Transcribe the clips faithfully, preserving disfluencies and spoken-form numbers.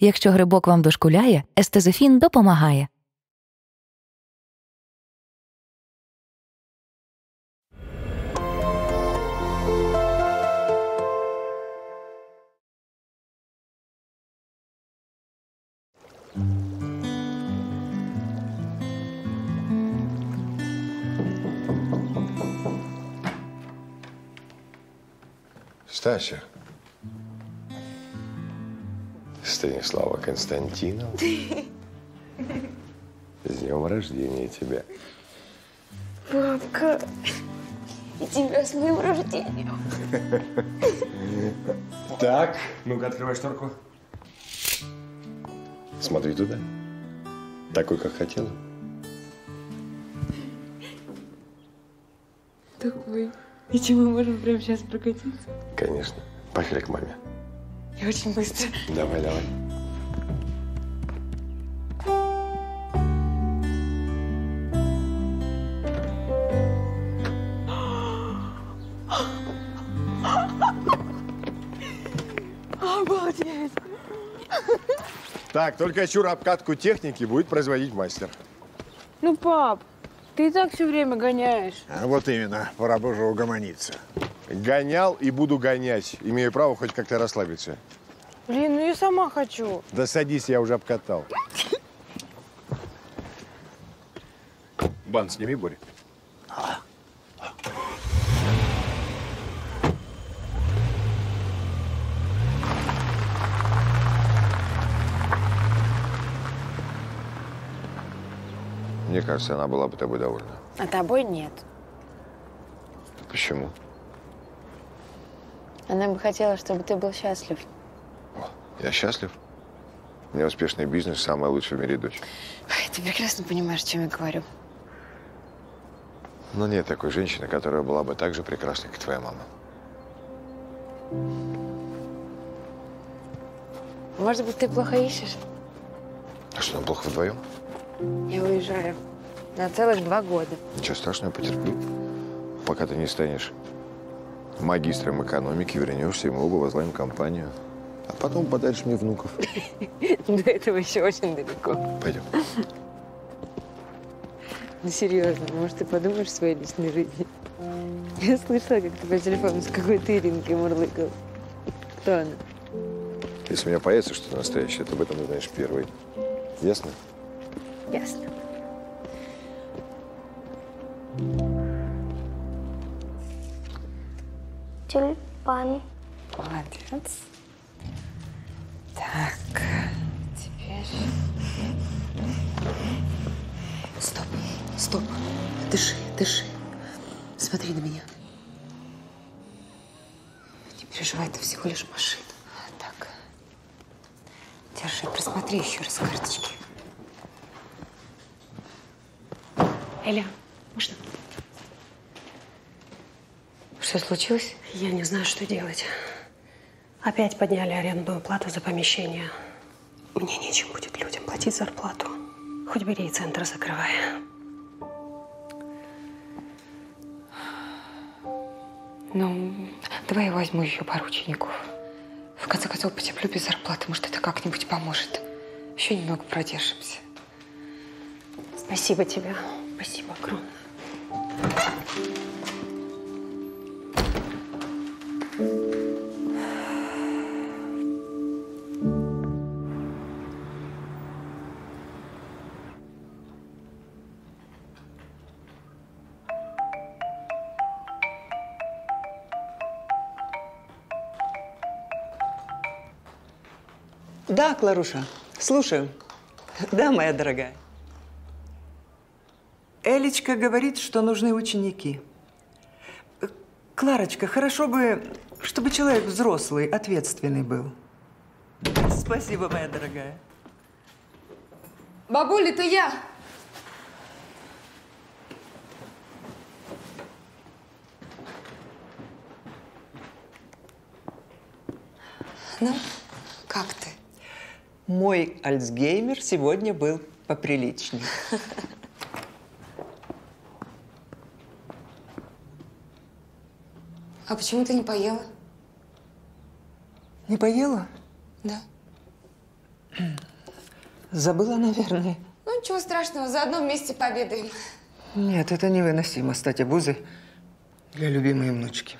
Якщо грибок вам дошкуляє, естезофін допомагає. Стася. Станислава Константиновна. С днем рождения тебя. Папка, и тебя с моим рождением. Так, ну-ка открывай шторку. Смотри туда. Такой, как хотела. Такой. И чем мы можем прямо сейчас прокатиться? Конечно. Поехали к маме. Я очень быстро. Давай, давай. Обалдеть! Так, только чур обкатку техники будет производить мастер. Ну, пап, ты и так все время гоняешь. А вот именно, пора бы уже угомониться. Гонял и буду гонять. Имею право хоть как-то расслабиться. Блин, ну я сама хочу. Да садись, я уже обкатал. Бан сними, Боря. Мне кажется, она была бы тобой довольна. А тобой нет. Почему? Она бы хотела, чтобы ты был счастлив. О, я счастлив. У меня успешный бизнес, самая лучшая в мире дочь. Ой, ты прекрасно понимаешь, о чем я говорю. Но нет такой женщины, которая была бы так же прекрасной, как твоя мама. Может быть, ты плохо ищешь? А что, нам плохо вдвоем? Я уезжаю на целых два года. Ничего страшного, потерплю. Пока ты не станешь магистром экономики, вернешься, и мы оба возглавим компанию. А потом подаришь мне внуков. До этого еще очень далеко. Пойдем. Ну, серьезно, может, ты подумаешь о своей личной жизни? Я слышала, как ты по телефону с какой-то Иринкой мурлыкал. Кто она? Если у меня появится что-то настоящее, ты об этом узнаешь первой. Ясно? Ясно. Тюльпан. Молодец. Так, теперь… Стоп, стоп. Дыши, дыши. Смотри на меня. Не переживай, это всего лишь машина. Так. Держи, просмотри еще раз карточки. Эля, можно? Что случилось? Я не знаю, что делать. Опять подняли арендную плату за помещение. Мне нечем будет людям платить зарплату. Хоть бери и центр закрывай. Ну, давай я возьму еще пару учеников. В конце концов, потерплю без зарплаты. Может, это как-нибудь поможет. Еще немного продержимся. Спасибо тебе. Спасибо огромное. Да, Кларуша, слушаю. Да, моя дорогая. Элечка говорит, что нужны ученики. Кларочка, хорошо бы, чтобы человек взрослый, ответственный был. Спасибо, моя дорогая. Бабуля, это я! Ну, как ты? Мой Альцгеймер сегодня был поприличнее. А почему ты не поела? Не поела? Да. Забыла, наверное. Ну, ничего страшного, заодно вместе пообедаем. Нет, это невыносимо стать обузой для любимой внучки.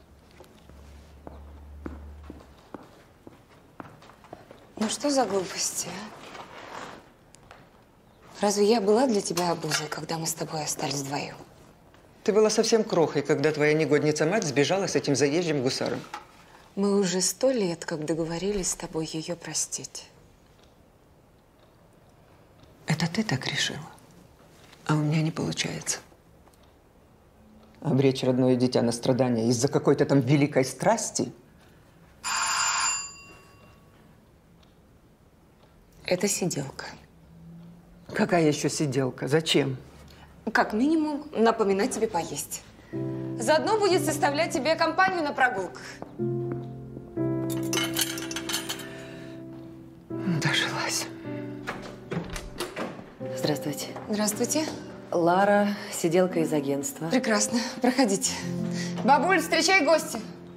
Ну что за глупости, а? Разве я была для тебя обузой, когда мы с тобой остались вдвоем? Ты была совсем крохой, когда твоя негодница-мать сбежала с этим заезжим гусаром. Мы уже сто лет, как договорились с тобой ее простить. Это ты так решила? А у меня не получается. Обречь родное дитя на страдания из-за какой-то там великой страсти? Это сиделка. Какая еще сиделка? Зачем? Как минимум, напоминать тебе поесть. Заодно будет составлять тебе компанию на прогулках. Дожилась. Здравствуйте. Здравствуйте. Лара, сиделка из агентства. Прекрасно. Проходите. Бабуль, встречай гостя.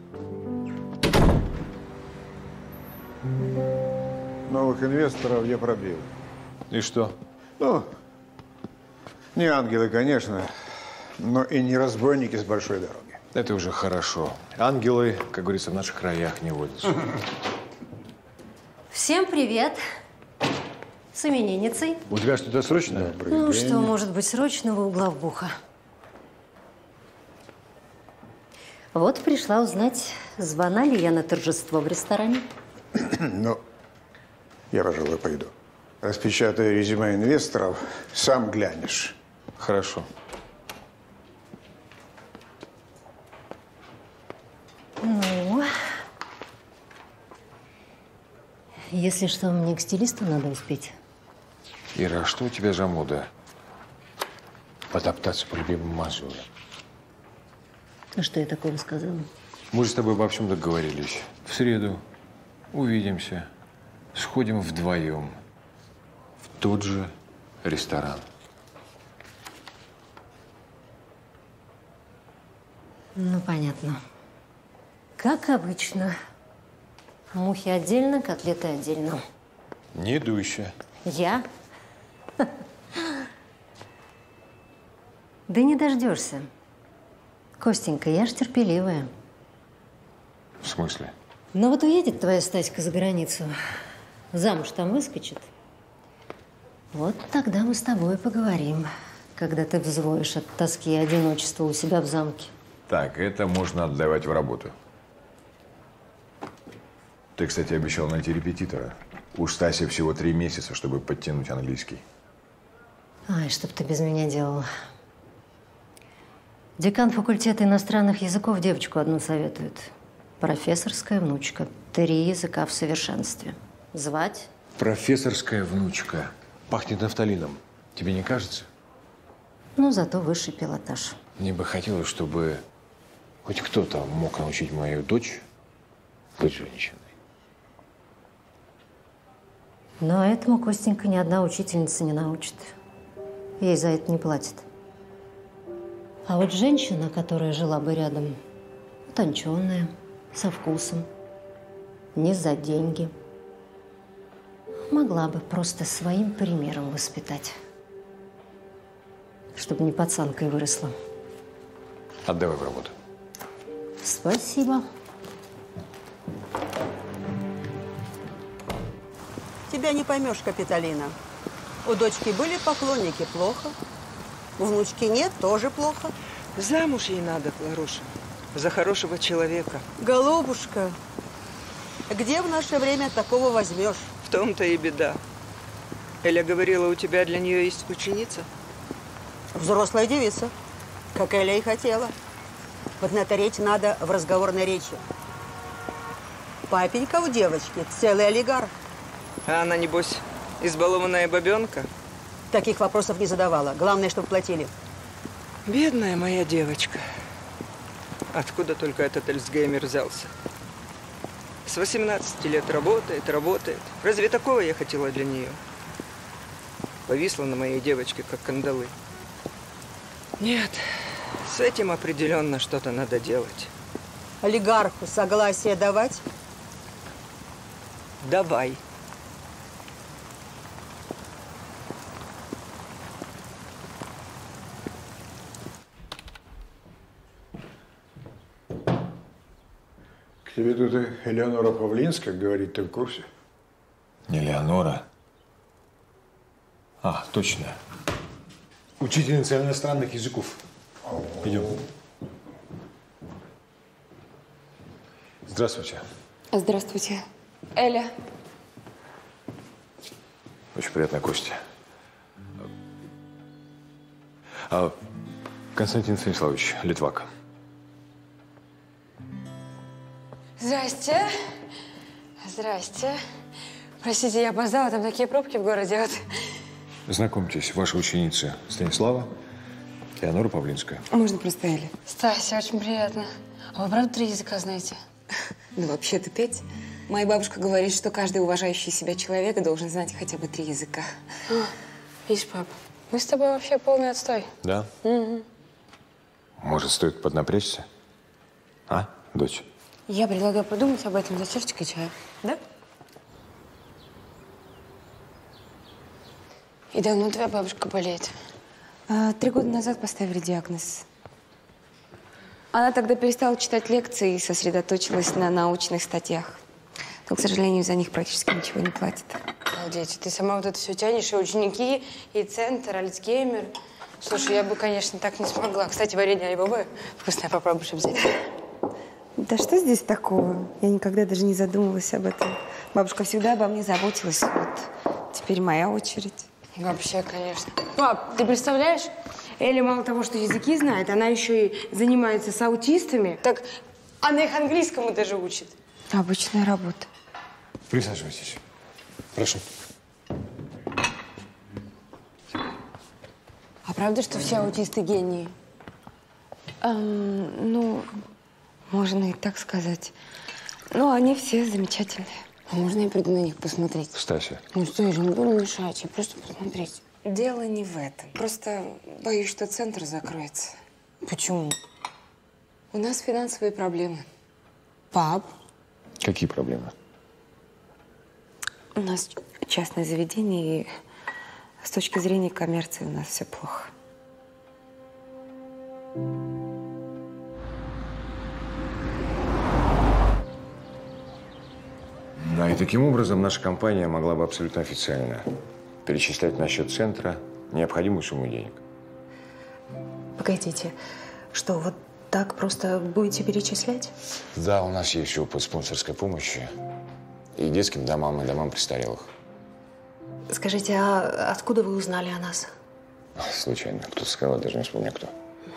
Новых инвесторов я пробил. И что? Ну, не ангелы, конечно, но и не разбойники с большой дороги. Это уже хорошо. Ангелы, как говорится, в наших краях не водятся. Всем привет. С именинницей. У тебя что-то срочное? Ну, что может быть срочного у главбуха? Вот пришла узнать, звона ли я на торжество в ресторане. Ну, я, пожалуй, пойду. Распечатаю резюме инвесторов, сам глянешь. Хорошо. Ну, если что, мне к стилисту надо успеть. Ира, а что у тебя за мода? Потоптаться по любимому мазуру. А что я такого сказала? Мы же с тобой обо всем договорились. В среду увидимся, сходим вдвоем в тот же ресторан. Ну, понятно. Как обычно. Мухи отдельно, котлеты отдельно. Не дуйся. Я? Да не дождешься. Костенька, я ж терпеливая. В смысле? Ну вот уедет твоя Стаська за границу, замуж там выскочит. Вот тогда мы с тобой поговорим, когда ты взвоишь от тоски и одиночества у себя в замке. Так, это можно отдавать в работу. Ты, кстати, обещал найти репетитора. У Стаси всего три месяца, чтобы подтянуть английский. Ай, что б ты без меня делала? Декан факультета иностранных языков девочку одну советует. Профессорская внучка. Три языка в совершенстве. Звать? Профессорская внучка. Пахнет нафталином. Тебе не кажется? Ну, зато высший пилотаж. Мне бы хотелось, чтобы хоть кто-то мог научить мою дочь быть женщиной. Но этому, Костенька, ни одна учительница не научит. Ей за это не платят. А вот женщина, которая жила бы рядом, утонченная, со вкусом, не за деньги, могла бы просто своим примером воспитать, чтобы не пацанкой выросла. Отдавай в работу. Спасибо. Тебя не поймешь, Капитолина. У дочки были поклонники – плохо. У внучки нет – тоже плохо. Замуж ей надо, Кларуша, за хорошего человека. Голубушка, где в наше время такого возьмешь? В том-то и беда. Эля говорила, у тебя для нее есть ученица? Взрослая девица, как Эля и хотела. Поднатореть надо в разговорной речи. Папенька у девочки целый олигарх. А она, небось, избалованная бабенка? Таких вопросов не задавала. Главное, чтобы платили. Бедная моя девочка. Откуда только этот Альцгеймер взялся? С восемнадцати лет работает, работает. Разве такого я хотела для нее? Повисла на моей девочке, как кандалы. Нет, с этим определенно что-то надо делать. Олигарху согласие давать? Давай. Тебе тут Элеонора Павлинская говорит, ты в курсе? Не Леонора. А, точно. Учительница иностранных языков. Идем. Здравствуйте. Здравствуйте. Эля. Очень приятно, Костя. А, Константин Станиславович, Литвак. Здрасте. Здрасте. Простите, я опоздала, там такие пробки в городе. Вот. Знакомьтесь, ваша ученица Станислава, Леонора Павлинская. Можно просто Эля? Стася, очень приятно. А вы правда три языка знаете? Ну, вообще-то пять. Моя бабушка говорит, что каждый уважающий себя человек должен знать хотя бы три языка. О, видишь, пап, мы с тобой вообще полный отстой. Да? Угу. Может, стоит поднапрячься? А, дочь? Я предлагаю подумать об этом за чашечкой чая. Да? И давно твоя бабушка болеет? А, три года назад поставили диагноз. Она тогда перестала читать лекции и сосредоточилась на научных статьях. Но, к сожалению, за них практически ничего не платят. Обалдеть, ты сама вот это все тянешь, и ученики, и центр, Альцгеймер. Слушай, я бы, конечно, так не смогла. Кстати, варенье айбобы вкусное, попробуешь взять. Да что здесь такого? Я никогда даже не задумывалась об этом. Бабушка всегда обо мне заботилась. Вот теперь моя очередь. Вообще, конечно. Пап, ты представляешь? Эля мало того, что языки знает, она еще и занимается с аутистами. Так она их английскому даже учит. Обычная работа. Присаживайтесь. Прошу. А правда, что все аутисты гении? Эм, ну, можно и так сказать. Ну, они все замечательные. А можно я приду на них посмотреть? Стася. Ну что, я же не буду мешать, я просто посмотреть. Дело не в этом. Просто боюсь, что центр закроется. Почему? У нас финансовые проблемы. Пап? Какие проблемы? У нас частное заведение, и с точки зрения коммерции у нас все плохо. Да, и таким образом наша компания могла бы абсолютно официально перечислять на счет центра необходимую сумму денег. Погодите, что, вот так просто будете перечислять? Да, у нас есть опыт спонсорской помощи и детским домам, и домам престарелых. Скажите, а откуда вы узнали о нас? Случайно. Кто-то сказал, даже не вспомню, кто.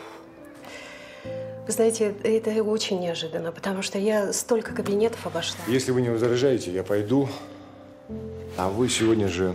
Вы знаете, это очень неожиданно, потому что я столько кабинетов обошла. Если вы не возражаете, я пойду. А вы сегодня же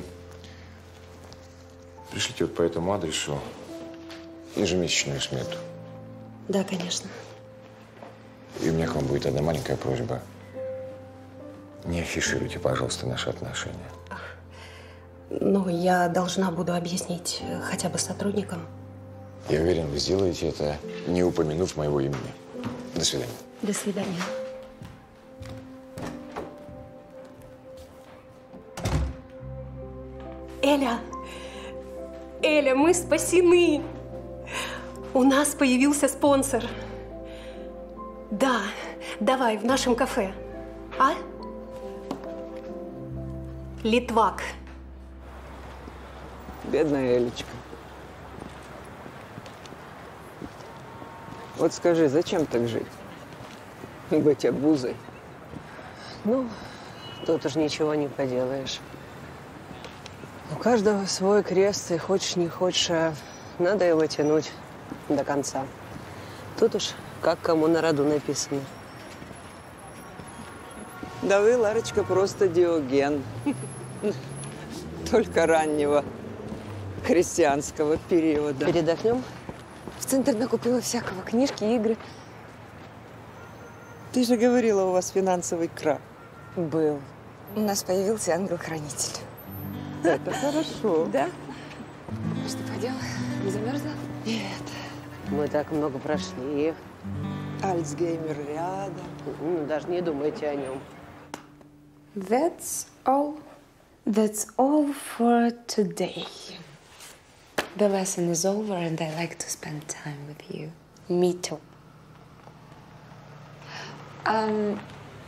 пришлите вот по этому адресу ежемесячную смету. Да, конечно. И у меня к вам будет одна маленькая просьба. Не афишируйте, пожалуйста, наши отношения. Ну, я должна буду объяснить хотя бы сотрудникам. Я уверен, вы сделаете это, не упомянув моего имени. До свидания. До свидания. Эля! Эля, мы спасены! У нас появился спонсор. Да, давай, в нашем кафе. А? Литвак. Бедная Элечка. Вот скажи, зачем так жить? Быть обузой? Ну, тут уж ничего не поделаешь. У каждого свой крест, и хочешь не хочешь, а Надо его тянуть до конца. Тут уж как кому на роду написано. Да вы, Ларочка, просто Диоген. Только раннего христианского периода. Передохнем? В центр накупила всякого, книжки, игры. Ты же говорила, у вас финансовый крах. Был. У нас появился ангел-хранитель. Это хорошо. Да? Что поделала? Не замерзла? Нет. Мы так много прошли. Альцгеймер рядом. Ну, даже не думайте о нем. That's all. That's all for today. The lesson is over and I like to spend time with you. Me too. Um,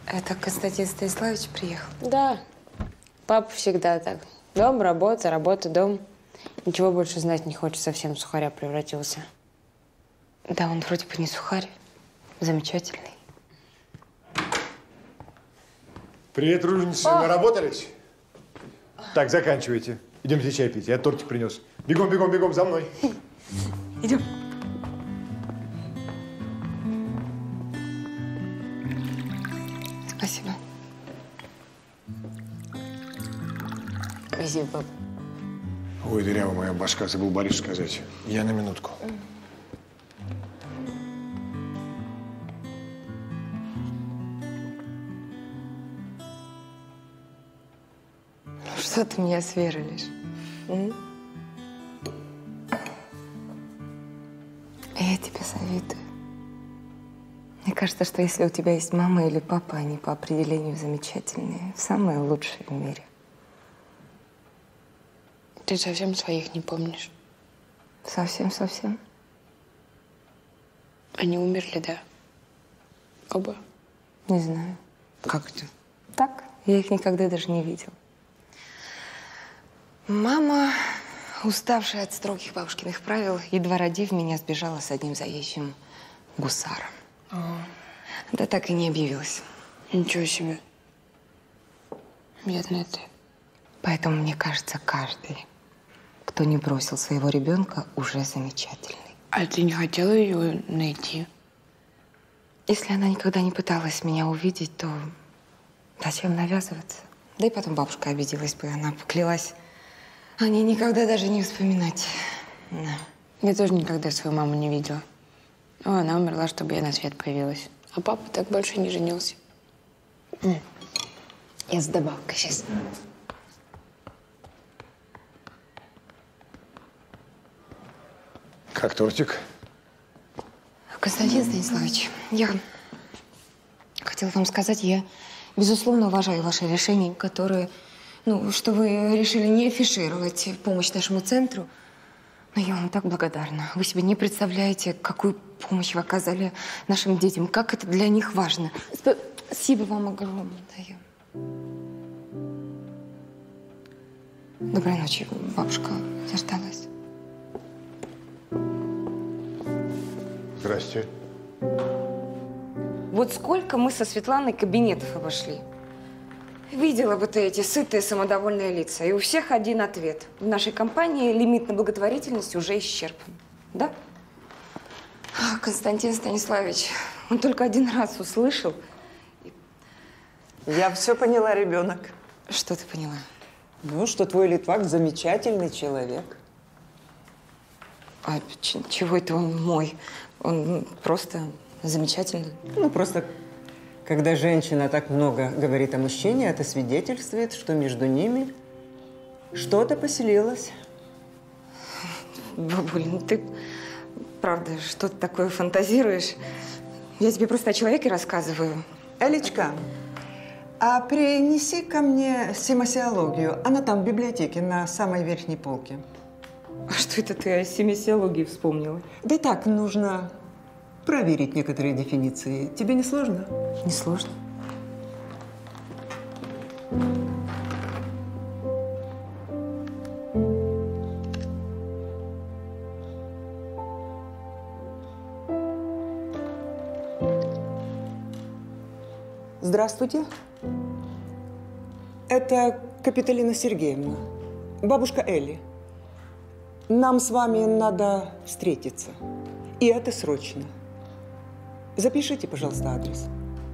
Это Константин Станиславович приехал? Да. Папа всегда так. Дом, работа, работа, дом. Ничего больше знать не хочет, совсем в сухаря превратился. Да, он вроде бы не сухарь. Замечательный. Привет, труженицы. Наработались? Так, заканчивайте. Идемте чай пить. Я тортик принес. Бегом, бегом, бегом, за мной. Идем. Спасибо. Спасибо, папа. Ой, дырява моя башка, забыл Борису сказать. Я на минутку. Что ты меня сверлишь? М? Я тебе советую. Мне кажется, что если у тебя есть мама или папа, они по определению замечательные, самые лучшие в мире. Ты совсем своих не помнишь? Совсем-совсем. Они умерли, да? Оба? Не знаю. Как это? Так, я их никогда даже не видел. Мама, уставшая от строгих бабушкиных правил, едва родив меня, сбежала с одним заезжим гусаром. А. Да так и не объявилась. Ничего себе. Бедная ты. Поэтому, мне кажется, каждый, кто не бросил своего ребенка, уже замечательный. А ты не хотела ее найти? Если она никогда не пыталась меня увидеть, то зачем навязываться? Да и потом бабушка обиделась бы, она поклялась о ней никогда даже не вспоминать. Да. Я тоже никогда свою маму не видела. Ну, она умерла, чтобы я на свет появилась. А папа так больше не женился. Я с добавкой сейчас. Как тортик? Константин Станиславович, я хотела вам сказать, я, безусловно, уважаю ваше решение, которое, ну, что вы решили не афишировать помощь нашему центру. Но я вам так благодарна. Вы себе не представляете, какую помощь вы оказали нашим детям, как это для них важно. Спасибо вам огромное. Доброй ночи, бабушка. Заждалась. Здрасте. Вот сколько мы со Светланой кабинетов обошли. Видела бы ты эти сытые, самодовольные лица. И у всех один ответ. В нашей компании лимит на благотворительность уже исчерпан. Да? А, Константин Станиславович, он только один раз услышал. Я все поняла, ребенок. Что ты поняла? Ну, что твой Литвак замечательный человек. А чего это он мой? Он просто замечательный. Ну, просто, когда женщина так много говорит о мужчине, это свидетельствует, что между ними что-то поселилось. Бабуль, ну ты, правда, что-то такое фантазируешь. Я тебе просто о человеке рассказываю. Элечка, а принеси ко мне семасиологию. Она там в библиотеке на самой верхней полке. А что это ты о семасиологии вспомнила? Да так, нужно проверить некоторые дефиниции. Тебе не сложно? Не сложно. Здравствуйте. Это Капитолина Сергеевна, бабушка Элли. Нам с вами надо встретиться. И это срочно. Запишите, пожалуйста, адрес.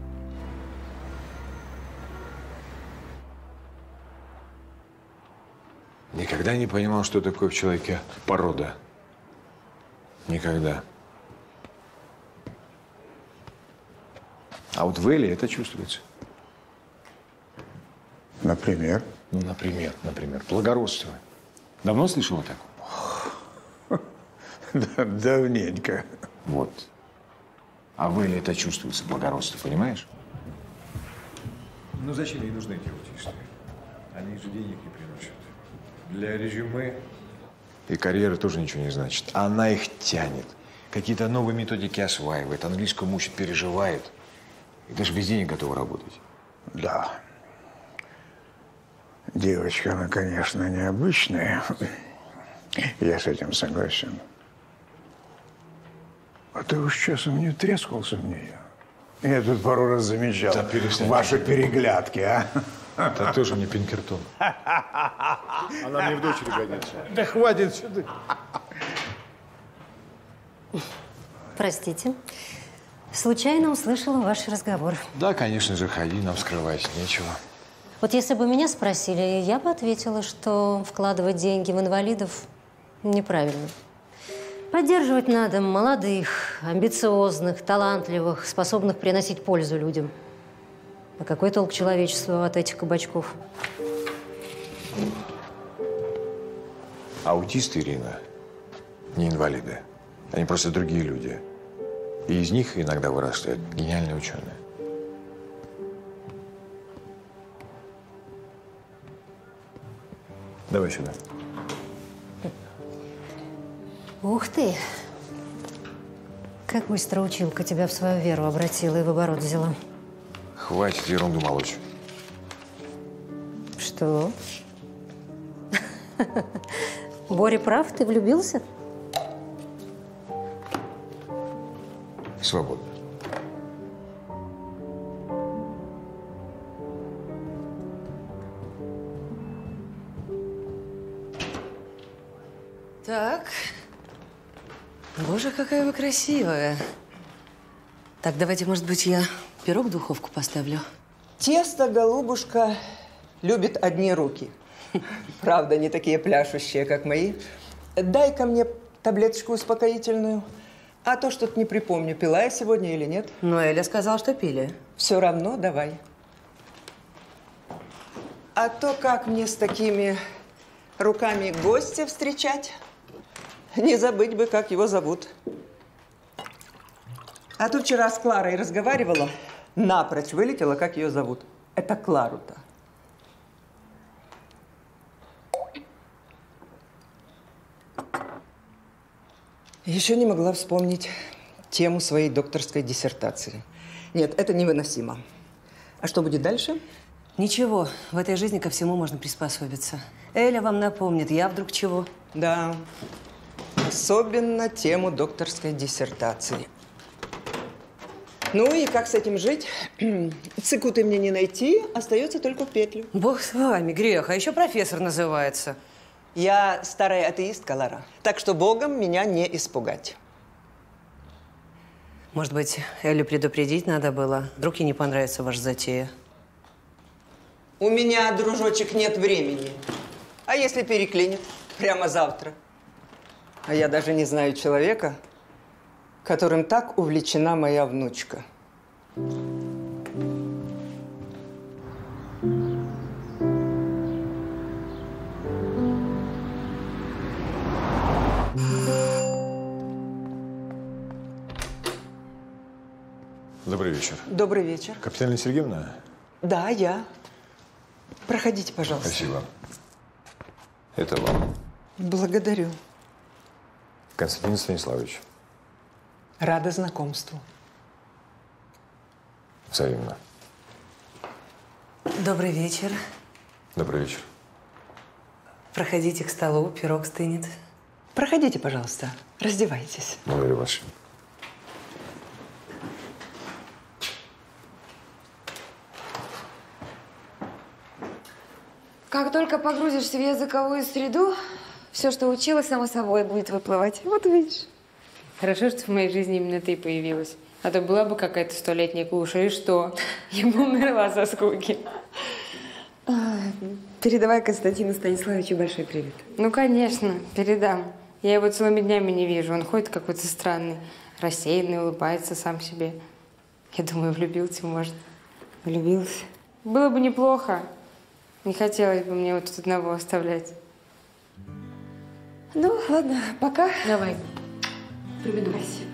Никогда не понимал, что такое в человеке порода. Никогда. А вот в Элле это чувствуется. Например? Ну, например, например, благородство. Давно слышал о таком? Да, давненько. Вот. А в Элле это чувствуется, благородство, понимаешь? Ну, зачем ей нужны эти аутисты? Они же денег не приносят. Для резюме. И карьера тоже ничего не значит. Она их тянет. Какие-то новые методики осваивает, английскому учит, переживает. И даже без денег готова работать. Да. Девочка, она, конечно, необычная. Я с этим согласен. А ты уж часом не трескался в нее? Я тут пару раз замечал Да перестань. ваши переглядки, а? Это тоже мне Пинкертон. Она мне в дочери годится. Да хватит сюда. Простите. Случайно услышала ваш разговор. Да, конечно же, ходи, нам скрывать нечего. Вот если бы меня спросили, я бы ответила, что вкладывать деньги в инвалидов неправильно. Поддерживать надо молодых, амбициозных, талантливых, способных приносить пользу людям. А какой толк человечеству от этих кабачков? Аутисты, Ирина, не инвалиды. Они просто другие люди. И из них иногда вырастают гениальные ученые. Давай сюда. Ух ты! Как быстро училка тебя в свою веру обратила и в оборот взяла. Хватит ерунду молочь. Что? Боря прав, ты влюбился? Свободно. Так. Боже, какая вы красивая. Так, давайте, может быть, я пирог в духовку поставлю. Тесто, голубушка, любит одни руки. Правда, не такие пляшущие, как мои. Дай-ка мне таблеточку успокоительную. А то что-то не припомню, пила я сегодня или нет. Но Эля сказала, что пили. Все равно давай. А то как мне с такими руками гостя встречать? Не забыть бы, как его зовут. А то вчера с Кларой разговаривала, напрочь вылетела, как ее зовут. Это Клару-то. Еще не могла вспомнить тему своей докторской диссертации. Нет, это невыносимо. А что будет дальше? Ничего, в этой жизни ко всему можно приспособиться. Эля вам напомнит, я вдруг чего? Да, особенно тему докторской диссертации. Ну и как с этим жить? Цикуты мне не найти, остается только в петлю. Бог с вами, грех, а еще профессор называется. Я старая атеистка, Лара, так что Богом меня не испугать. Может быть, Элю предупредить надо было? Вдруг ей не понравится ваша затея. У меня, дружочек, нет времени. А если переклинит? Прямо завтра. А я даже не знаю человека, которым так увлечена моя внучка. Добрый вечер. Добрый вечер. Капиталина Сергеевна? Да, я. Проходите, пожалуйста. Спасибо. Это вам. Благодарю. Константин Станиславович. Рада знакомству. Взаимно. Добрый вечер. Добрый вечер. Проходите к столу, пирог стынет. Проходите, пожалуйста. Раздевайтесь. Благодарю вас. Как только погрузишься в языковую среду, все, что училась, само собой будет выплывать. Вот увидишь. Хорошо, что в моей жизни именно ты появилась. А то была бы какая-то столетняя клуша, и что? Я бы умерла со скуки. Передавай Константину Станиславовичу большой привет. Ну, конечно, передам. Я его целыми днями не вижу. Он ходит какой-то странный, рассеянный, улыбается сам себе. Я думаю, влюбился, может. Влюбился? Было бы неплохо. Не хотелось бы мне вот тут одного оставлять. Ну, ладно, пока. Давай. Приведу. Спасибо.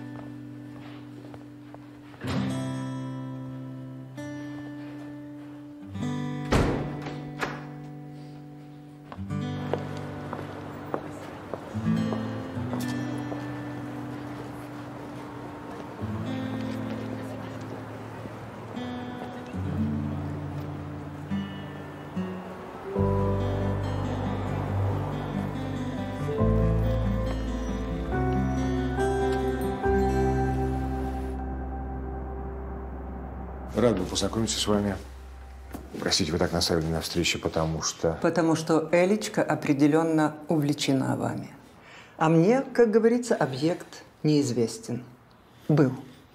Рад был познакомиться с вами. Простите, вы так наставили на встрече, потому что… Потому что Элечка определенно увлечена вами. А мне, как говорится, объект неизвестен. Был.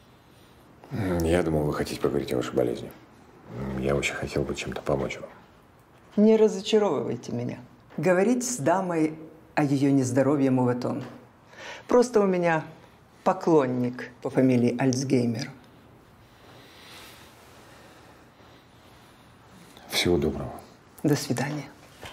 Я думал, вы хотите поговорить о вашей болезни. Я очень хотел бы чем-то помочь вам. Не разочаровывайте меня. Говорить с дамой о ее нездоровье моветон. Просто у меня поклонник по фамилии Альцгеймер. Всего доброго. До свидания.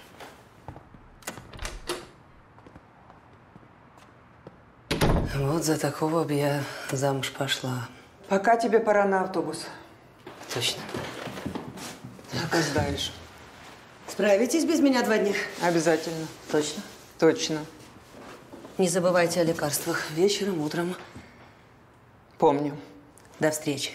Вот за такого бы я замуж пошла. Пока тебе пора на автобус. Точно. Опоздаешь. Справитесь без меня два дня? Обязательно. Точно? Точно. Не забывайте о лекарствах. Вечером, утром. Помню. До встречи.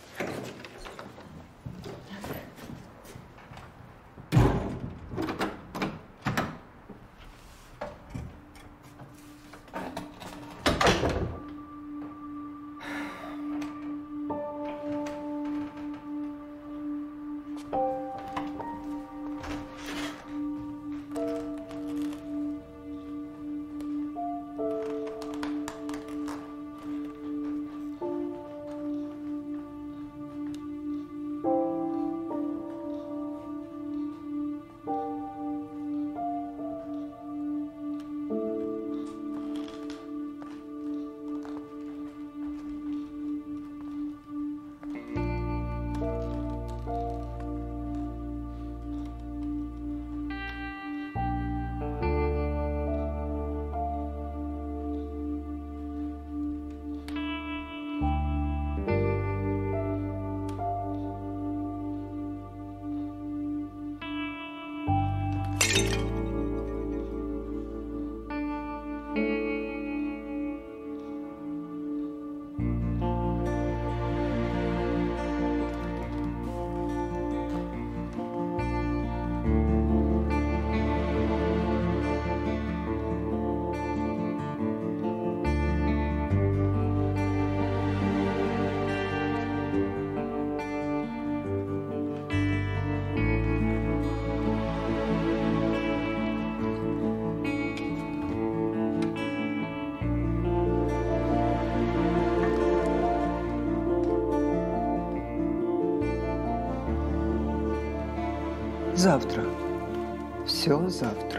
Завтра. Все завтра.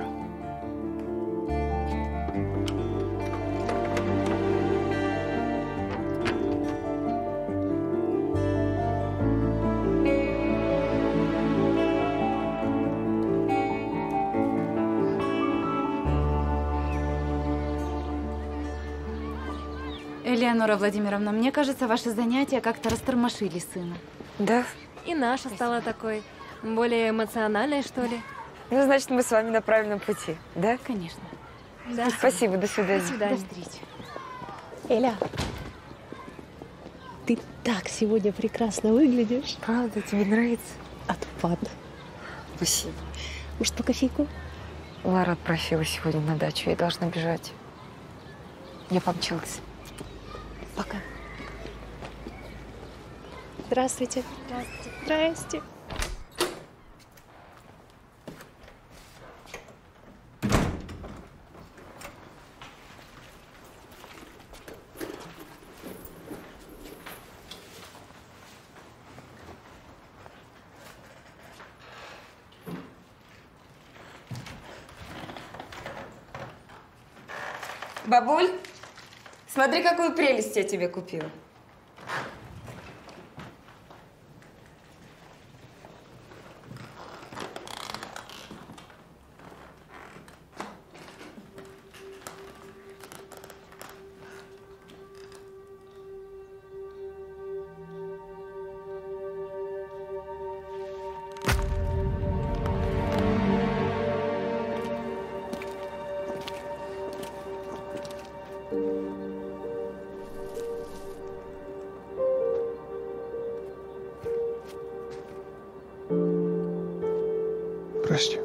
Элеонора Владимировна, мне кажется, ваши занятия как-то растормошили сына. Да? И наша стала такой, более эмоциональной, что ли. Ну, значит, мы с вами на правильном пути, да? Конечно. Да. Спасибо, до свидания. До свидания. До встречи. Эля, ты так сегодня прекрасно выглядишь. Правда, тебе нравится? Отпад. Спасибо. Может, по кофейку? Лара отпросила сегодня на дачу, я должна бежать. Я помчалась. Пока. Здравствуйте. Здравствуйте. Здрасте. Бабуль, смотри, какую прелесть я тебе купила. Прости.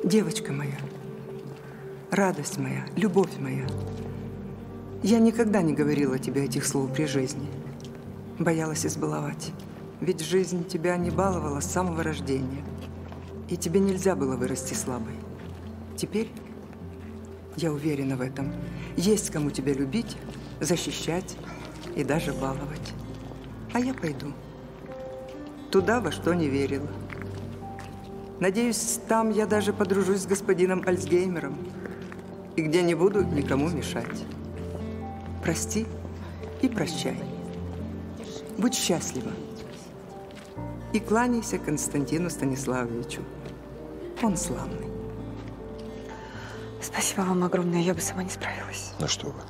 Девочка моя, радость моя, любовь моя. Я никогда не говорила тебе этих слов при жизни. Боялась избаловать. Ведь жизнь тебя не баловала с самого рождения. И тебе нельзя было вырасти слабой. Теперь я уверена в этом. Есть кому тебя любить, защищать и даже баловать. А я пойду туда, во что не верила. Надеюсь, там я даже подружусь с господином Альцгеймером и где не буду никому мешать. Прости и прощай. Будь счастлива. И кланяйся Константину Станиславовичу. Он славный. Спасибо вам огромное, я бы сама не справилась. Ну что вы.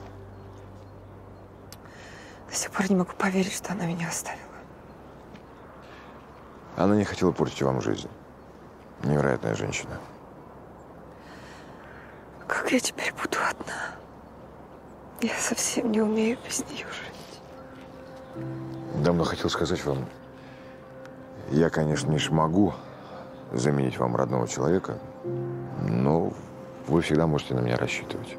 До сих пор не могу поверить, что она меня оставила. Она не хотела портить вам жизнь. Невероятная женщина. Как я теперь буду одна? Я совсем не умею без нее жить. Давно хотел сказать вам, я, конечно, не смогу заменить вам родного человека, но вы всегда можете на меня рассчитывать.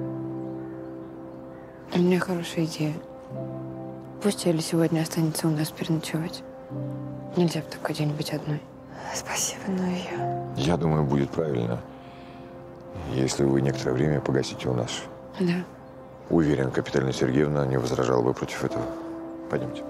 У меня хорошая идея. Пусть Эля сегодня останется у нас переночевать. Нельзя в такой день быть одной. Спасибо, но я… Я думаю, будет правильно, если вы некоторое время погасите у нас. Да. Уверен, Капиталина Сергеевна не возражала бы против этого. Пойдемте.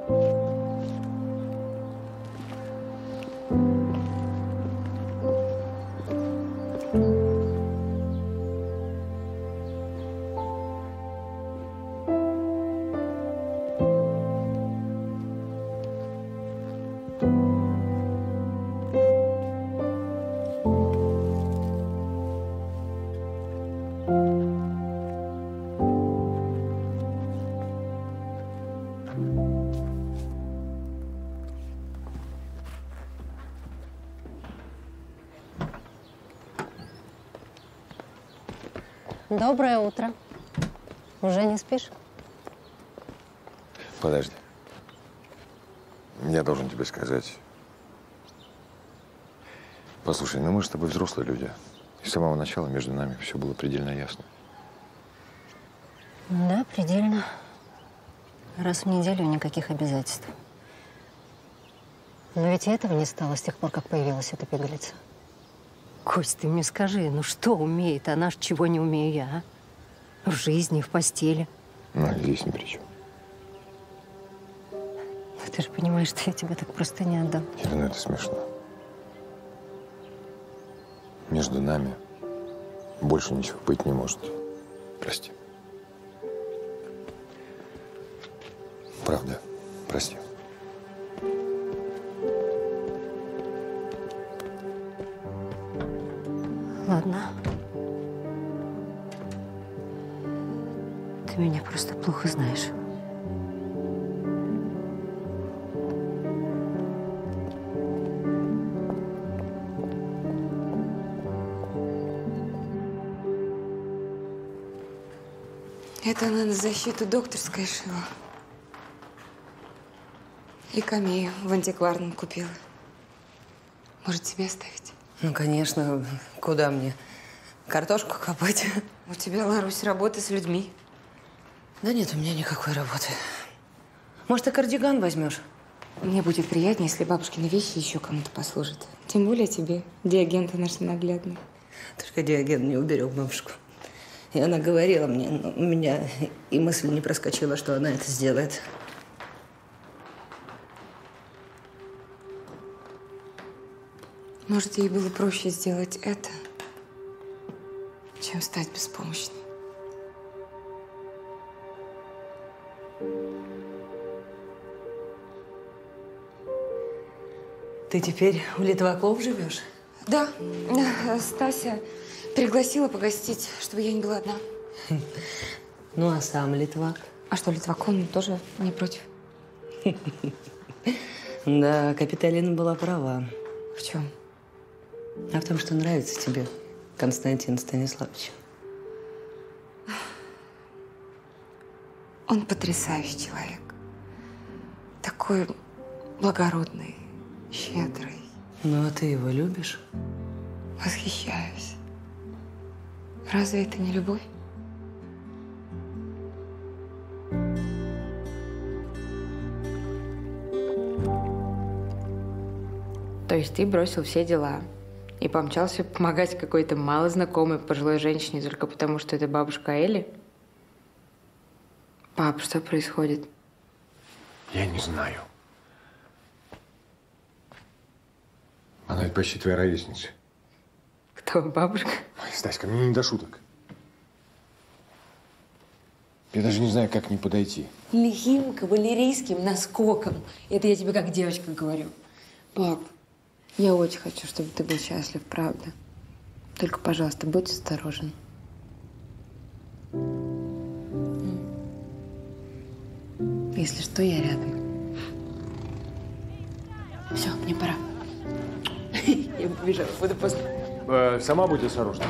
Доброе утро. Уже не спишь? Подожди. Я должен тебе сказать. Послушай, ну мы же с тобой взрослые люди. И с самого начала между нами все было предельно ясно. Да, предельно. Раз в неделю никаких обязательств. Но ведь и этого не стало с тех пор, как появилась эта пигалица. Кость, ты мне скажи, ну что умеет она, чего не умею я, а? В жизни, в постели. Ну, здесь ни при чем. Но ты же понимаешь, что я тебя так просто не отдам. Елена, это смешно. Между нами больше ничего быть не может. Прости. Правда, прости. Ладно. Ты меня просто плохо знаешь. Это она на защиту докторской шила. И камею в антикварном купила. Может, тебе оставить? Ну, конечно. Куда мне? Картошку копать? У тебя, Ларусь, работа с людьми. Да нет у меня никакой работы. Может, ты кардиган возьмешь? Мне будет приятнее, если бабушкины вещи еще кому-то послужат. Тем более тебе, Диоген-то наш ненаглядный. Только Диоген не уберег бабушку. И она говорила мне, но у меня и мысль не проскочила, что она это сделает. Может, ей было проще сделать это, чем стать беспомощной. Ты теперь у Литваков живешь? Да. Стася пригласила погостить, чтобы я не была одна. Ну, а сам Литвак? А что, Литвак, он тоже не против? Да, Капиталина была права. В чем? А в том, что нравится тебе Константин Станиславович. Он потрясающий человек. Такой благородный, щедрый. Ну, а ты его любишь? Восхищаюсь. Разве это не любовь? То есть ты бросил все дела и помчался помогать какой-то малознакомой пожилой женщине только потому, что это бабушка Элли? Пап, что происходит? Я не знаю. Она ведь почти твоя ровесница. Кто, бабушка? Ой, Стаська, мне не до шуток. Я даже не знаю, как к ней подойти. Лихим кавалерийским наскоком. Это я тебе как девочка говорю. Пап, я очень хочу, чтобы ты был счастлив, правда. Только, пожалуйста, будь осторожен. Если что, я рядом. Все, мне пора. Я побежала, буду поздно. Э, сама будь осторожна.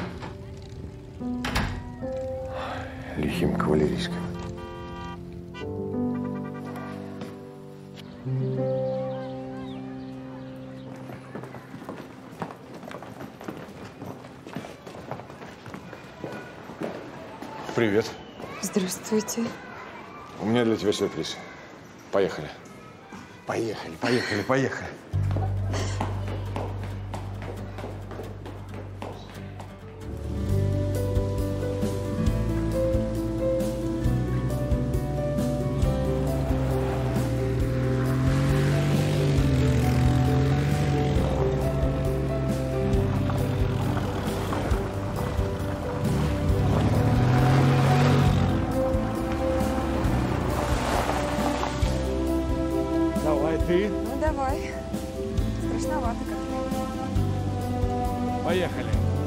Лихим кавалерийским. Привет. Здравствуйте. У меня для тебя сюрприз. Поехали. Поехали, поехали, поехали. Ну, давай. Страшновато как-то. Поехали.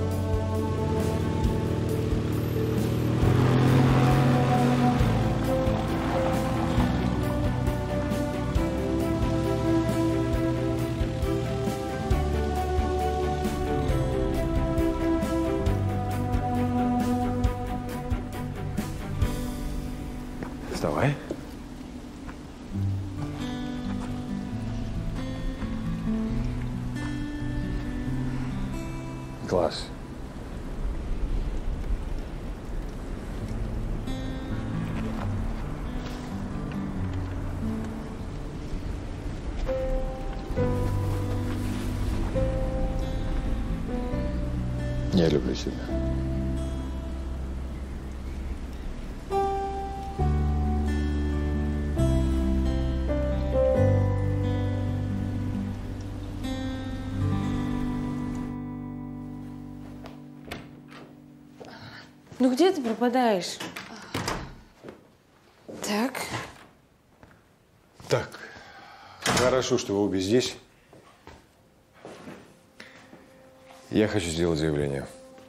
Вставай. Класс. Я люблю себя. Ну где ты пропадаешь? Так. Так, хорошо, что вы обе здесь. Я хочу сделать заявление.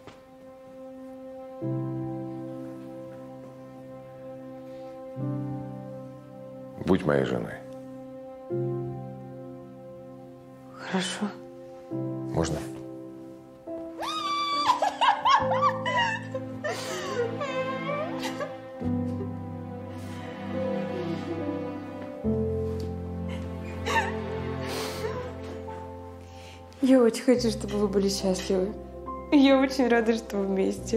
Будь моей женой. Хорошо. Можно? Я очень хочу, чтобы вы были счастливы. Я очень рада, что вы вместе.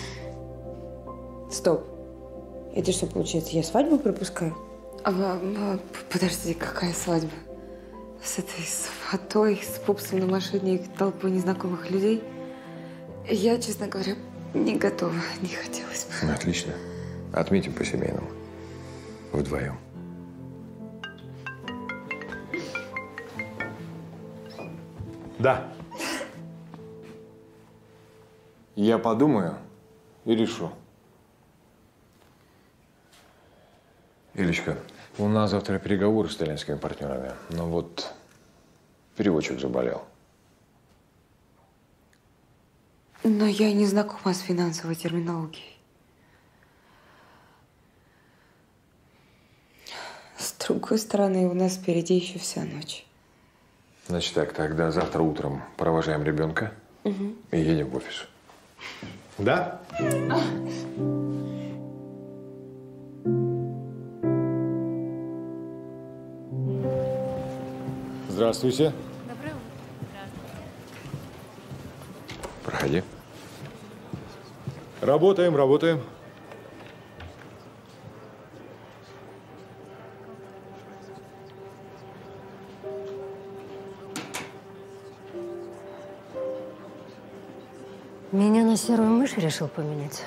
Стоп. Это что, получается, я свадьбу пропускаю? А, а, подожди, какая свадьба? С этой сватой, с пупсом на машине и толпой незнакомых людей? Я, честно говоря, не готова, не хотелось бы. Ну, отлично. Отметим по-семейному. Вдвоем. Да. Я подумаю и решу. Илечка, у нас завтра переговоры с итальянскими партнерами. Но вот переводчик заболел. Но я не знакома с финансовой терминологией. С другой стороны, у нас впереди еще вся ночь. Значит так, тогда завтра утром провожаем ребенка Угу. и едем в офис. Да? Здравствуйте. Доброе утро. Проходи. Работаем, работаем. Меня на серую мышь решил поменять?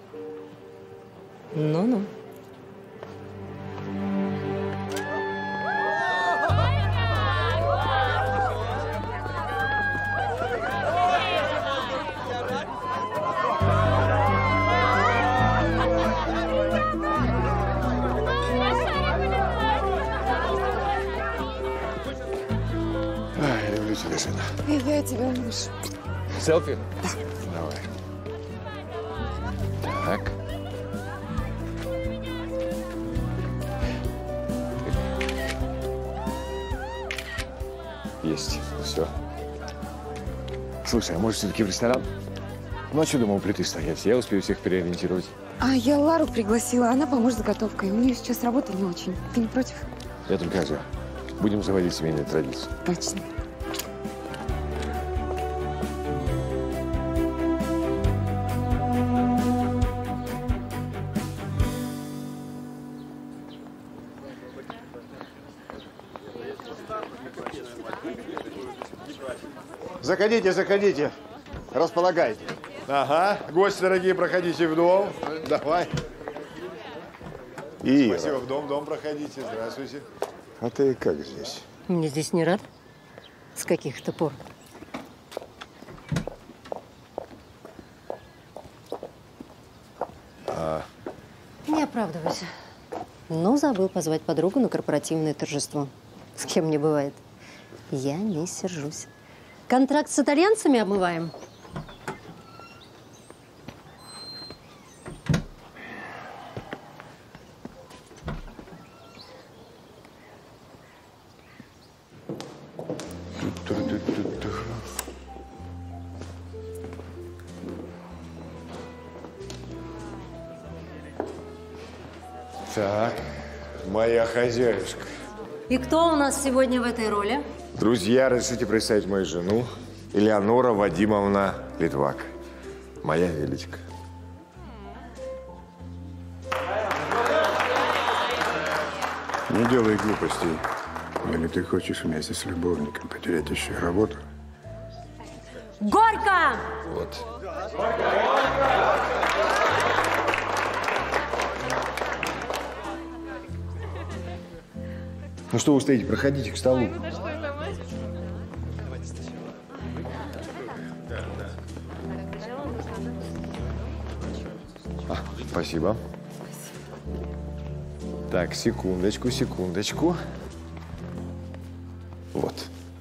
Ну-ну. Ай, люблю тебя, жена. И я тебя, муж. Селфи? Да. Давай. Так. Есть. Все. Слушай, а может, все-таки в ресторан? Ну, а что, думал, у плиты стоять? Я успею всех переориентировать. А я Лару пригласила, она поможет с готовкой. У нее сейчас работа не очень. Ты не против? Я только за. Будем заводить семейные традиции. Точно. Заходите, заходите. Располагайте. Ага. Гости дорогие, проходите в дом. Давай. И Спасибо, в дом, в дом проходите. Здравствуйте. А ты как здесь? Мне здесь не рад? С каких-то пор? А... Не оправдывайся. Но забыл позвать подругу на корпоративное торжество. С кем не бывает. Я не сержусь. Контракт с итальянцами обмываем? Так, моя хозяюшка. И кто у нас сегодня в этой роли? Друзья, разрешите представить мою жену Элеонора Вадимовна Литвак. Моя Величка. Не делай глупостей. Или ты хочешь вместе с любовником потерять еще и работу? Горько! Вот. Ну что вы стоите? Проходите к столу. А, спасибо. Так, секундочку, секундочку. Вот.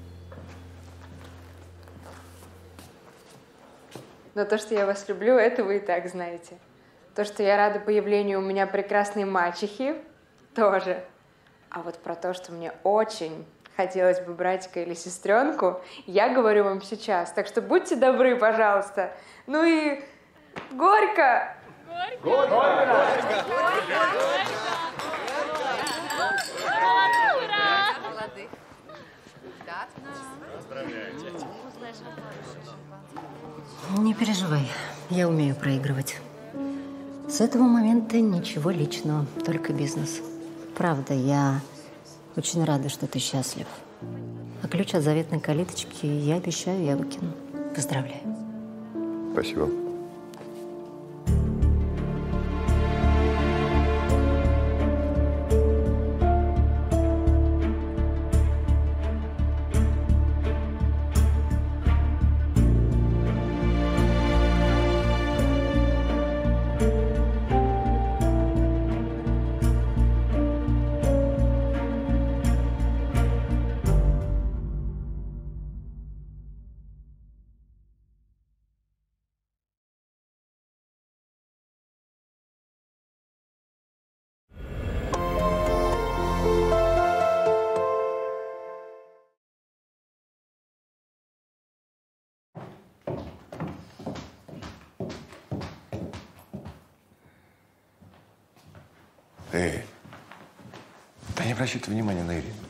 Но то, что я вас люблю, это вы и так знаете. То, что я рада появлению у меня прекрасной мачехи, тоже. А вот про то, что мне очень хотелось бы братика или сестренку, я говорю вам сейчас. Так что будьте добры, пожалуйста. Ну и горько! Горько! Горько! Не переживай, я умею проигрывать. С этого момента ничего личного, только бизнес. Правда, я очень рада, что ты счастлив. А ключ от заветной калиточки, я обещаю, я выкину. Поздравляю. Спасибо. Эй, да не обращайте внимания на Ирину.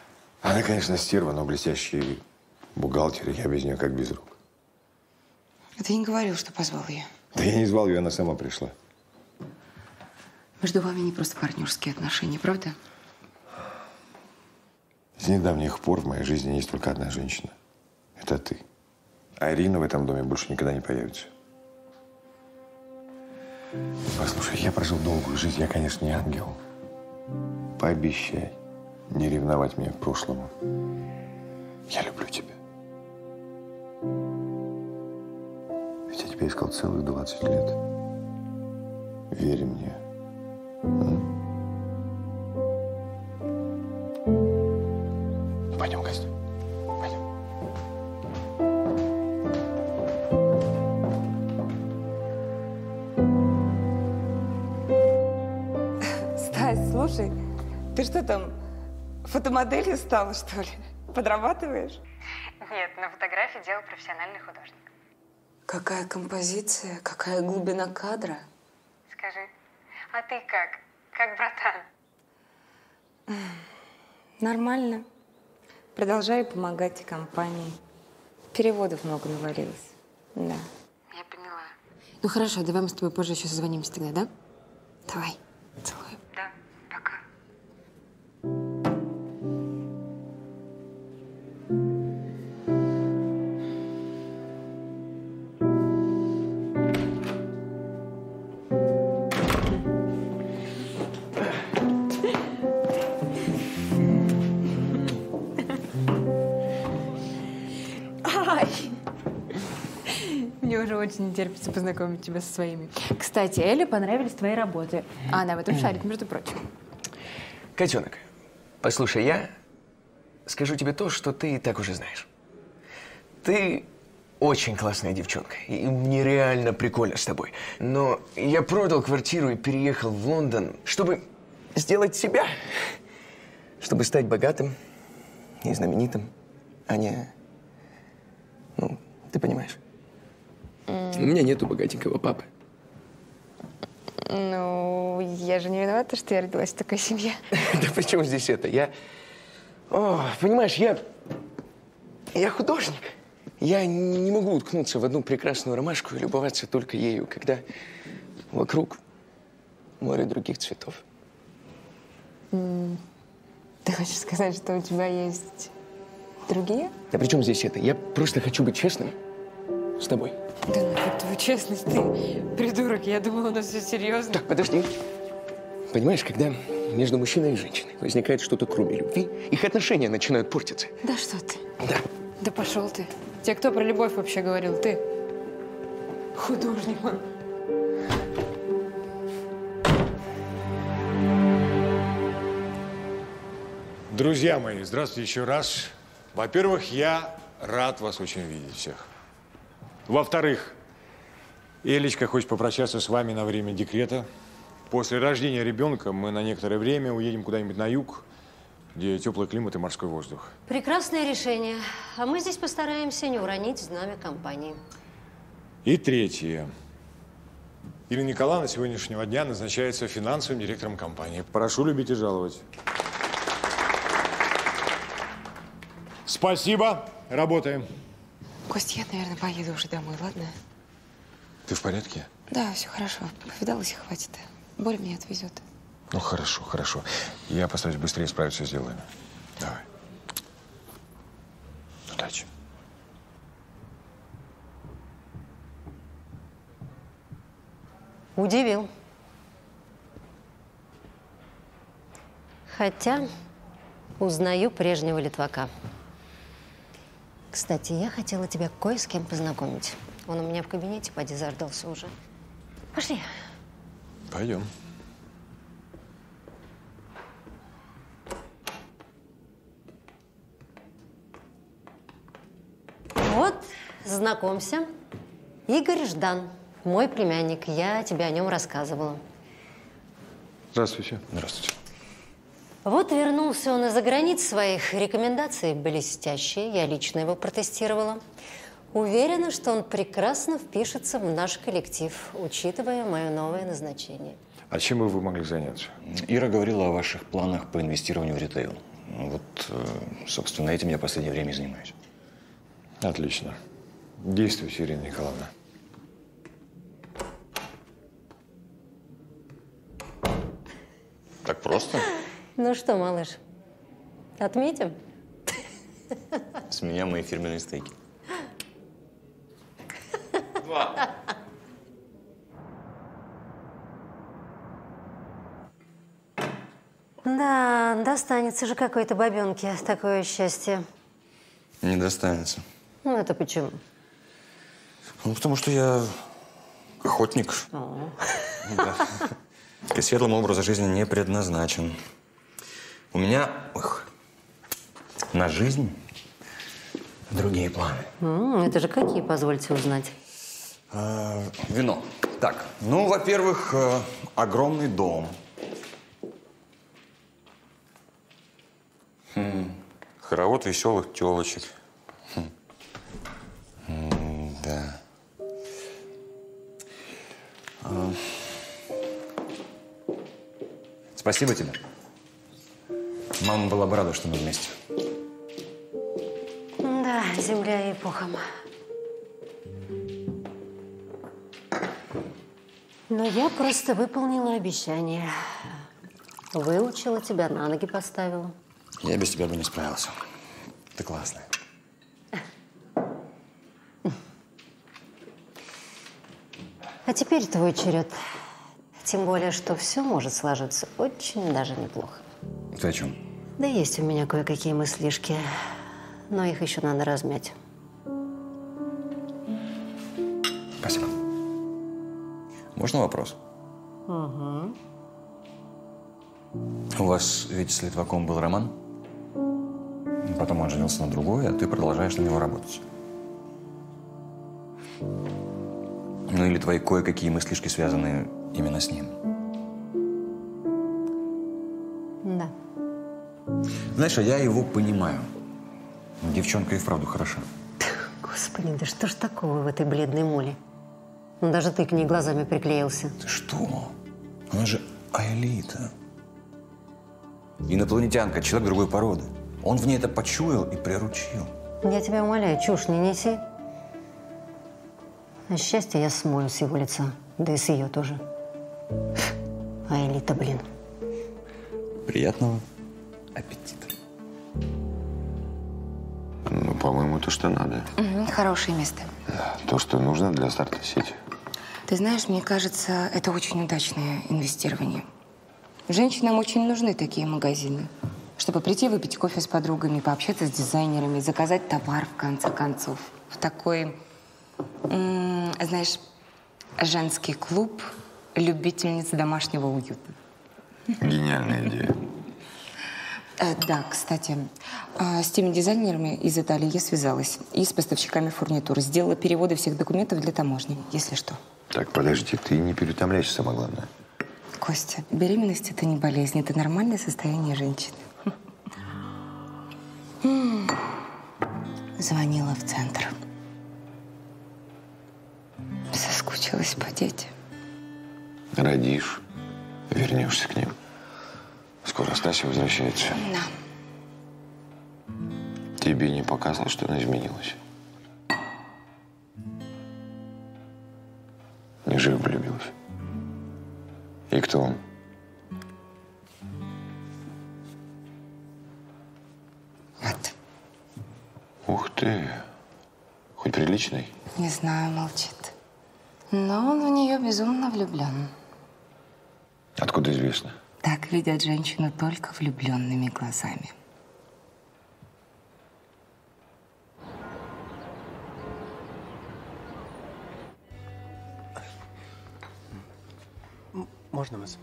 Она, конечно, стерва, но блестящий бухгалтер, я без нее как без рук. А ты не говорил, что позвал ее? Да я не звал ее, она сама пришла. Между вами не просто партнерские отношения, правда? С недавних пор в моей жизни есть только одна женщина. Это ты. А Ирина в этом доме больше никогда не появится. Послушай, я прожил долгую жизнь, я, конечно, не ангел. Пообещай не ревновать меня к прошлому. Я люблю тебя. Ведь я тебя искал целых двадцать лет. Верь мне. М? Пойдем, Костя. Пойдем. Стась, слушай, ты что там, фотомоделью стала, что ли? Подрабатываешь? Нет, на фотографии делал профессиональный художник. Какая композиция, какая глубина кадра. Скажи, а ты как? Как братан? Нормально. Продолжаю помогать компании. Переводов много навалилось. Да. Я поняла. Ну хорошо, давай мы с тобой позже еще созвонимся тогда, да? Давай. Целую. Да, пока. Мне уже очень не терпится познакомить тебя со своими. Кстати, Элле понравились твои работы. А она в этом шарит, между прочим. Котенок, послушай, я скажу тебе то, что ты и так уже знаешь. Ты очень классная девчонка, и мне реально прикольно с тобой. Но я продал квартиру и переехал в Лондон, чтобы сделать себя, чтобы стать богатым и знаменитым, а не… Ну, ты понимаешь. Mm. У меня нету богатенького папы. Ну, я же не виновата, что я родилась в такой семье. Да при чем здесь это? Я… О, понимаешь, я… Я художник. Я не могу уткнуться в одну прекрасную ромашку и любоваться только ею, когда вокруг море других цветов. Mm. Ты хочешь сказать, что у тебя есть другие? Да при чем здесь это? Я просто хочу быть честным с тобой. Да ну, как твою честность, ты придурок. Я думала, у нас все серьезно. Так, подожди. Понимаешь, когда между мужчиной и женщиной возникает что-то кроме любви, их отношения начинают портиться. Да что ты? Да. Да пошел ты. Тебе кто про любовь вообще говорил? Ты художник, он. Друзья мои, здравствуйте еще раз. Во-первых, я рад вас очень видеть всех. Во-вторых, Элечка хочет попрощаться с вами на время декрета. После рождения ребенка мы на некоторое время уедем куда-нибудь на юг, где теплый климат и морской воздух. Прекрасное решение. А мы здесь постараемся не уронить знамя компании. И третье. Ирина Николаевна с сегодняшнего дня назначается финансовым директором компании. Прошу любить и жаловать. Спасибо. Работаем. Кость, я, наверное, поеду уже домой, ладно? Ты в порядке? Да, все хорошо. Повидалась и хватит. Боря меня отвезет. Ну, хорошо, хорошо. Я постараюсь быстрее справиться с делами. Давай. Удачи. Удивил. Хотя узнаю прежнего Литвака. Кстати, я хотела тебя кое с кем познакомить. Он у меня в кабинете, поди, заждался уже. Пошли. Пойдем. Вот, знакомься. Игорь Ждан, мой племянник. Я тебе о нем рассказывала. Здравствуйте. Здравствуйте. Вот вернулся он из-за границ своих. Рекомендации блестящие. Я лично его протестировала. Уверена, что он прекрасно впишется в наш коллектив, учитывая мое новое назначение. А чем бы вы могли заняться? Ира говорила о ваших планах по инвестированию в ритейл. Вот, собственно, этим я в последнее время и занимаюсь. Отлично. Действуйте, Ирина Николаевна. просто. Ну что, малыш, отметим? С меня мои фирменные стейки. Два. Да, достанется же какой-то бабенке такое счастье. Не достанется. Ну, это почему? Ну, потому что я охотник. О. Да. К светлому образу жизни не предназначен. У меня ох, на жизнь другие планы. М, это же какие, позвольте узнать? А, вино. Так, ну, во-первых, э, огромный дом. Хм. Хоровод веселых телочек. Хм. М, да. А. Спасибо тебе. Мама была бы рада, что мы вместе. Да, земля и пухом. Но я просто выполнила обещание. Выучила тебя, на ноги поставила. Я без тебя бы не справился. Ты классная. А теперь твой черед. Тем более, что все может сложиться очень даже неплохо. Ты о чем? Да есть у меня кое-какие мыслишки, но их еще надо размять. Спасибо. Можно вопрос? Угу. У вас ведь с Литваком был роман? Потом он женился на другой, а ты продолжаешь на него работать. Ну или твои кое-какие мыслишки связаны именно с ним. Да. Знаешь, а я его понимаю. Девчонка и вправду хороша. Господи, да что ж такого в этой бледной моле? Ну, даже ты к ней глазами приклеился. Ты что? Она же Аэлита. Инопланетянка, человек другой породы. Он в ней это почуял и приручил. Я тебя умоляю, чушь не неси. А счастье я смою с его лица, да и с ее тоже. А Элита, блин. Приятного аппетита. Ну, по-моему, то, что надо. Угу, хорошее место. Да, то, что нужно для старта сети. Ты знаешь, мне кажется, это очень удачное инвестирование. Женщинам очень нужны такие магазины, чтобы прийти выпить кофе с подругами, пообщаться с дизайнерами, заказать товар, в конце концов. В такой, м- знаешь, женский клуб любительниц домашнего уюта. Гениальная идея. Э, да, кстати, э, с теми дизайнерами из Италии я связалась. И с поставщиками фурнитуры. Сделала переводы всех документов для таможни, если что. Так, подожди, ты не переутомляйся, самое главное. Костя, беременность – это не болезнь, это нормальное состояние женщины. Звонила в центр. Соскучилась по детям. Родишь, вернешься к ним. Скоро Стася возвращается. Да. Тебе не показалось, что она изменилась? Неужели влюбилась? И кто он? Вот. Ух ты. Хоть приличный? Не знаю, молчит. Но он в нее безумно влюблен. Откуда известно? Так видят женщину только влюбленными глазами. Можно вас?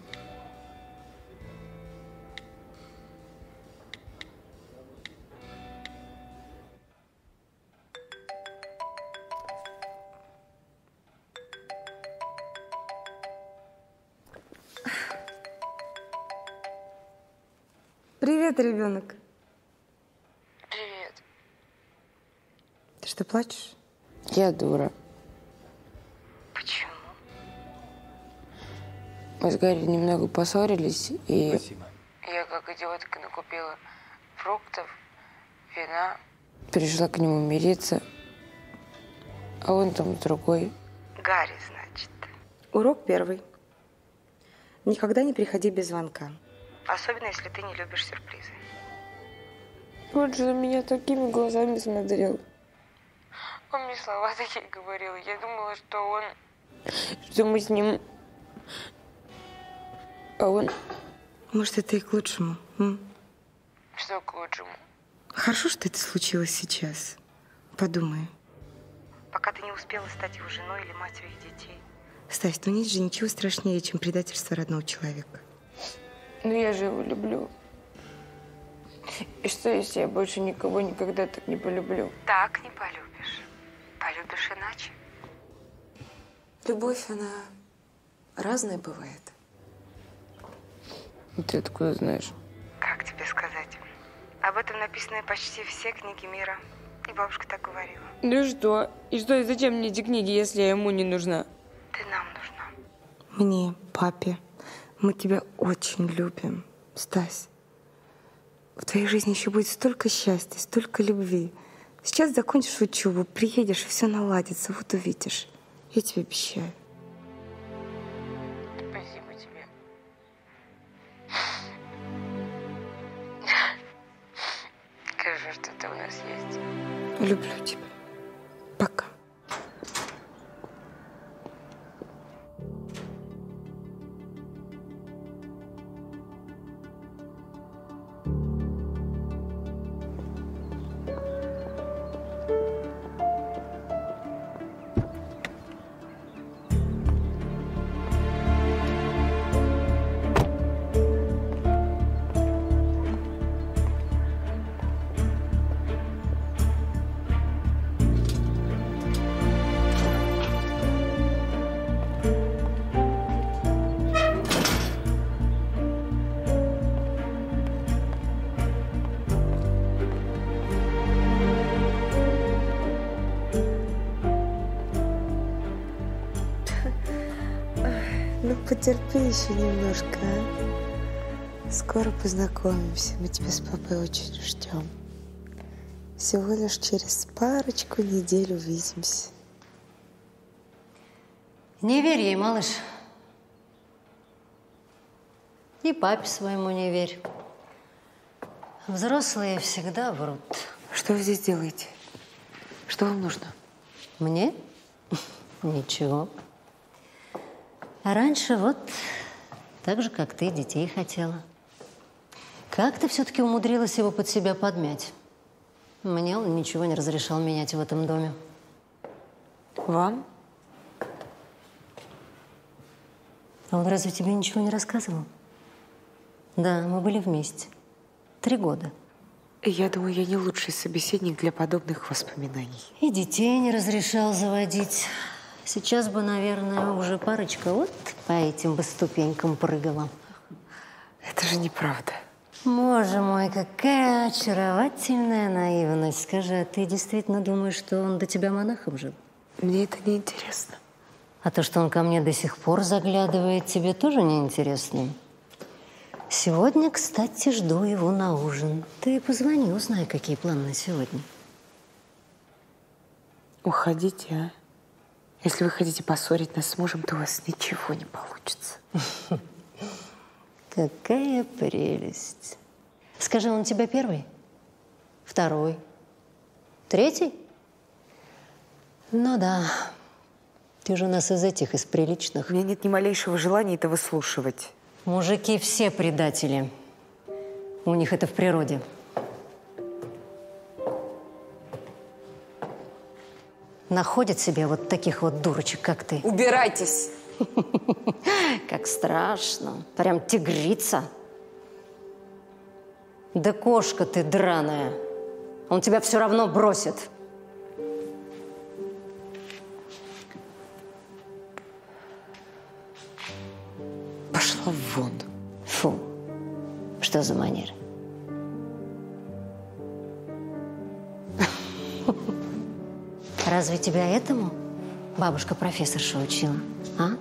Привет, ребенок. Привет. Ты что, плачешь? Я дура. Почему? Мы с Гарри немного поссорились, и… Спасибо. Я как идиотка накупила фруктов, вина. Пришла к нему мириться, а он там другой. Гарри, значит. Урок первый. Никогда не приходи без звонка. Особенно, если ты не любишь сюрпризы. Он же на меня такими глазами смотрел. Он мне слова такие говорил. Я думала, что он... Что мы с ним... А он... Может, это и к лучшему, м? Что к лучшему? Хорошо, что это случилось сейчас. Подумай. Пока ты не успела стать его женой или матерью их детей. Стась, ну нет же ничего страшнее, чем предательство родного человека. Ну я же его люблю. И что, если я больше никого никогда так не полюблю? Так не полюбишь. Полюбишь иначе. Любовь, она разная бывает. Ты откуда знаешь? Как тебе сказать? Об этом написаны почти все книги мира. И бабушка так говорила. Ну и что? И что, и зачем мне эти книги, если я ему не нужна? Ты нам нужна. Мне, папе, мы тебя очень любим, Стась. В твоей жизни еще будет столько счастья, столько любви. Сейчас закончишь учебу, приедешь, и все наладится, вот увидишь. Я тебе обещаю. Спасибо тебе. Скажи, что ты у нас есть. Люблю тебя. Пока. Ну, потерпи еще немножко, а? Скоро познакомимся. Мы тебя с папой очень ждем. Всего лишь через парочку недель увидимся. Не верь ей, малыш. И папе своему не верь. Взрослые всегда врут. Что вы здесь делаете? Что вам нужно? Мне? Ничего. А раньше вот так же, как ты, детей хотела. Как ты все-таки умудрилась его под себя подмять? Мне он ничего не разрешал менять в этом доме. Вам? А он разве тебе ничего не рассказывал? Да, мы были вместе. Три года. Я думаю, я не лучший собеседник для подобных воспоминаний. И детей не разрешал заводить. Сейчас бы, наверное, уже парочка вот по этим бы ступенькам прыгала. Это же неправда. Боже мой, какая очаровательная наивность. Скажи, а ты действительно думаешь, что он до тебя монахом жил? Мне это не интересно. А то, что он ко мне до сих пор заглядывает, тебе тоже не интересно? Сегодня, кстати, жду его на ужин. Ты позвони, узнай, какие планы на сегодня. Уходите, а? Если вы хотите поссорить нас с мужем, то у вас ничего не получится. Какая прелесть. Скажи, он у тебя первый? Второй? Третий? Ну да. Ты же у нас из этих, из приличных. У меня нет ни малейшего желания это выслушивать. Мужики все предатели. У них это в природе. Находят себе вот таких вот дурочек, как ты. Убирайтесь! Как страшно. Прям тигрица. Да кошка ты драная. Он тебя все равно бросит. Пошла вон. Фу. Что за манера? Разве тебя этому бабушка-профессорша учила, а?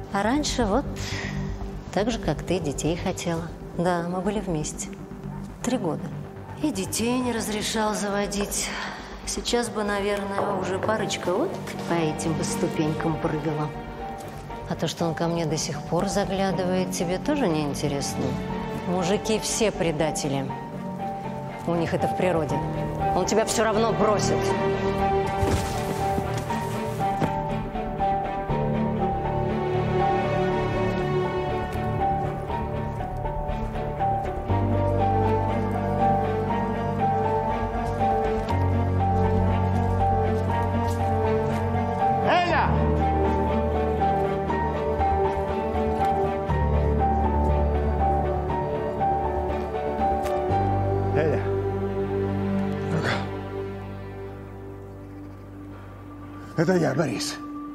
А раньше вот так же, как ты, детей хотела. Да, мы были вместе. Три года. И детей не разрешал заводить. Сейчас бы, наверное, уже парочка вот по этим бы ступенькам прыгала. А то, что он ко мне до сих пор заглядывает, тебе тоже не интересно? Мужики все предатели. У них это в природе. Он тебя все равно бросит. Это я, Борис.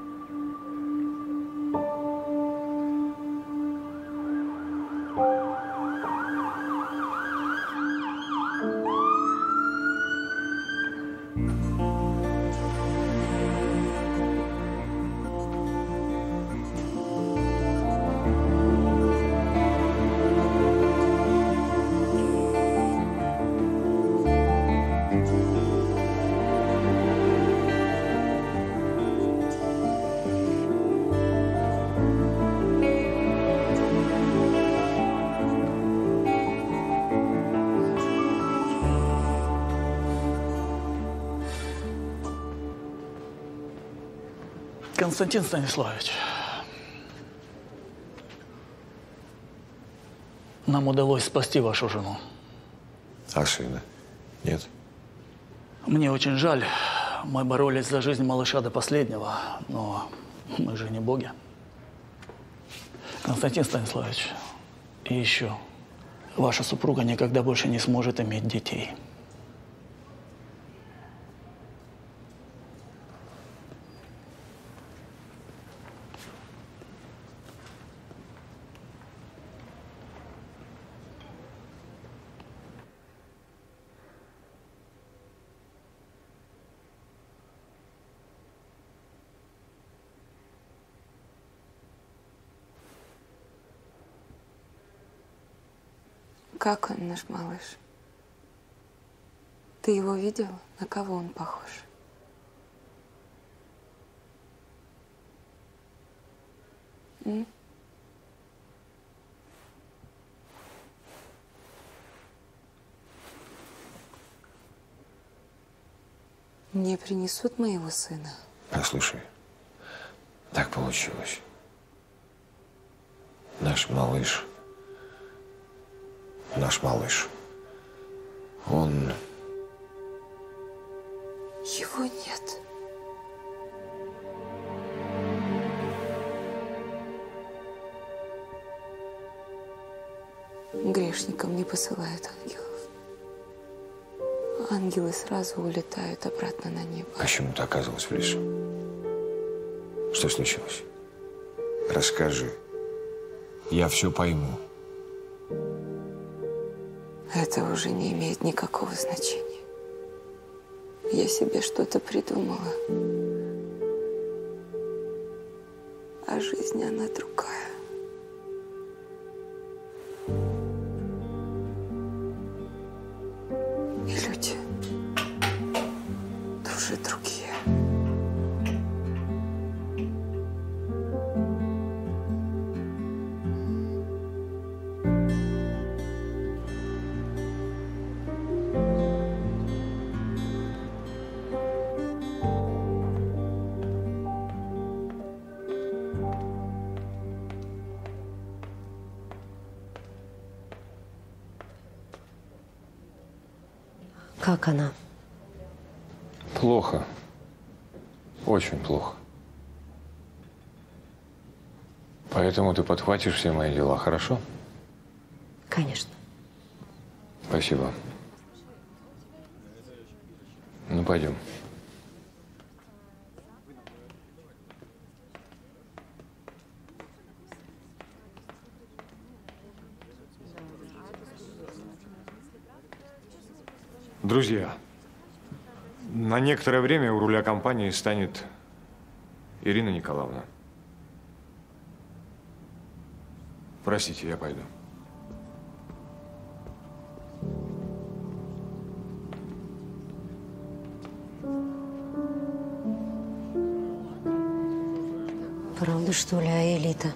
Константин Станиславович, нам удалось спасти вашу жену. А сына? Нет? Мне очень жаль. Мы боролись за жизнь малыша до последнего, но мы же не боги. Константин Станиславович, и еще, ваша супруга никогда больше не сможет иметь детей. Как он, наш малыш? Ты его видел? На кого он похож? М? Мне принесут моего сына? Послушай, так получилось. Наш малыш, наш малыш, он… Его нет. Грешникам не посылают ангелов. Ангелы сразу улетают обратно на небо. Почему ты оказалась в лесу? Что случилось? Расскажи. Я все пойму. Это уже не имеет никакого значения. Я себе что-то придумала. А жизнь, она другая. И люди тоже другие. Как она? Плохо. Очень плохо. Поэтому ты подхватишь все мои дела, хорошо? Конечно. Спасибо. Ну, пойдем. Друзья, на некоторое время у руля компании станет Ирина Николаевна. Простите, я пойду. Правда, что ли, Аэлита?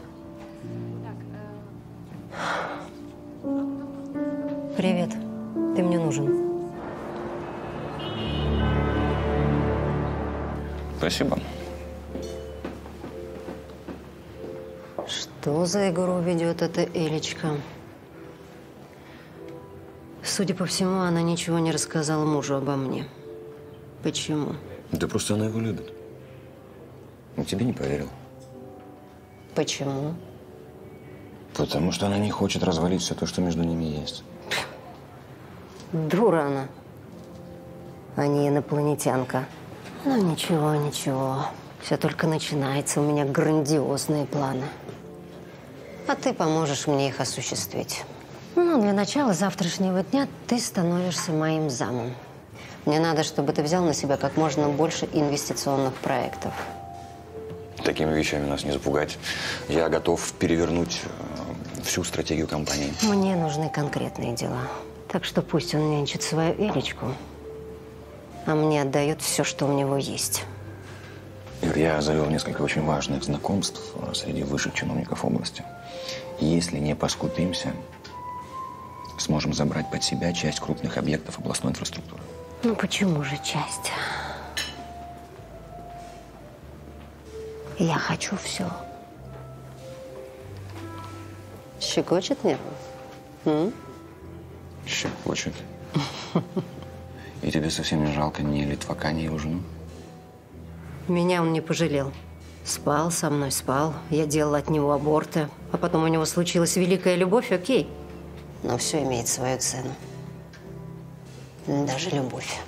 Привет. Ты мне нужен. Спасибо. Что за игру ведет эта Элечка? Судя по всему, она ничего не рассказала мужу обо мне. Почему? Да просто она его любит. Он тебе не поверил. Почему? Потому что она не хочет развалить все то, что между ними есть. Дура она, а не инопланетянка. Ну, ничего, ничего. Все только начинается. У меня грандиозные планы. А ты поможешь мне их осуществить. Ну, для начала завтрашнего дня ты становишься моим замом. Мне надо, чтобы ты взял на себя как можно больше инвестиционных проектов. Такими вещами нас не запугать. Я готов перевернуть э, всю стратегию компании. Мне нужны конкретные дела. Так что пусть он нянчит свою Элечку, а мне отдает все, что у него есть. Ир, я завел несколько очень важных знакомств среди высших чиновников области. Если не поскупимся, сможем забрать под себя часть крупных объектов областной инфраструктуры. Ну почему же часть? Я хочу все. Щекочет нервы? М? Щекочет. И тебе совсем не жалко ни Литвака, ни его жену? Меня он не пожалел. Спал со мной, спал. Я делала от него аборты. А потом у него случилась великая любовь, окей. Но все имеет свою цену. Даже любовь.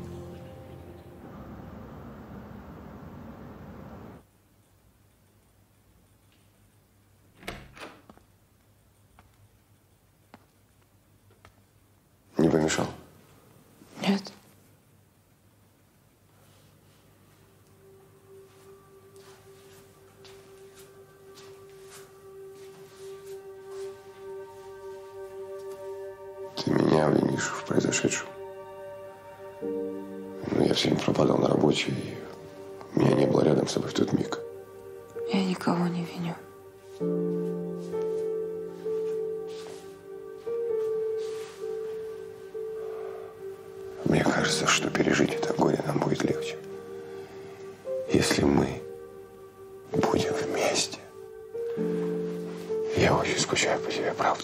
Не помешал? Нет. Ты меня обвинишь в произошедшем. Но я все время пропадал на работе, и меня не было рядом с тобой в тот миг. Я никого не виню. Мне кажется, что пережить это горе нам будет легче, если мы будем вместе. Я очень скучаю по тебе, правда.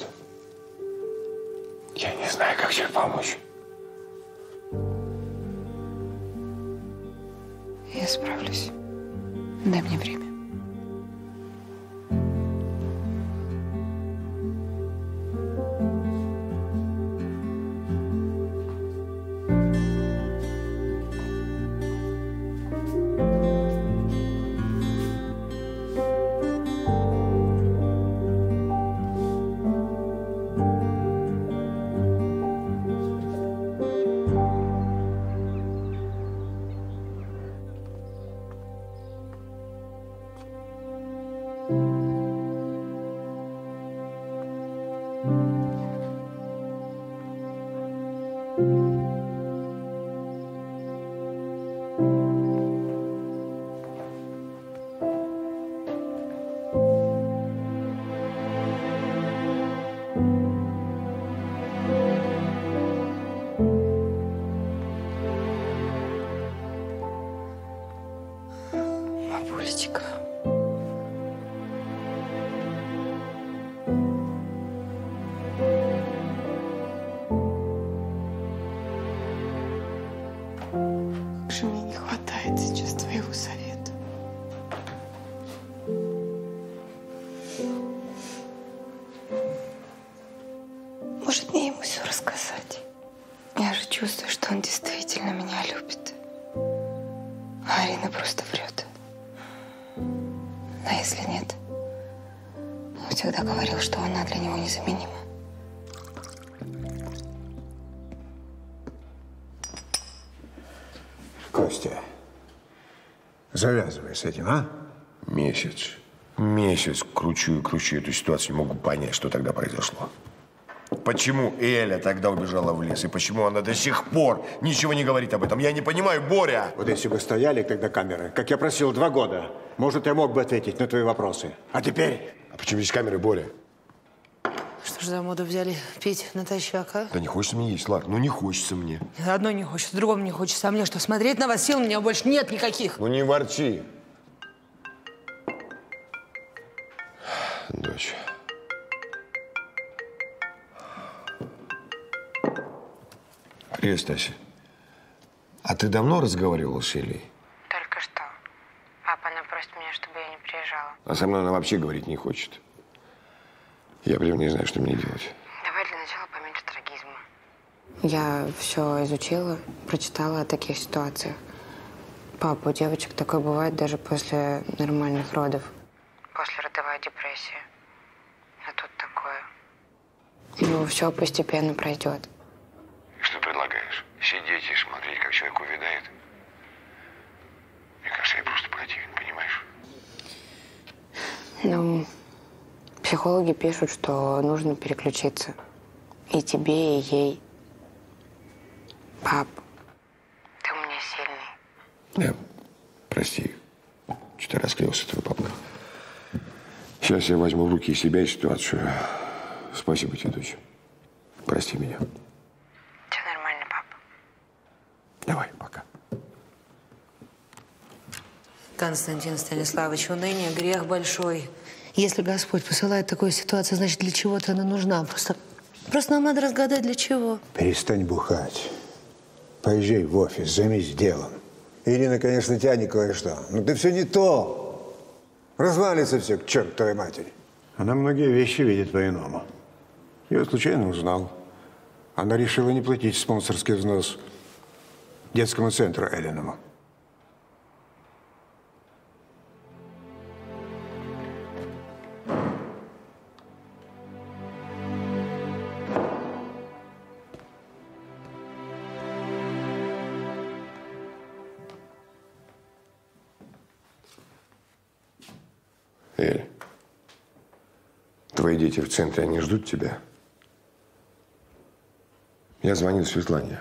Я не знаю, как тебе помочь. Я справлюсь. Дай мне время. Бабулечка. Как же мне не хватает сейчас твоего совета. Может, мне ему все рассказать? Я же чувствую, что он действительно меня любит. А Арина просто врет. А если нет? Он всегда говорил, что она для него незаменима. Костя, завязывай с этим, а? Месяц Месяц кручу и кручу эту ситуацию, не могу понять, что тогда произошло. Почему Эля тогда убежала в лес? И почему она до сих пор ничего не говорит об этом? Я не понимаю, Боря! Вот если бы стояли тогда камеры, как я просил два года, может, я мог бы ответить на твои вопросы. А теперь… А почему здесь камеры, Боря? Что ж за моду взяли пить натощак, а? Да не хочется мне есть, Лар. Ну не хочется мне. Одно не хочется, другому не хочется. А мне что, смотреть на вас сил у меня больше нет никаких. Ну не ворчи. Дочь. Привет, Стася. А ты давно разговаривала с Элей? Только что. Папа, она просит меня, чтобы я не приезжала. А со мной она вообще говорить не хочет. Я прям не знаю, что мне делать. Давай для начала поменьше трагизма. Я все изучила, прочитала о таких ситуациях. Папа, у девочек такое бывает даже после нормальных родов. Послеродовая депрессия. А тут такое. Ну, все постепенно пройдет. Что предлагаешь? Сидеть и смотреть, как человек увядает? Мне кажется, я просто противен, понимаешь? Ну, психологи пишут, что нужно переключиться. И тебе, и ей. Пап, ты у меня сильный. Да, прости. Что-то расклеился твой папка. Сейчас я возьму в руки себя и ситуацию. Спасибо тебе, дочь. Прости меня. Все нормально, папа. Давай, пока. Константин Станиславович, уныние – грех большой. Если Господь посылает такую ситуацию, значит, для чего-то она нужна. Просто, просто нам надо разгадать, для чего. Перестань бухать. Поезжай в офис, займись делом. Ирина, конечно, тянет кое-что, но ты все не то. Развалится все к чертовой матери. Она многие вещи видит по-иному. Я случайно узнал. Она решила не платить спонсорский взнос детскому центру Эллиному. Эль, твои дети в центре, они ждут тебя? Я звонил Светлане.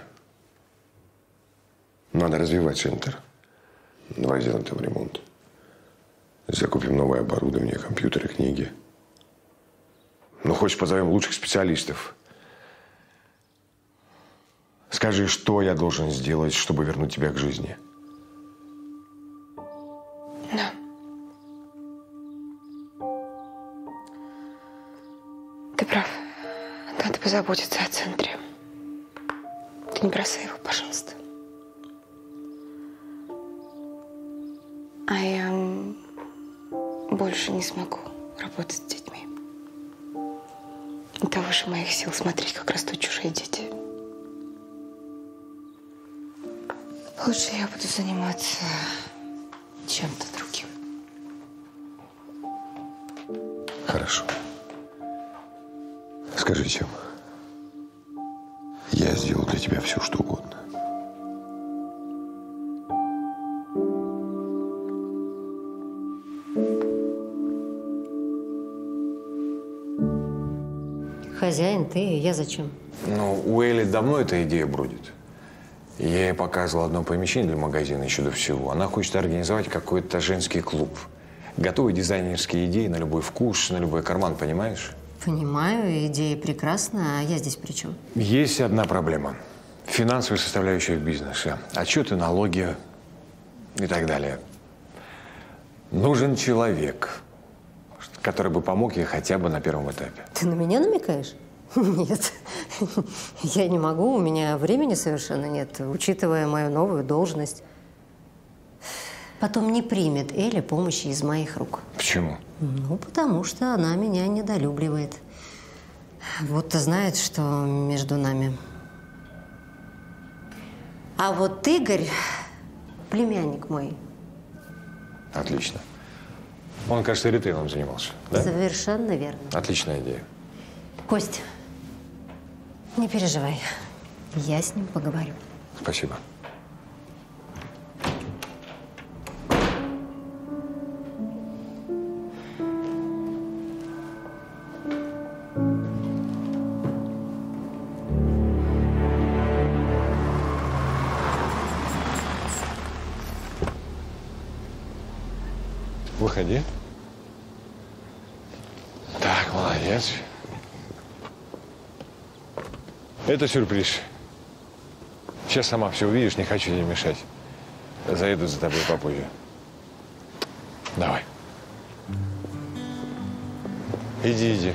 Надо развивать центр. Давай сделаем там ремонт. Закупим новое оборудование, компьютеры, книги. Ну, хочешь, позовем лучших специалистов. Скажи, что я должен сделать, чтобы вернуть тебя к жизни? Да. Ты прав. Надо позаботиться о центре. Ты не бросай его, пожалуйста. А я больше не смогу работать с детьми. Это выше моих сил смотреть, как растут чужие дети. Лучше я буду заниматься чем-то другим. Хорошо. Скажи, чем? Я сделал для тебя все, что угодно. Хозяин ты, я зачем? Ну, у Эли давно эта идея бродит. Я ей показывал одно помещение для магазина еще до всего. Она хочет организовать какой-то женский клуб. Готовые дизайнерские идеи на любой вкус, на любой карман, понимаешь? Понимаю, идея прекрасна, а я здесь при чем? Есть одна проблема. Финансовая составляющая бизнеса. Отчеты, налоги и так далее. Нужен человек, который бы помог ей хотя бы на первом этапе. Ты на меня намекаешь? Нет, я не могу, у меня времени совершенно нет, учитывая мою новую должность. Потом не примет Эля помощи из моих рук. Почему? Ну, потому что она меня недолюбливает. Вот-то знает, что между нами. А вот Игорь, племянник мой. Отлично. Он, кажется, ритейлом занимался, да? Совершенно верно. Отличная идея. Кость, не переживай, я с ним поговорю. Спасибо. Выходи. Так, молодец. Это сюрприз. Сейчас сама все увидишь, не хочу тебе мешать. Заеду за тобой попозже. Давай. Иди, иди.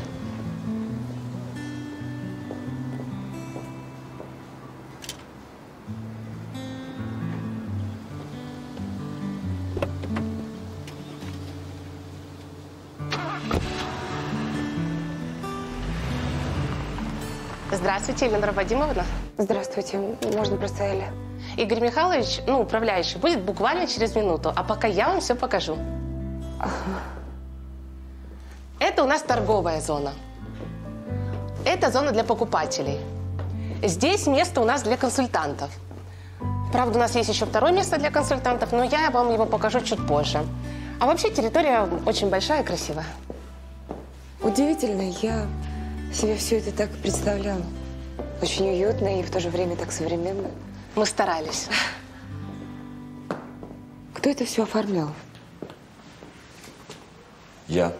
Здравствуйте, Елена Вадимовна. Здравствуйте. Можно просто Эля? Игорь Михайлович, ну, управляющий, будет буквально через минуту. А пока я вам все покажу. Ага. Это у нас торговая зона. Это зона для покупателей. Здесь место у нас для консультантов. Правда, у нас есть еще второе место для консультантов, но я вам его покажу чуть позже. А вообще территория очень большая и красивая. Удивительно, я себе все это так представляла. Очень уютно и в то же время так современно. Мы старались. Кто это все оформлял? Я.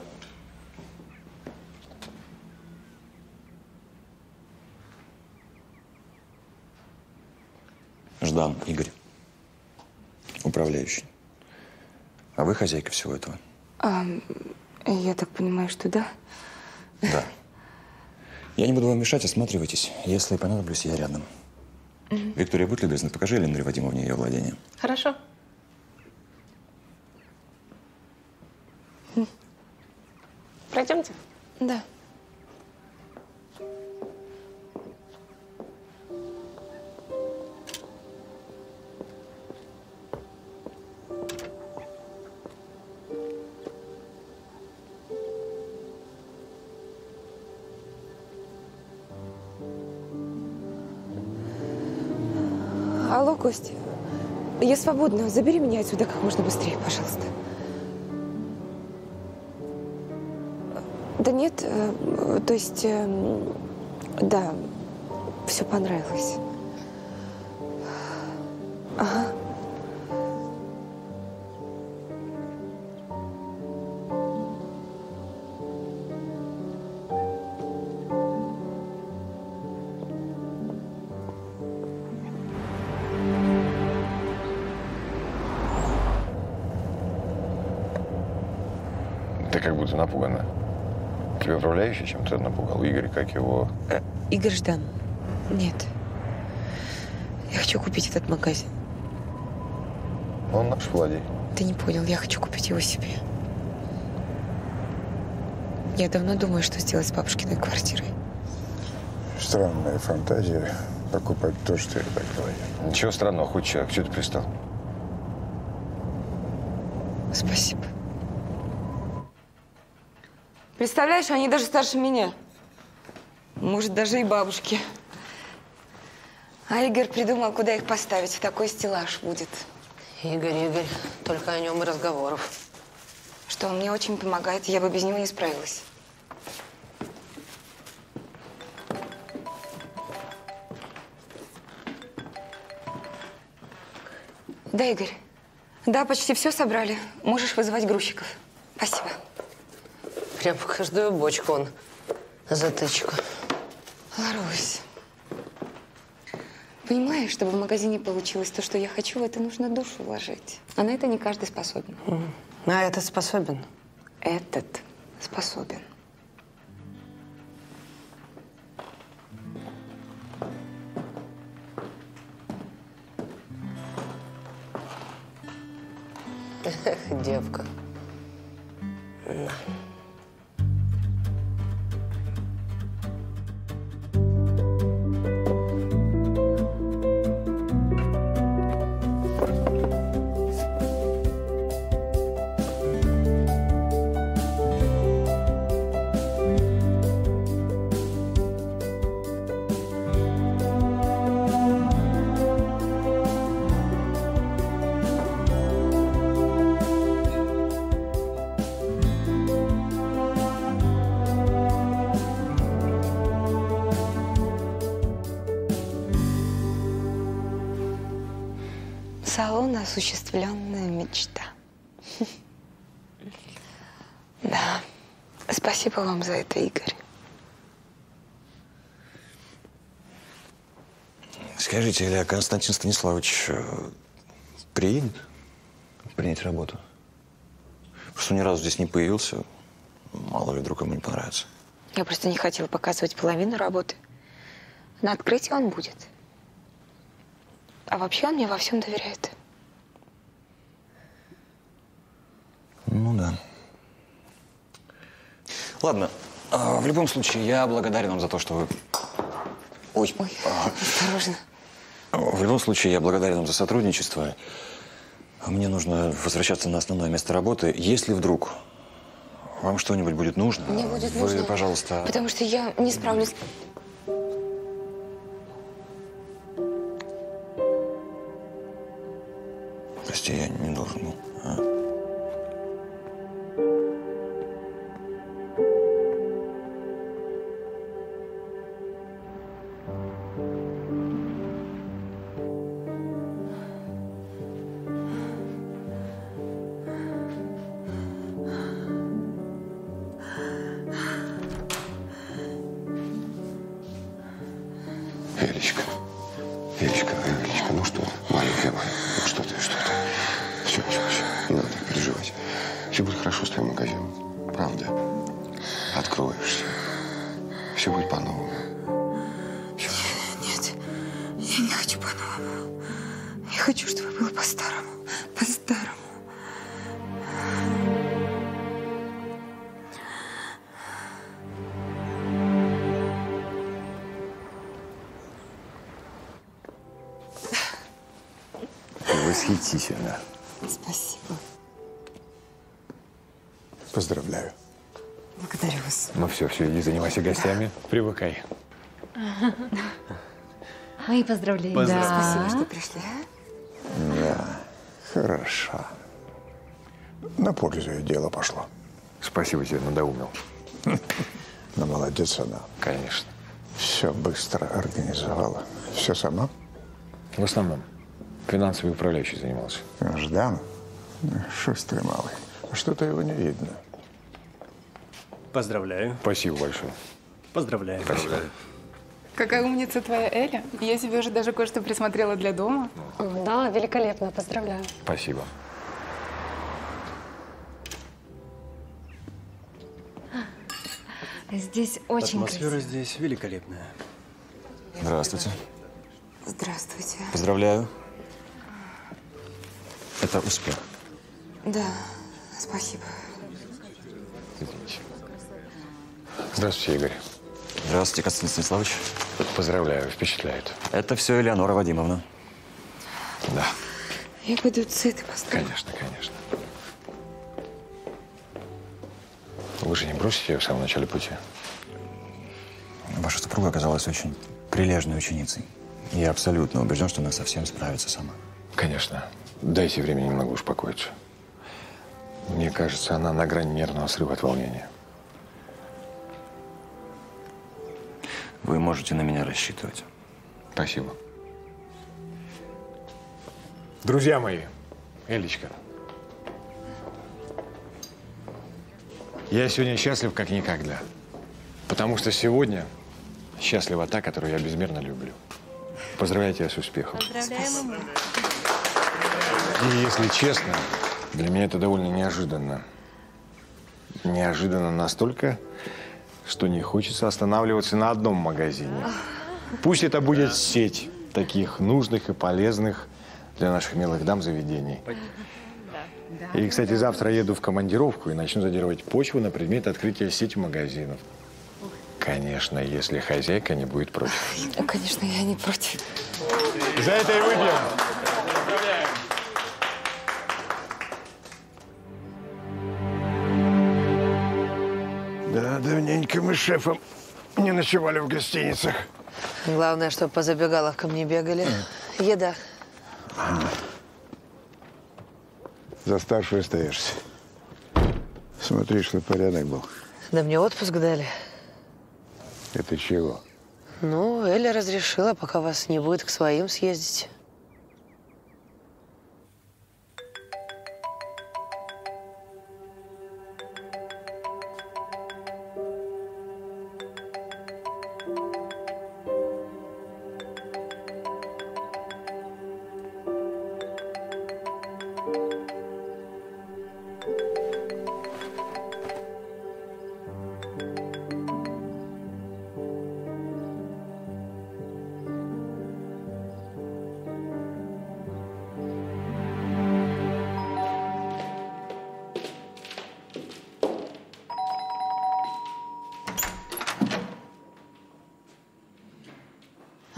Ждан Игорь, управляющий. А вы хозяйка всего этого? А, я так понимаю, что да? Да. Я не буду вам мешать, осматривайтесь. Если понадоблюсь, я рядом. Угу. Виктория, будь любезна, покажи Елене Вадимовне ее владение. Хорошо. Пройдемте? Да. Алло, Костя. Я свободна. Забери меня отсюда как можно быстрее, пожалуйста. Да нет, э, то есть, э, да, все понравилось. Ага. Ты как будто напугана. Тебя управляющий чем-то напугал? Игорь, как его? Э, Игорь Ждан. Нет. Я хочу купить этот магазин. Он наш владей. Ты не понял, я хочу купить его себе. Я давно думаю, что сделать с бабушкиной квартирой. Странная фантазия покупать то, что я так говорю. Ничего странного, хоть человек. Чего ты пристал? Спасибо. Представляешь, они даже старше меня. Может, даже и бабушки. А Игорь придумал, куда их поставить. Такой стеллаж будет. Игорь, Игорь, только о нем и разговоров. Что он мне очень помогает, я бы без него не справилась. Да, Игорь. Да, почти все собрали. Можешь вызывать грузчиков. Спасибо. Прям в каждую бочку он затычку. Ларусь, понимаешь, чтобы в магазине получилось то, что я хочу, в это нужно душу вложить. А на это не каждый способен. А этот способен? Этот способен. Эх, девка. На. Салон — осуществленная мечта. Спасибо вам за это, Игорь. Скажите, Илья, Константин Станиславович э, приедет принять работу? Просто ни разу здесь не появился. Мало ли, вдруг ему не понравится. Я просто не хотела показывать половину работы. На открытии он будет. А вообще он мне во всем доверяет. Ну да. Ладно. А, в любом случае, я благодарен вам за то, что вы... Ой. Ой, осторожно. В любом случае, я благодарен вам за сотрудничество. Мне нужно возвращаться на основное место работы. Если вдруг вам что-нибудь будет нужно, Мне будет вы, нужно, пожалуйста... Потому что я не справлюсь. Прости, я не должен был. А? Элечка, Элечка, Элечка, ну что, маленькая моя, ну что ты, что ты? Все, все, все, не надо так переживать. Все будет хорошо с твоим магазином, правда. Откроешься, все будет по-новому. Нет, я не хочу по-новому. Я хочу, чтобы было по-старому, по-старому. Восхитительно. Спасибо. Поздравляю. Благодарю вас. Ну все, все, иди занимайся гостями. Привыкай. Мои поздравления. Поздравляю. Спасибо, что пришли. Да, хорошо. На пользу ей дело пошло. Спасибо тебе, надоумил. Ну, молодец она. Конечно. Все быстро организовала. Все сама? В основном. Финансовый управляющий занимался. Ждан? Шустрый малый. Что-то его не видно. Поздравляю. Спасибо большое. Поздравляю. Спасибо. Какая умница твоя Эля. Я себе уже даже кое-что присмотрела для дома. Да, великолепно, поздравляю. Спасибо. Здесь очень Атмосфера красиво. здесь великолепная. Здравствуйте. Здравствуйте. Поздравляю. Это успех. Да, спасибо. Извините. Здравствуйте, Игорь. Здравствуйте, Константин Станиславович. Поздравляю, впечатляет. Это все Элеонора Вадимовна. Да. Я пойду цветы поставлю. Конечно, конечно. Вы же не бросите ее в самом начале пути? Ваша супруга оказалась очень прилежной ученицей. Я абсолютно убежден, что она совсем справится сама. Конечно. Дайте время немного успокоиться. Мне кажется, она на грани нервного срыва от волнения. Вы можете на меня рассчитывать. Спасибо. Друзья мои, Элечка, я сегодня счастлив как никогда. Потому что сегодня счастлива та, которую я безмерно люблю. Поздравляю тебя с успехом. Поздравляем. И если честно, для меня это довольно неожиданно. Неожиданно настолько, что не хочется останавливаться на одном магазине. Пусть это будет сеть таких нужных и полезных для наших милых дам заведений. И, кстати, завтра еду в командировку и начну задерживать почву на предмет открытия сети магазинов. Конечно, если хозяйка не будет против. Конечно, я не против. За это и выпьем. Да, давненько мы с шефом не ночевали в гостиницах. Главное, чтобы по забегаловкам не бегали. Еда. За старшую остаешься. Смотри, что порядок был. Да мне отпуск дали. Это чего? Ну, Эля разрешила, пока вас не будет, к своим съездить.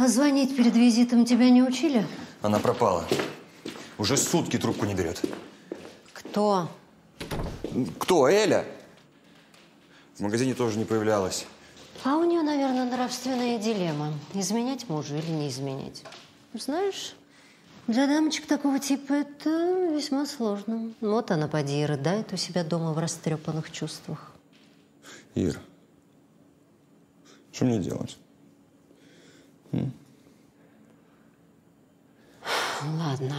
А звонить перед визитом тебя не учили? Она пропала. Уже сутки трубку не берет. Кто? Кто? Эля? В магазине тоже не появлялась. А у нее, наверное, нравственная дилемма. Изменять мужу или не изменять. Знаешь, для дамочек такого типа это весьма сложно. Вот она, поди, и рыдает у себя дома в растрепанных чувствах. Ир, что мне делать? М? Ладно.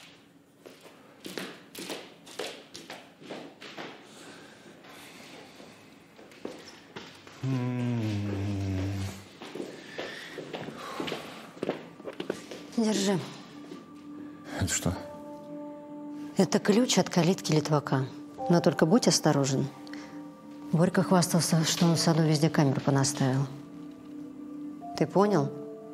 Держи. Это что? Это ключ от калитки Литвака. Но только будь осторожен. Борька хвастался, что он в саду везде камер понаставил. Ты понял?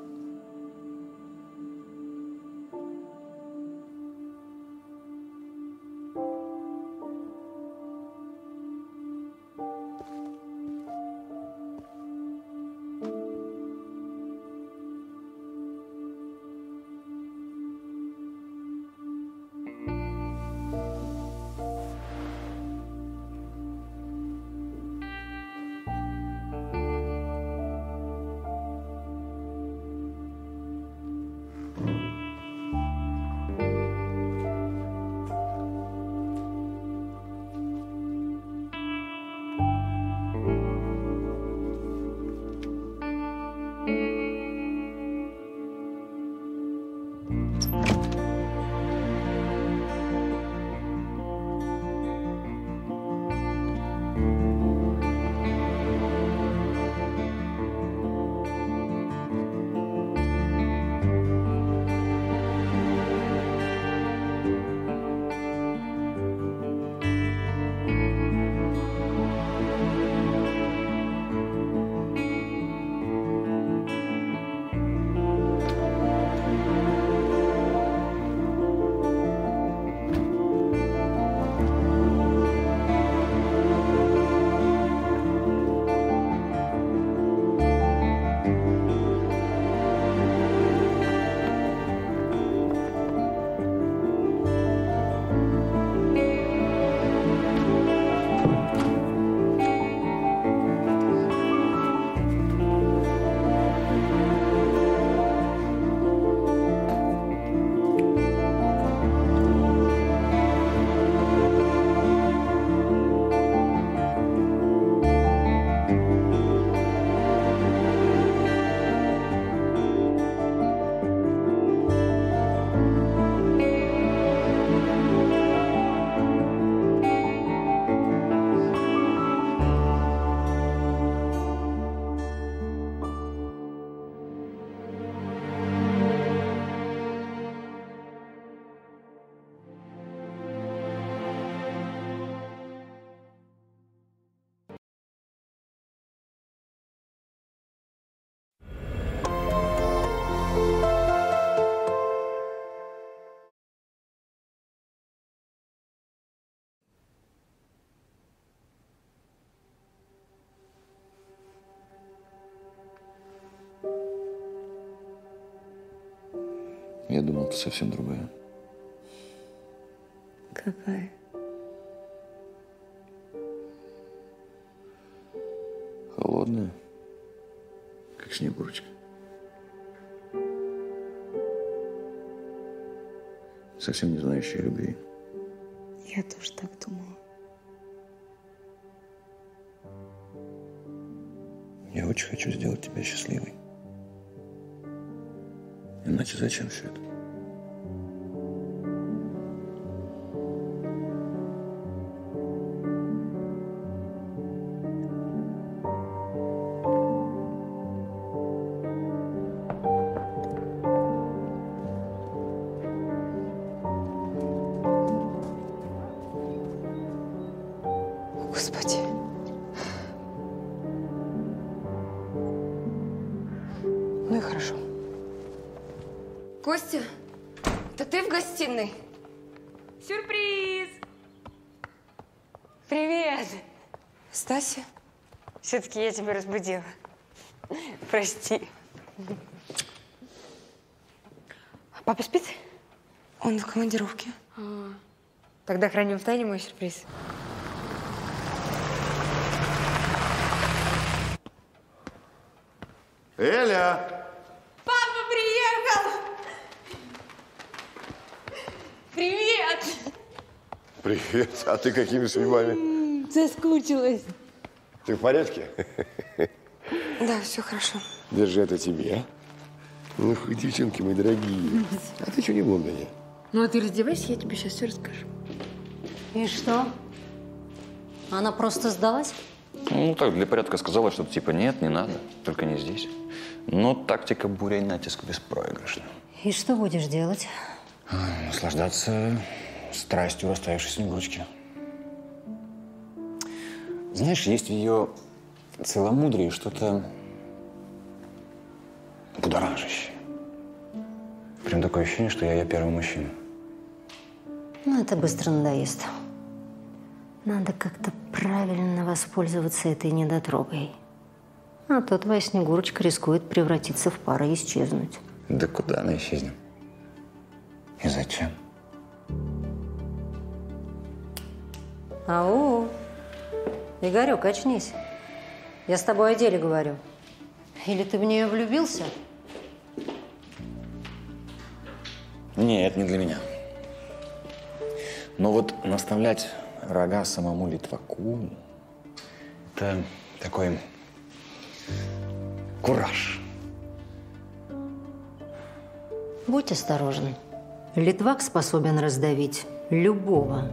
Я думал, ты совсем другая. Какая? Холодная, как Снегурочка. Совсем не знающая любви. Я тоже так думала. Я очень хочу сделать тебя счастливой. Иначе зачем все это? Господи. Ну и хорошо. Костя, это ты в гостиной? Сюрприз! Привет! Стася? Все-таки я тебя разбудила. Прости. Папа спит? Он в командировке. А, тогда храним в тайне мой сюрприз. Эля! Папа приехал! Привет! Привет. А ты какими судьбами? Соскучилась. Ты в порядке? Да, все хорошо. Держи это тебе. Ну, хоть девчонки мои дорогие. А ты что не в Лондоне? Ну, а ты раздевайся, я тебе сейчас все расскажу. И что? Она просто сдалась? Ну, так, для порядка сказала, что типа нет, не надо, только не здесь. Но тактика буря и натиск беспроигрышна. И что будешь делать? Наслаждаться страстью растаявшей снегурочки. Знаешь, есть в ее целомудрии что-то будоражащее. Прям такое ощущение, что я ее первый мужчина. Ну, это быстро надоест. Надо как-то правильно воспользоваться этой недотрогой. А то твоя Снегурочка рискует превратиться в пар и исчезнуть. Да куда она исчезнет? И зачем? Ау, Игорек, очнись. Я с тобой о деле говорю. Или ты в нее влюбился? Нет, не для меня. Но вот наставлять рога самому Литваку – это такой кураж. Будь осторожен. Литвак способен раздавить любого.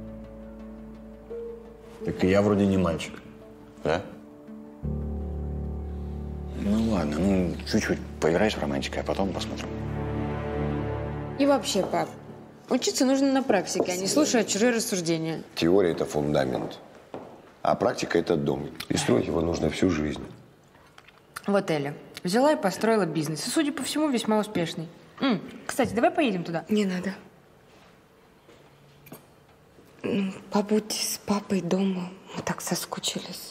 Так и я вроде не мальчик, да? Ну ладно, ну чуть-чуть поиграешь в романтика, а потом посмотрим. И вообще, пап, учиться нужно на практике, а не слушая чужие рассуждения. Теория – это фундамент, а практика – это дом. И строить его нужно всю жизнь. Вот Эля взяла и построила бизнес. И, судя по всему, весьма успешный. М, кстати, давай поедем туда. Не надо. Ну, побудь с папой дома. Мы так соскучились.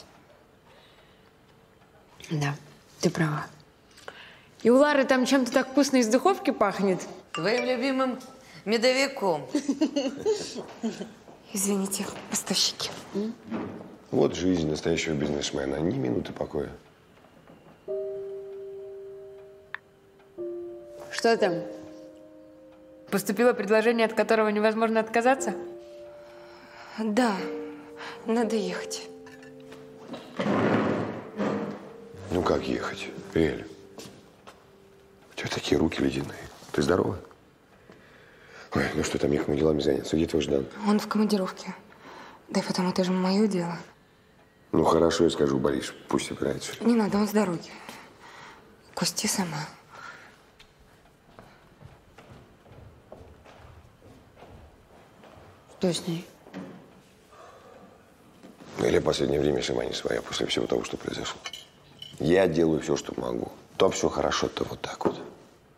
Да, ты права. И у Лары там чем-то так вкусно из духовки пахнет. Твоим любимым медовиком. Извините, поставщики. Вот жизнь настоящего бизнесмена. Ни минуты покоя. Что там? Поступило предложение, от которого невозможно отказаться? Да, надо ехать. Ну как ехать? Эль, у тебя такие руки ледяные. Ты здорова? Ой, ну что там, ехать делами заняться? Где твой Ждан? Он в командировке. Да и потом, это же мое дело. Ну хорошо, я скажу, Борис, пусть опирается. Не надо, он с дороги. Кости сама. Что с ней? Эля в последнее время сама не своя после всего того, что произошло. Я делаю все, что могу. То все хорошо, то вот так вот.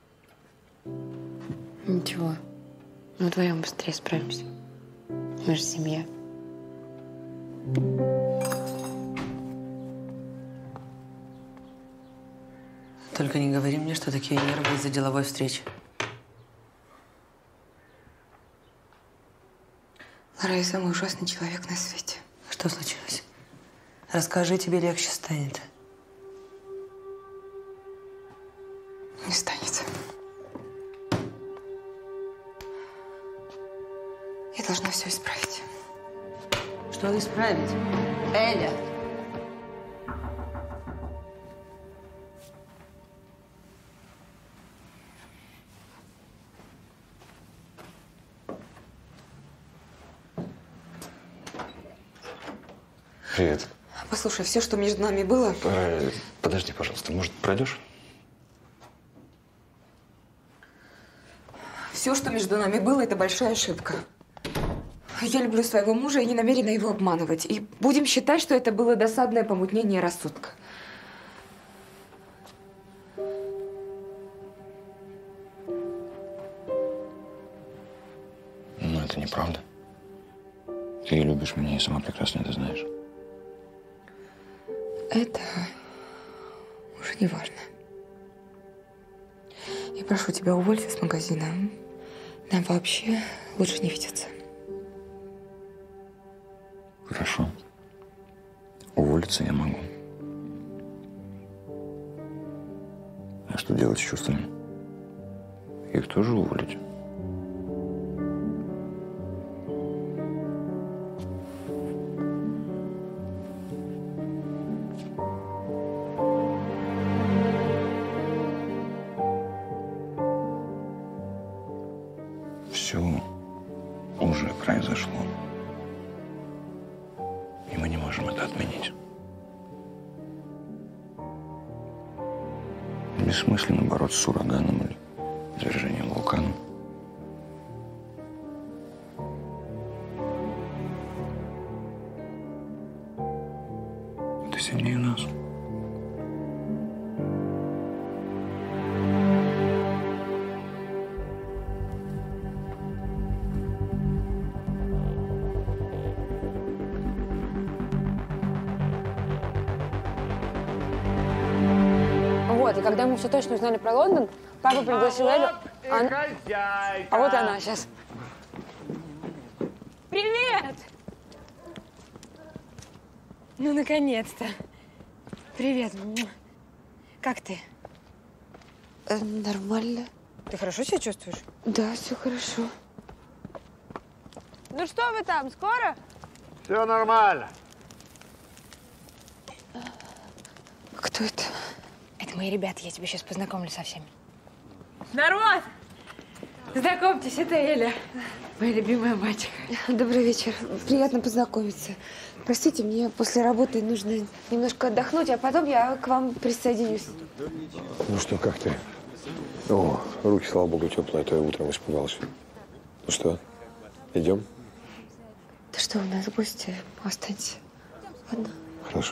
Ничего. Мы вдвоем быстрее справимся. Мы же семья. Только не говори мне, что такие нервы из-за деловой встречи. Лара, я самый ужасный человек на свете. Что случилось? Расскажи, тебе легче станет. Не станет. Я должна все исправить. Что исправить? Эля! Привет. Послушай, все, что между нами было… Э, Подожди, пожалуйста, может, пройдешь? Все, что между нами было, это большая ошибка. Я люблю своего мужа и не намерена его обманывать. И будем считать, что это было досадное помутнение рассудка. Ну, это неправда. Ты любишь меня и сама прекрасно это знаешь. Это уже не важно. Я прошу тебя, уволься с магазина. Нам вообще лучше не видеться. Хорошо. Уволиться я могу. А что делать с чувствами? Их тоже уволить? Все уже произошло. И мы не можем это отменить. Бессмысленно бороться с ураганом или извержением вулкана. Это сильнее нас. Вот, и когда мы все точно узнали про Лондон, папа пригласил Элю. А, а вот она сейчас. Привет! Ну, наконец-то. Привет. Как ты? Э, нормально. Ты хорошо себя чувствуешь? Да, все хорошо. Ну что вы там, скоро? Все нормально. Кто это? Это мои ребята, я тебя сейчас познакомлю со всеми. Народ! Знакомьтесь, это Эля, моя любимая мачеха. Добрый вечер. Приятно познакомиться. Простите, мне после работы нужно немножко отдохнуть, а потом я к вам присоединюсь. Ну что, как ты? О, руки, слава богу, теплые, а то я утром испугался. Ну что, идем? Да что, у нас гости, останься. Ладно? Хорошо.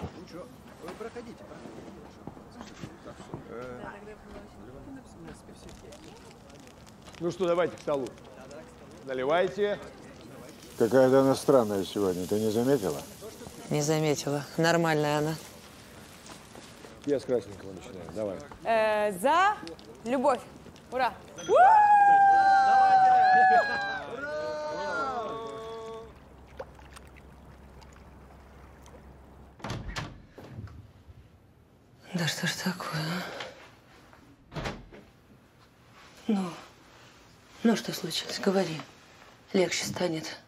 Ну что, давайте к столу. Наливайте. Какая-то она странная сегодня, ты не заметила? Не заметила. Нормальная она. Я с красненького начинаю. Давай. Э, за любовь. Ура! Да что ж такое, а? Ну, ну что случилось? Говори. Легче станет.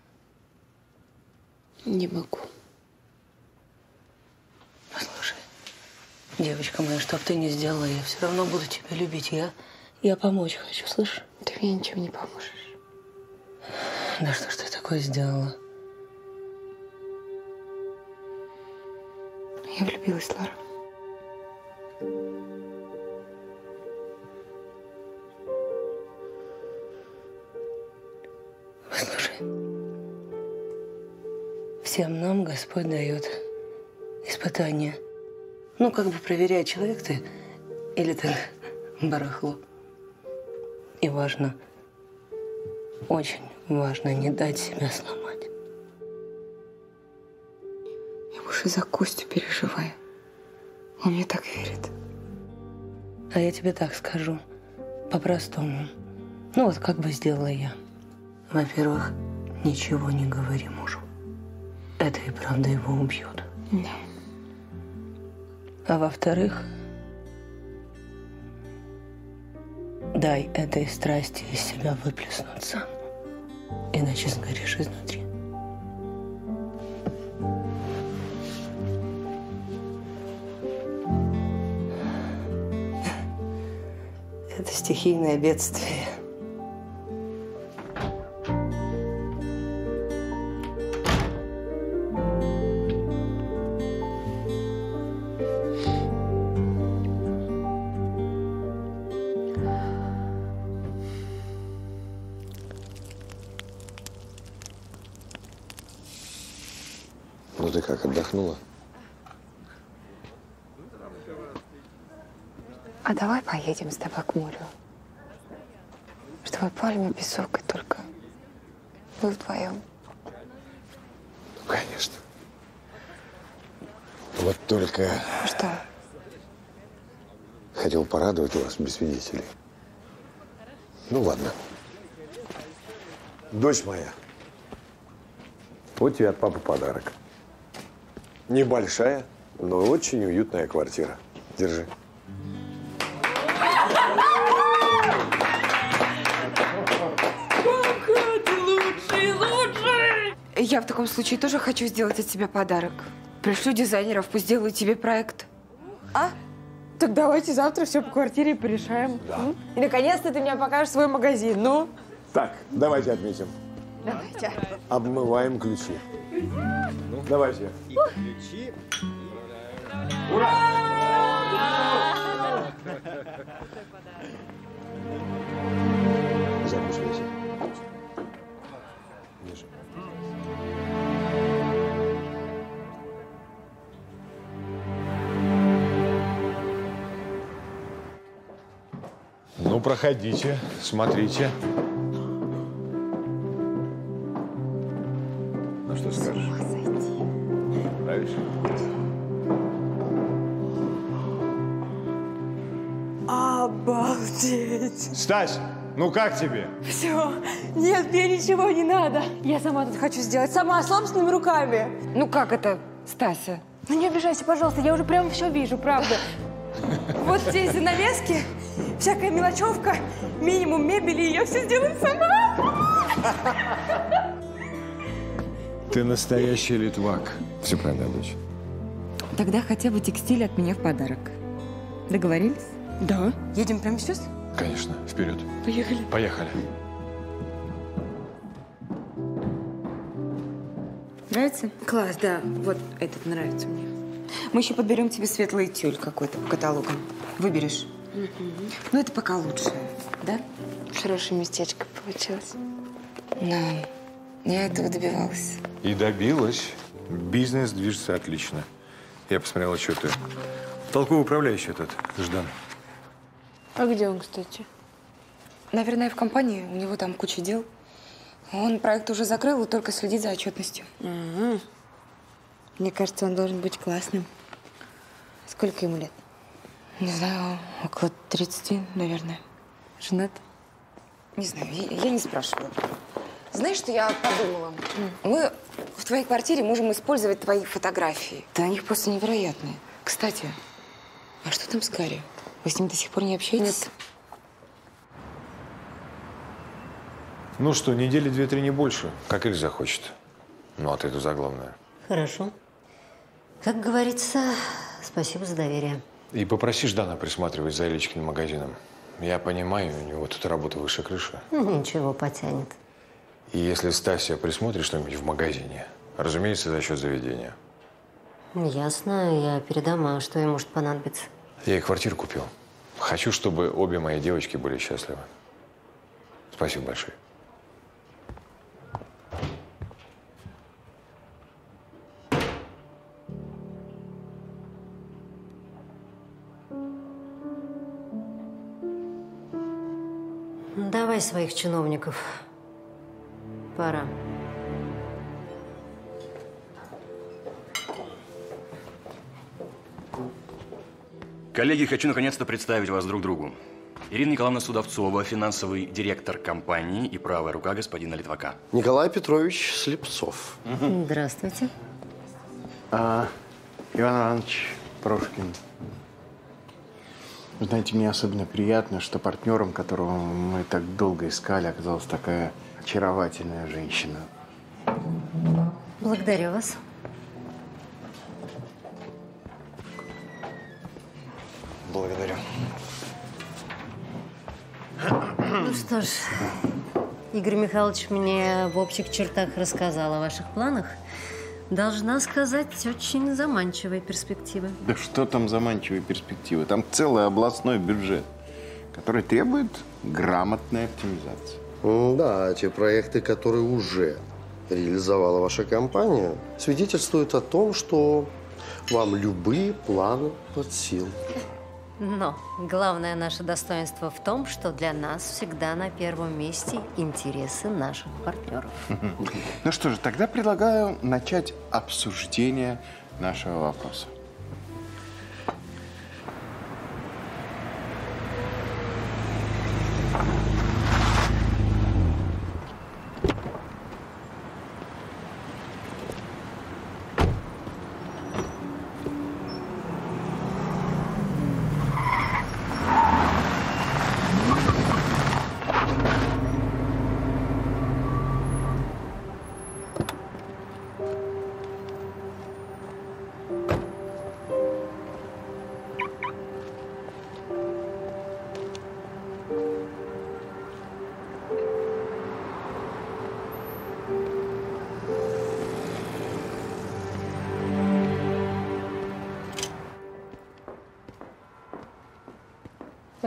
Не могу. Послушай, девочка моя, что бы ты ни сделала, я все равно буду тебя любить. Я, я помочь хочу, слышишь? Ты мне ничего не поможешь. Да что ж ты такое сделала? Я влюбилась, Лара. Послушай, всем нам Господь дает испытания. Ну, как бы проверяет, человек ты или ты барахло. И важно, очень важно не дать себя сломать. Я больше за Костю переживаю. Он мне так верит. А я тебе так скажу, по-простому. Ну, вот как бы сделала я. Во-первых, ничего не говори мужу. Это и правда его убьет. Да. А во-вторых, дай этой страсти из себя выплеснуться, иначе сгоришь изнутри. Это стихийное бедствие. Ну ты как, отдохнула? А давай поедем с тобой к морю. Чтобы пальма, песок и только мы вдвоем. Ну, конечно. Вот только Что? хотел порадовать вас без свидетелей. Ну ладно. Дочь моя, вот тебе от папы подарок. Небольшая, но очень уютная квартира. Держи. Я в таком случае тоже хочу сделать от себя подарок. Пришлю дизайнеров, пусть делают тебе проект. А? Так давайте завтра все по квартире порешаем. Да. М? И наконец-то ты мне покажешь свой магазин. Ну? Так, давайте отметим. Давайте. Обмываем ключи. Ну, давайте. И ключи. Запускайся. Ниже. Ну, проходите, смотрите. Ну, что скажешь? Нравишься? Обалдеть! Стась, ну как тебе? Все. Нет, мне ничего не надо. Я сама тут хочу сделать. Сама, собственными руками. Ну как это, Стася? Ну не обижайся, пожалуйста. Я уже прям все вижу, правда. Вот здесь занавески, всякая мелочевка, минимум мебели, и я все сделаю сама. Ты настоящий литвак. Все правильно, дочь. Тогда хотя бы текстиль от меня в подарок. Договорились? Да. Едем прямо сейчас? Конечно, вперед. Поехали. Поехали. Нравится? Класс, да. Вот этот нравится мне. Мы еще подберем тебе светлый тюль какой-то по каталогам. Выберешь. Угу. Ну, это пока лучше, да? Хорошее местечко получилось. Да. Я этого добивалась. И добилась. Бизнес движется отлично. Я посмотрел отчеты. Толковый управляющий этот, Ждан. А где он, кстати? Наверное, в компании. У него там куча дел. Он проект уже закрыл и только следит за отчетностью. Угу. Мне кажется, он должен быть классным. Сколько ему лет? Не знаю, около тридцати, наверное. Женат? Не знаю, я, я не спрашивала. Знаешь, что я подумала? Mm. Мы в твоей квартире можем использовать твои фотографии. Да, они просто невероятные. Кстати, а что там с Гарри? Вы с ним до сих пор не общаетесь? Нет. Ну что, недели две-три, не больше. Как Иль захочет. Ну, а ты тут за главное. Хорошо. Как говорится, спасибо за доверие. И попроси Ждана присматривать за Илечкиным магазином. Я понимаю, у него тут работа выше крыши. Ну, ничего, потянет. И если Стасия присмотрит что-нибудь в магазине, разумеется, за счет заведения. Ясно, я передам, а что ей может понадобиться? Я ей квартиру купил. Хочу, чтобы обе мои девочки были счастливы. Спасибо большое. Давай своих чиновников. Пора. Коллеги, хочу наконец-то представить вас друг другу. Ирина Николаевна Судовцова, финансовый директор компании и правая рука господина Литвака. Николай Петрович Слепцов. Здравствуйте. А, Иван Иванович Прошкин. Вы знаете, мне особенно приятно, что партнером, которого мы так долго искали, оказалась такая очаровательная женщина. Благодарю вас. Благодарю. Ну что ж, Игорь Михайлович мне в общих чертах рассказал о ваших планах. Должна сказать, очень заманчивые перспективы. Да что там заманчивые перспективы? Там целый областной бюджет, который требует грамотной оптимизации. Да, те проекты, которые уже реализовала ваша компания, свидетельствуют о том, что вам любые планы под силу. Но главное наше достоинство в том, что для нас всегда на первом месте интересы наших партнеров. Ну что же, тогда предлагаю начать обсуждение нашего вопроса.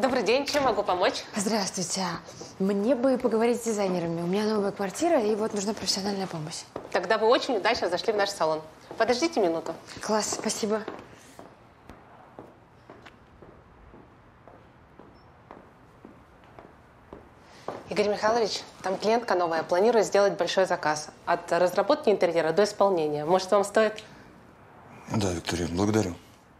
Добрый день, чем могу помочь? Здравствуйте. Мне бы поговорить с дизайнерами. У меня новая квартира, и вот нужна профессиональная помощь. Тогда вы очень удачно зашли в наш салон. Подождите минуту. Класс, спасибо. Игорь Михайлович, там клиентка новая, планирует сделать большой заказ. От разработки интерьера до исполнения. Может, вам стоит? Да, Виктория, благодарю.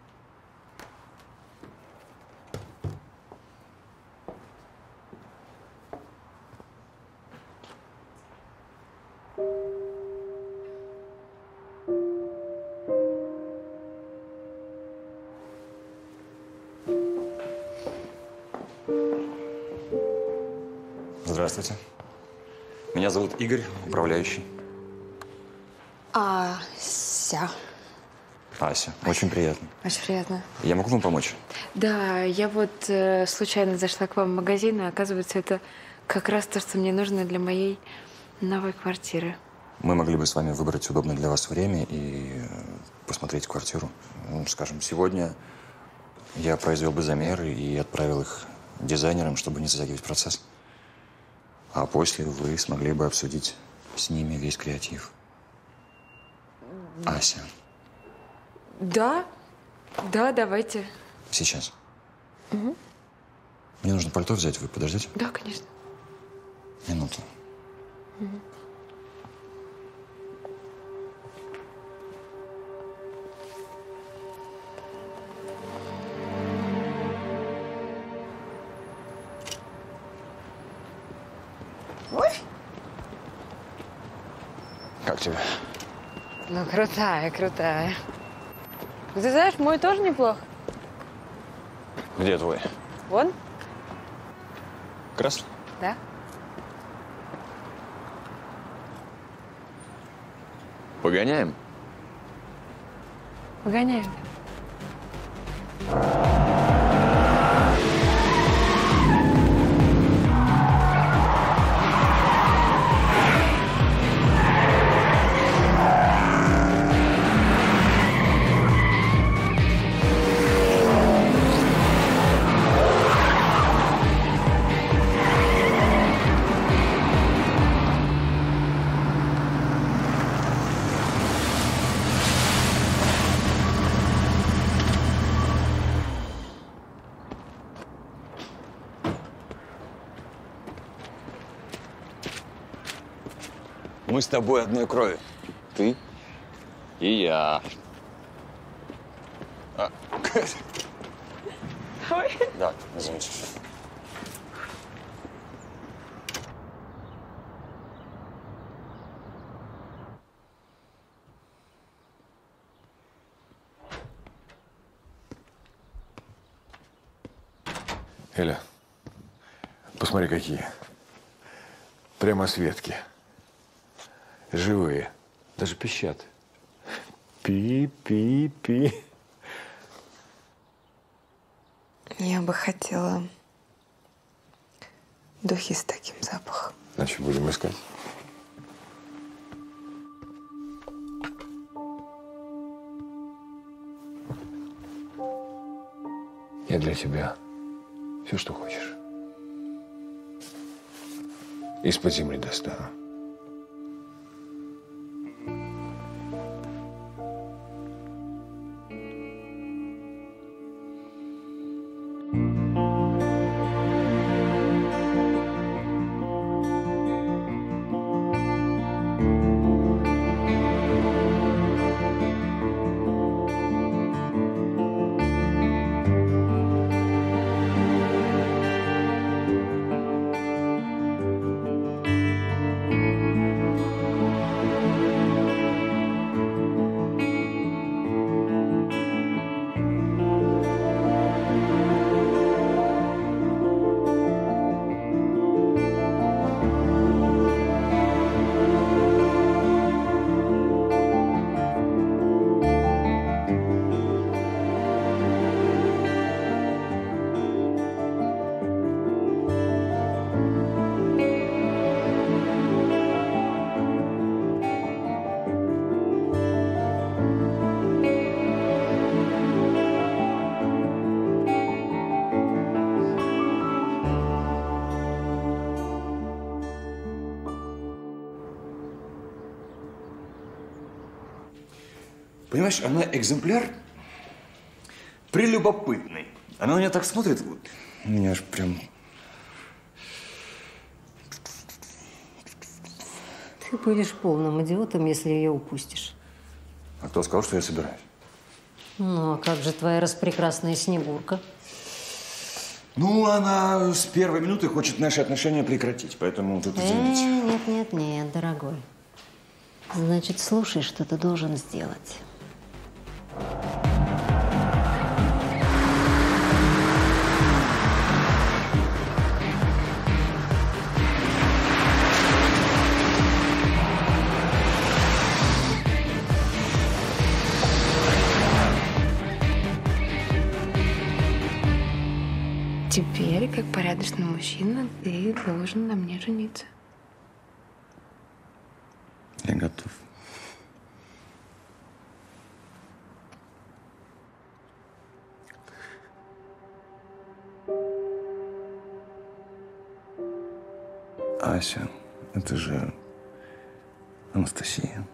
Здравствуйте. Меня зовут Игорь, управляющий. Ася. Ася. Очень приятно. Очень приятно. Я могу вам помочь? Да, я вот э, случайно зашла к вам в магазин, и оказывается, это как раз то, что мне нужно для моей новой квартиры. Мы могли бы с вами выбрать удобное для вас время и э, посмотреть квартиру. Ну, скажем, сегодня я произвел бы замеры и отправил их дизайнерам, чтобы не затягивать процесс. А после вы смогли бы обсудить с ними весь креатив. Ася. Да, да, давайте. Сейчас. Угу. Мне нужно пальто взять. Вы подождите? Да, конечно. Минуту. Угу. Ой. Как тебе? Ну, крутая, крутая. Ты знаешь, мой тоже неплох. Где твой? Вон. Красный? Да. Погоняем? Погоняем. Мы с тобой одной крови. Ты и я. А. Ой. Да, извините. Эля, посмотри, какие. Прямо Светки. Живые. Даже пищат. Пи-пи-пи. Я бы хотела духи с таким запахом. Значит, будем искать. Я для тебя все, что хочешь. Из-под земли достану. Понимаешь, она экземпляр прелюбопытный. Она на меня так смотрит, вот, у меня аж прям… Ты будешь полным идиотом, если ее упустишь. А кто сказал, что я собираюсь? Ну, а как же твоя распрекрасная Снегурка? Ну, она с первой минуты хочет наши отношения прекратить, поэтому тут извините. Э, нет, нет, нет, дорогой. Значит, слушай, что ты должен сделать. Теперь, как порядочный мужчина, ты должен на мне жениться. Я готов. Ася, это же Анастасия.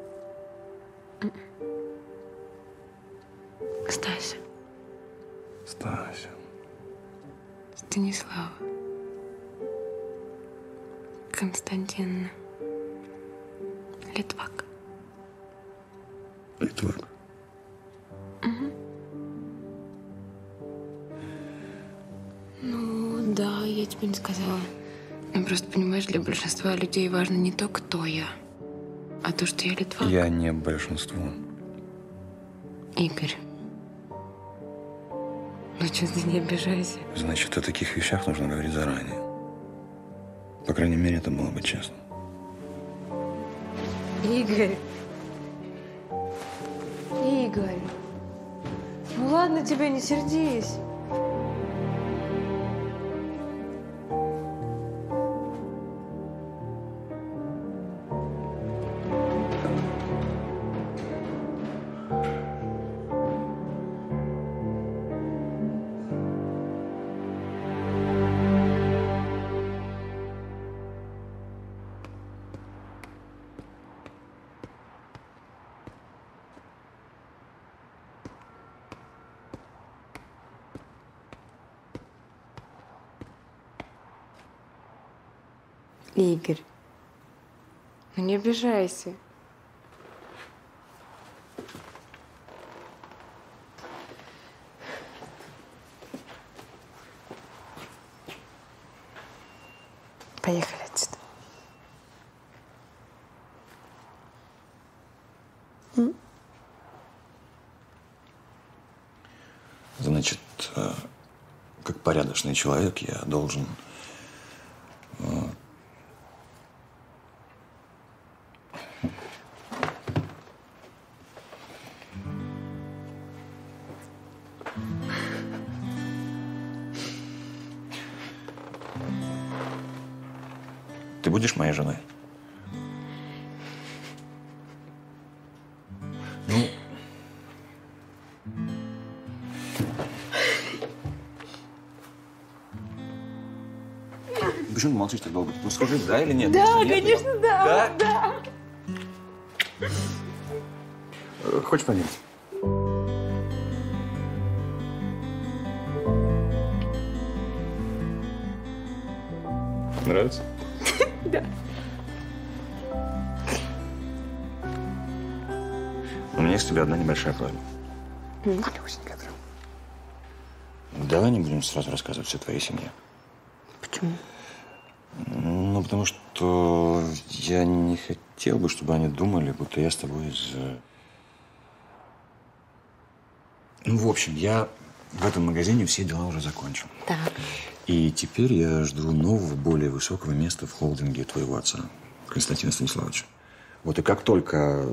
Стася. Стася. Станислава. Константиновна. Литвак. Литвак. Угу. Ну, да, я тебе не сказала. Ну, просто, понимаешь, для большинства людей важно не то, кто я, а то, что я Литвак. Я не большинство. Игорь. Ну, что ты не обижайся. Значит, о таких вещах нужно говорить заранее. По крайней мере, это было бы честно. Игорь. Игорь. Ну ладно тебе, не сердись. Игорь, ну не обижайся. Поехали отсюда. М? Значит, как порядочный человек, я должен… Ты будешь моей женой? Ну… Почему ты молчишь так долго? Ну скажи, да или нет? Да, нет, конечно, нет. да, Да? да. Хочешь померить? Нравится? Да. У меня есть к тебе одна небольшая просьба. Малюсенькая прям. Давай не будем сразу рассказывать все твоей семье. Почему? Ну, потому что я не хотел бы, чтобы они думали, будто я с тобой из… Ну, в общем, я в этом магазине все дела уже закончил. Так. И теперь я жду нового, более высокого места в холдинге твоего отца, Константина Станиславовича. Вот и как только…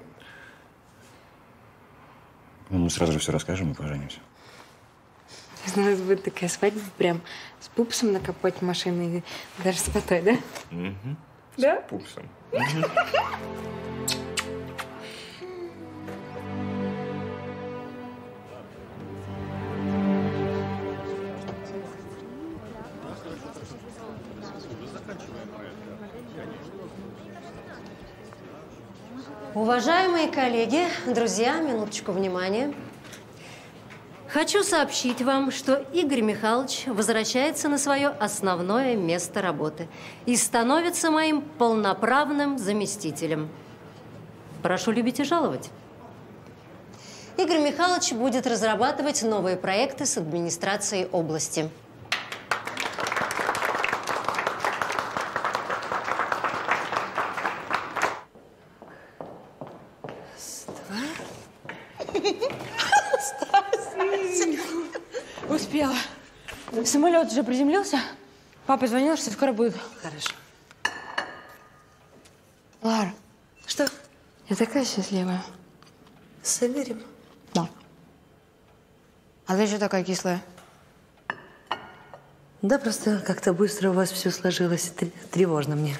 Ну, мы сразу же все расскажем и поженимся. У нас будет такая свадьба прям с пупсом на капоте машины и даже с фатой, да? Угу. Да? С пупсом. Уважаемые коллеги, друзья, минуточку внимания. Хочу сообщить вам, что Игорь Михайлович возвращается на свое основное место работы и становится моим полноправным заместителем. Прошу любить и жаловать. Игорь Михайлович будет разрабатывать новые проекты с администрацией области. Успела. Самолет уже приземлился. Папа звонил, что скоро будет. Хорошо. Лара, что? Я такая счастливая. С Игорем? Да. А ты еще такая кислая? Да, просто как-то быстро у вас все сложилось. Тр- Тревожно мне.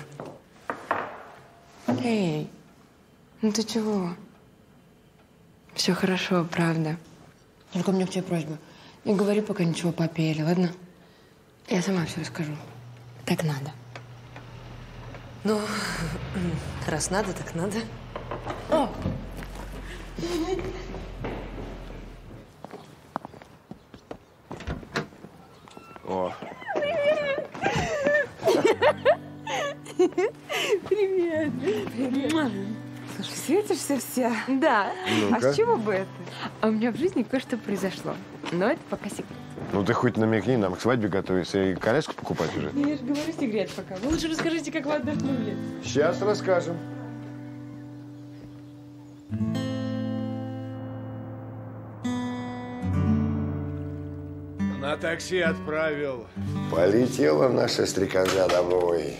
Эй, ну ты чего? Все хорошо, правда. Только у меня к тебе просьба. Не говори пока ничего папе Эле, ладно? Я сама все расскажу. Так надо. Ну, раз надо, так надо. О! О. Привет. Привет. Слушай, светишься вся. Да. Ну-ка. А с чего бы это? А у меня в жизни кое-что произошло. Но это пока секрет. Ну ты хоть намекни, нам к свадьбе готовиться и коляску покупать уже. Ну, я же говорю секрет пока. Вы лучше расскажите, как вы отдохнули. Сейчас расскажем. На такси отправил. Полетела наша стрекоза домой.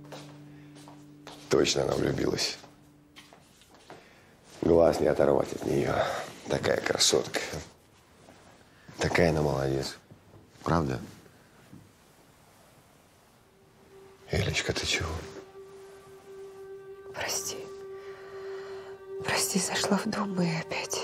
Точно она влюбилась. Глаз не оторвать от нее. Такая красотка. Такая она молодец. Правда? Элечка, ты чего? Прости. Прости, сошла в дубы опять.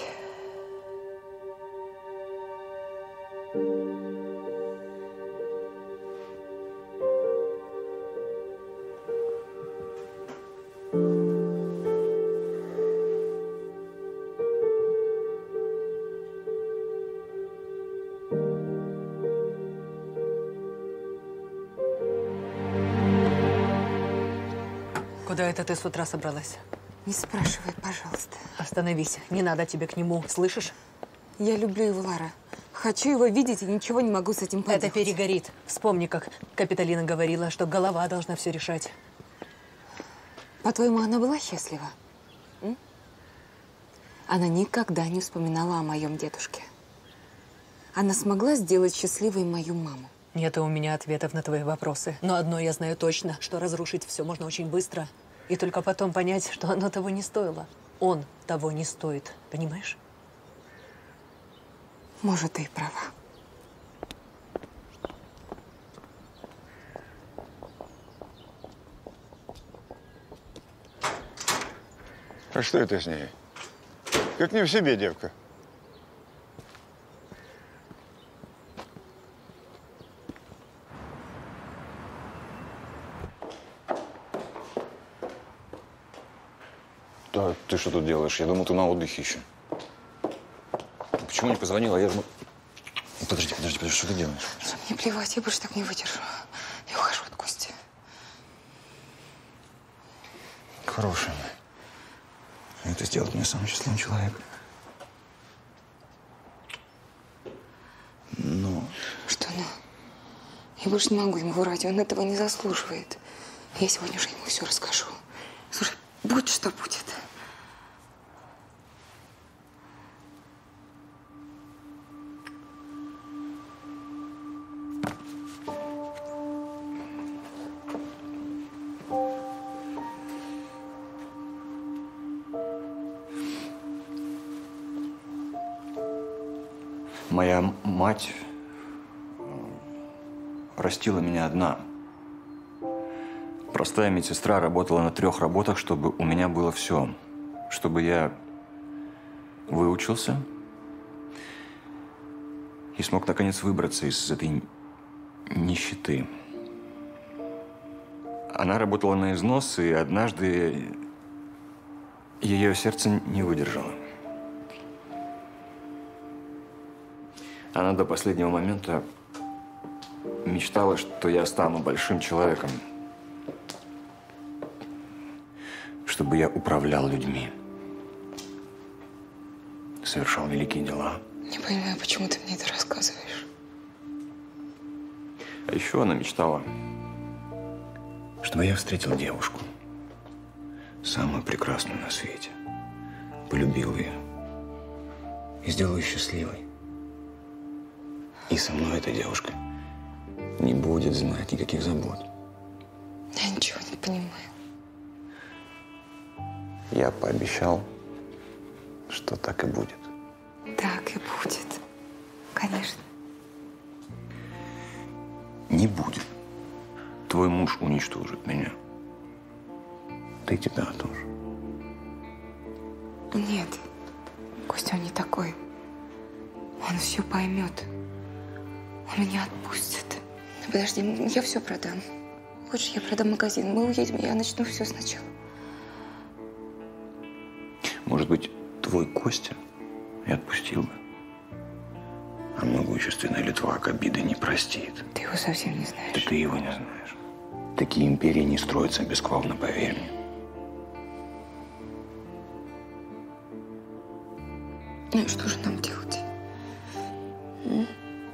Куда это ты с утра собралась? Не спрашивай, пожалуйста. Остановись. Не надо тебе к нему. Слышишь? Я люблю его, Лара. Хочу его видеть и ничего не могу с этим поделать. Это перегорит. Вспомни, как Капитолина говорила, что голова должна все решать. По-твоему, она была счастлива? М? Она никогда не вспоминала о моем дедушке. Она смогла сделать счастливой мою маму. Нет у меня ответов на твои вопросы. Но одно я знаю точно, что разрушить все можно очень быстро. И только потом понять, что оно того не стоило. Он того не стоит. Понимаешь? Может, ты и права. А что это с ней? Как не в себе, девка. Да, ты что тут делаешь? Я думал, ты на отдыхе еще. Почему не позвонила? Я же... Подожди, подожди, подожди, что ты делаешь? Мне плевать, я больше так не выдержу. Я ухожу от Кости. Хорошая. Это сделает меня самым счастливым человеком. Ну... Что ну? Я больше не могу ему врать, он этого не заслуживает. Я сегодня же ему все расскажу. Слушай, будь что будет. Моя мать растила меня одна. Простая медсестра работала на трех работах, чтобы у меня было все. Чтобы я выучился и смог, наконец, выбраться из этой нищеты. Она работала на износ, и однажды Ее сердце не выдержало. Она до последнего момента мечтала, что я стану большим человеком, чтобы я управлял людьми, совершал великие дела. Не понимаю, почему ты мне это рассказываешь. А еще она мечтала, чтобы я встретил девушку, самую прекрасную на свете, полюбил ее и сделал ее счастливой. И со мной эта девушка не будет знать никаких забот. Я ничего не понимаю. Я пообещал, что так и будет. Так и будет. Конечно. Не будет. Твой муж уничтожит меня. Ты тебя тоже. Нет. Костя, он не такой. Он все поймет. Он меня отпустит. Подожди, я все продам. Хочешь, я продам магазин? Мы уедем, я начну все сначала. Может быть, твой Костя и отпустил бы. А могущественный Литвак обиды не простит. Ты его совсем не знаешь. Да ты его не знаешь. Такие империи не строятся бескровно, поверь мне. Ну и что же нам делать? М?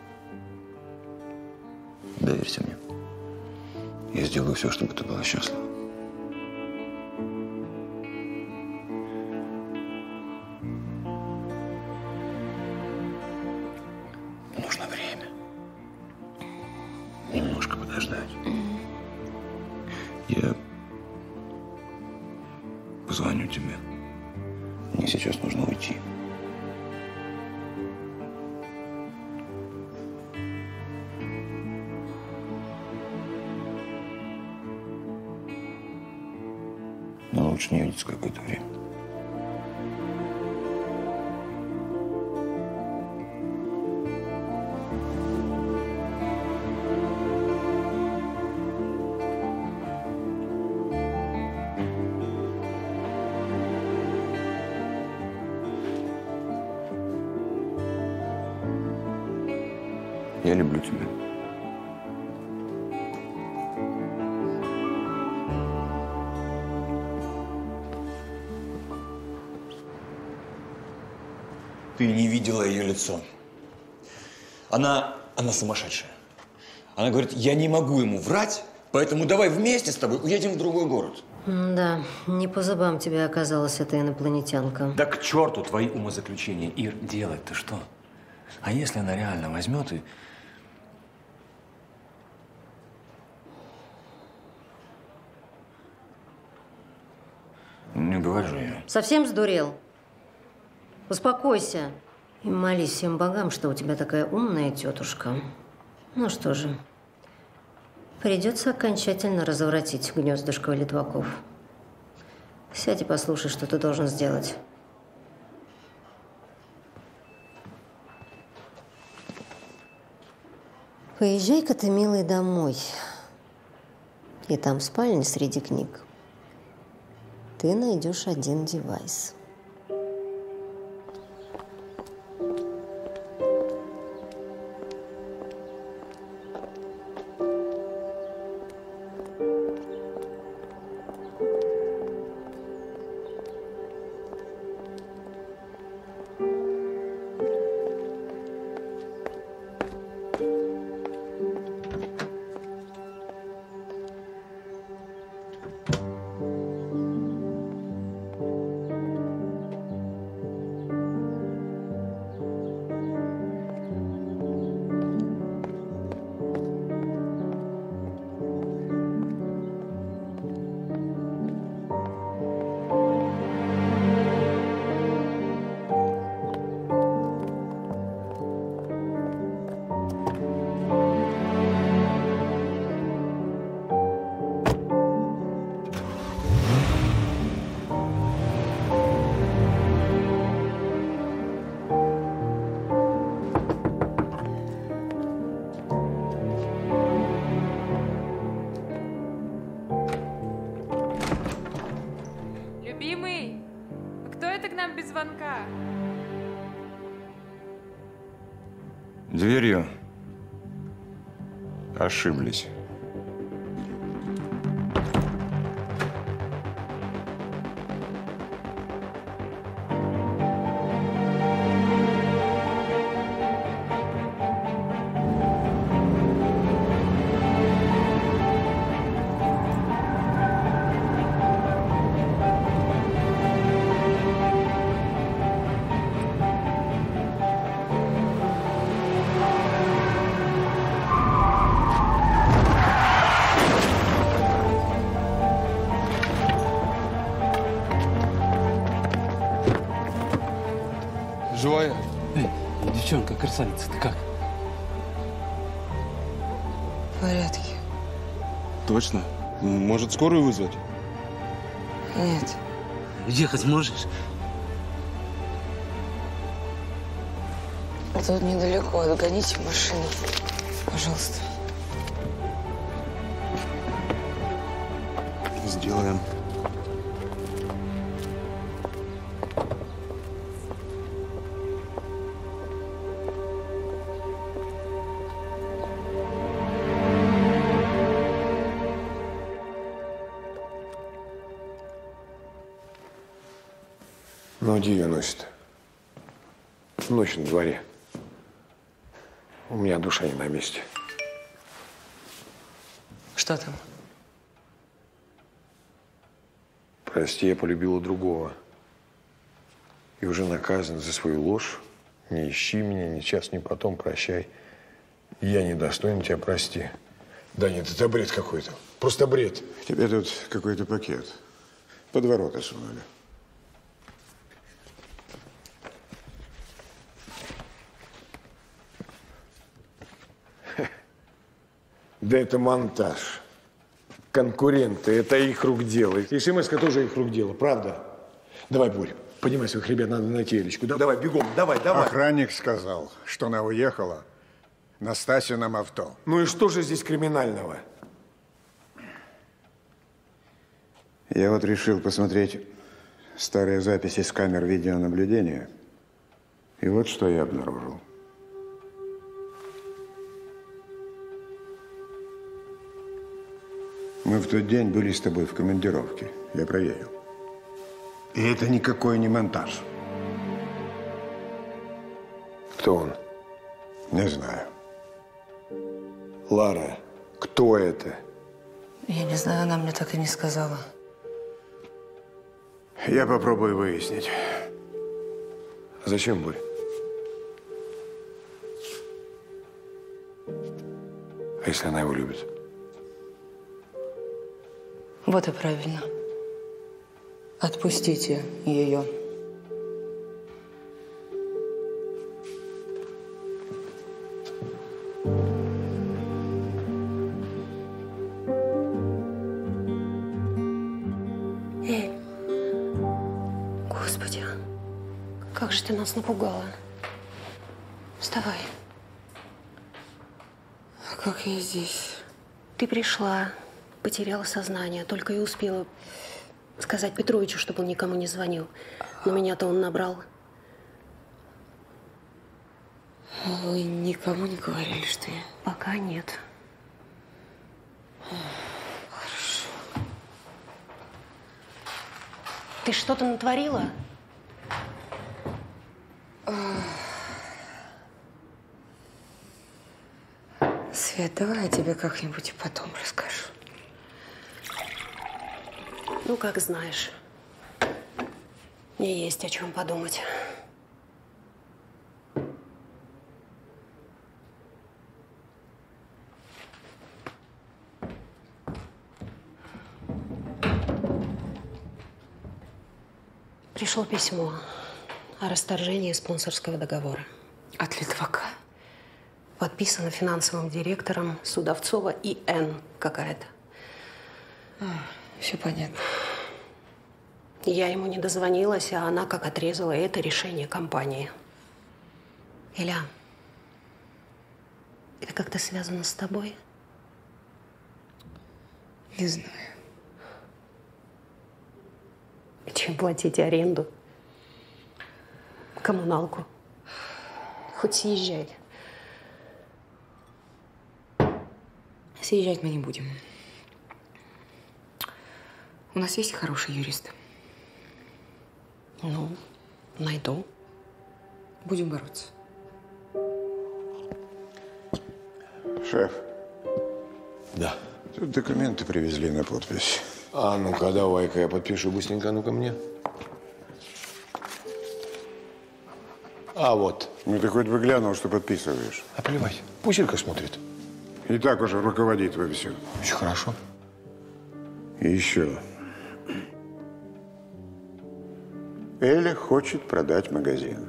Доверься мне. Я сделаю все, чтобы ты была счастлива. Нужно время. Немножко подождать. Я позвоню тебе. Мне сейчас нужно уйти. Но лучше не видеться какое-то время. Я люблю тебя. Ты не видела ее лицо. Она, она сумасшедшая. Она говорит, я не могу ему врать, поэтому давай вместе с тобой уедем в другой город. Да, не по зубам тебе оказалась эта инопланетянка. Да к черту твои умозаключения. Ир, делать-то что? А если она реально возьмет и… Не убивай же ее. Совсем сдурел? Успокойся. И молись всем богам, что у тебя такая умная тетушка. Ну что же, придется окончательно разворотить гнездышко Литваков. Сядь и послушай, что ты должен сделать. Поезжай-ка ты, милый, домой. И там в спальне среди книг ты найдешь один девайс. Дверью ошиблись. Живая? Эй, девчонка, красавица, ты как? В порядке. Точно? Может, скорую вызвать? Нет. Ехать можешь? Тут недалеко, отгоните машину. Пожалуйста. Сделаем. Ну, где ее носит? Ночь на дворе. У меня душа не на месте. Что там? Прости, я полюбила другого. И уже наказан за свою ложь. Не ищи меня ни час, ни потом, прощай. Я недостоин тебя, прости. Да нет, это бред какой-то. Просто бред. Тебе тут какой-то пакет. Под ворота сунули. Да это монтаж. Конкуренты, это их рук дело. И СМС-ка тоже их рук дело, правда? Давай, Борь, поднимай своих ребят, надо найти Элечку. Да, давай, бегом, давай, давай. Охранник сказал, что она уехала на Стасином авто. Ну и что же здесь криминального? Я вот решил посмотреть старые записи с камер видеонаблюдения. И вот что я обнаружил. Мы в тот день были с тобой в командировке. Я проверил. И это никакой не монтаж. Кто он? Не знаю. Лара, кто это? Я не знаю, она мне так и не сказала. Я попробую выяснить. А зачем, Борь? А если она его любит? Вот и правильно. Отпустите ее. Эй, Господи, как же ты нас напугала. Вставай. А как я здесь? Ты пришла, потеряла сознание, только и успела сказать Петровичу, чтобы он никому не звонил. Но меня-то он набрал. Вы никому не говорили, что я? Пока нет. Хорошо. Ты что-то натворила? Свет, давай я тебе как-нибудь потом расскажу. Ну, как знаешь. Мне есть о чем подумать. Пришло письмо о расторжении спонсорского договора. От Литвака? Подписано финансовым директором Судовцова И Н какая-то. А, все понятно. Я ему не дозвонилась, а она как отрезала. Это решение компании. Иля, это как-то связано с тобой? Не знаю. Чем платить аренду? Коммуналку? Хоть съезжай. Съезжать мы не будем. У нас есть хороший юрист. Ну, найду. Будем бороться. Шеф. Да. Тут документы привезли на подпись. А ну-ка, давай-ка я подпишу быстренько, ну-ка мне. А вот. Ну ты хоть бы глянул, что подписываешь. А плевать. Пусть Ирка смотрит. И так уже руководит во всем. Очень хорошо. И еще. Эля хочет продать магазин.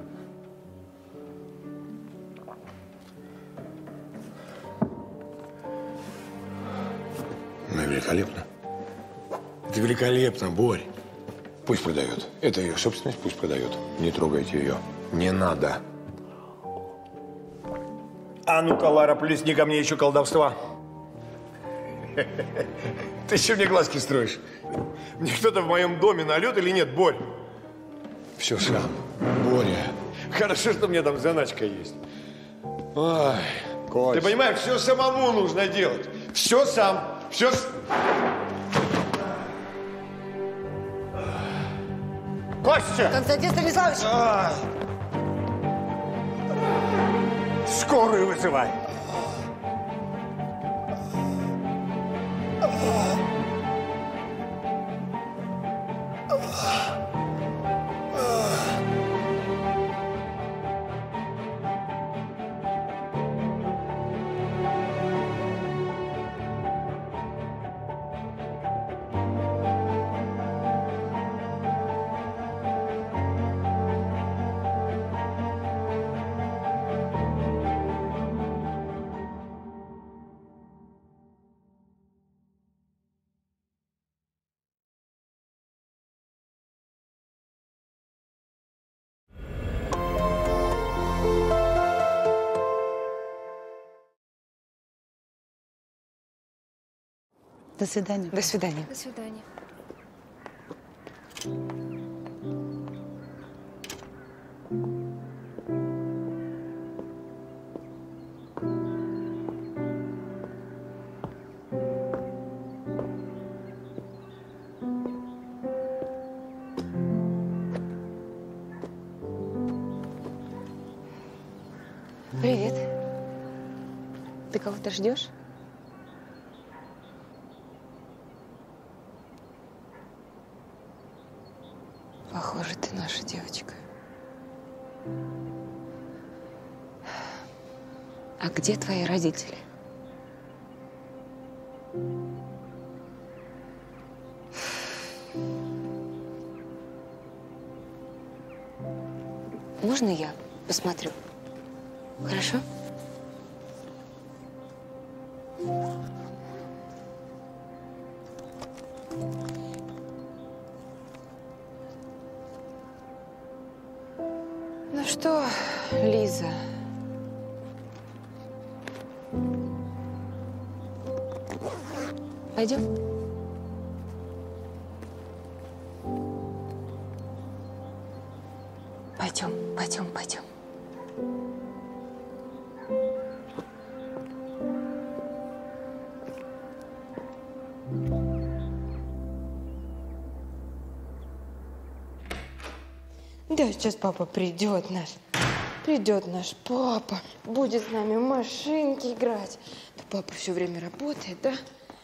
Ну, великолепно. Это великолепно, Борь. Пусть продает. Это ее собственность, пусть продает. Не трогайте ее. Не надо. А ну-ка, Лара, плесни ко мне еще колдовства. Ты еще мне глазки строишь? Мне кто-то в моем доме налет или нет, Борь? Все сам. Боря. Хорошо, что мне там заначка есть. Ой. Кость. Ты понимаешь, все самому нужно делать. Все сам. Все... Костя! Константин Станиславович! А! Скорую вызывай! До свидания. До свидания. До свидания. Привет. Ты кого-то ждешь? Похоже, ты наша девочка. А где твои родители? Можно я посмотрю? Хорошо? Ну что, Лиза? Пойдем? Пойдем, пойдем, пойдем. Да, сейчас папа придет наш. Придет наш папа. Будет с нами в машинки играть. Да папа все время работает, да?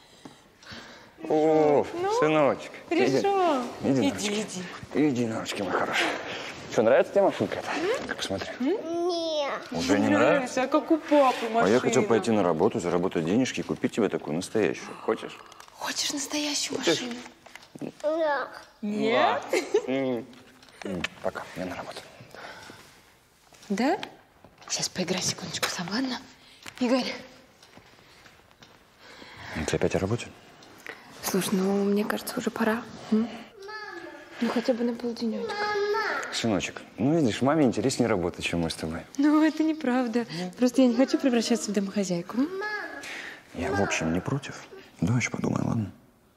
О, Ну, сыночек. Пришел. Иди, Иди, иди, иди. Иди, ножки, мой хороший. Что, нравится тебе машинка-то? Ну-ка, посмотри. Нет. Уже не нравится? А как у папы машина. А я хотел пойти на работу, заработать денежки и купить тебе такую настоящую. Хочешь? Хочешь настоящую Хочешь? машину? Нет. Нет? М. Пока, я на работу. Да? Сейчас поиграй секундочку сам, ладно? Игорь. Ты опять о работе? Слушай, ну, мне кажется, уже пора. М? Ну, хотя бы на полденечка. Сыночек, ну видишь, маме интереснее работать, чем мы с тобой. Ну, это неправда. Просто я не хочу превращаться в домохозяйку. М? Я, в общем, не против. Давай еще подумай, ладно?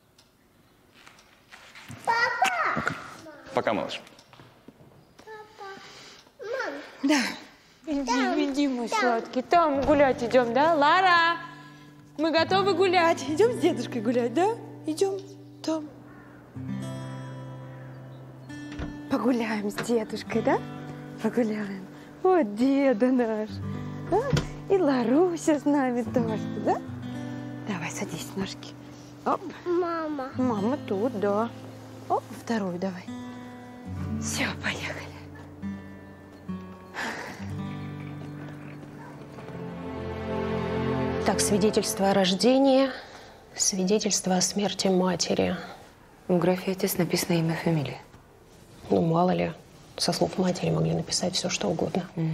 Пока. Пока, малыш. Да. Иди, иди, мой сладкий. Там гулять идем, да? Лара! Мы готовы гулять. Идем с дедушкой гулять, да? Идем, Том. Погуляем с дедушкой, да? Погуляем. Вот деда наш. А? И Ларуся с нами тоже, да? Давай, садись, ножки. Оп. Мама. Мама тут, да. Оп, вторую давай. Все, поехали. Так, свидетельство о рождении, свидетельство о смерти матери. В графе отец написано имя, фамилия. Ну, мало ли. Со слов матери могли написать все, что угодно. Mm.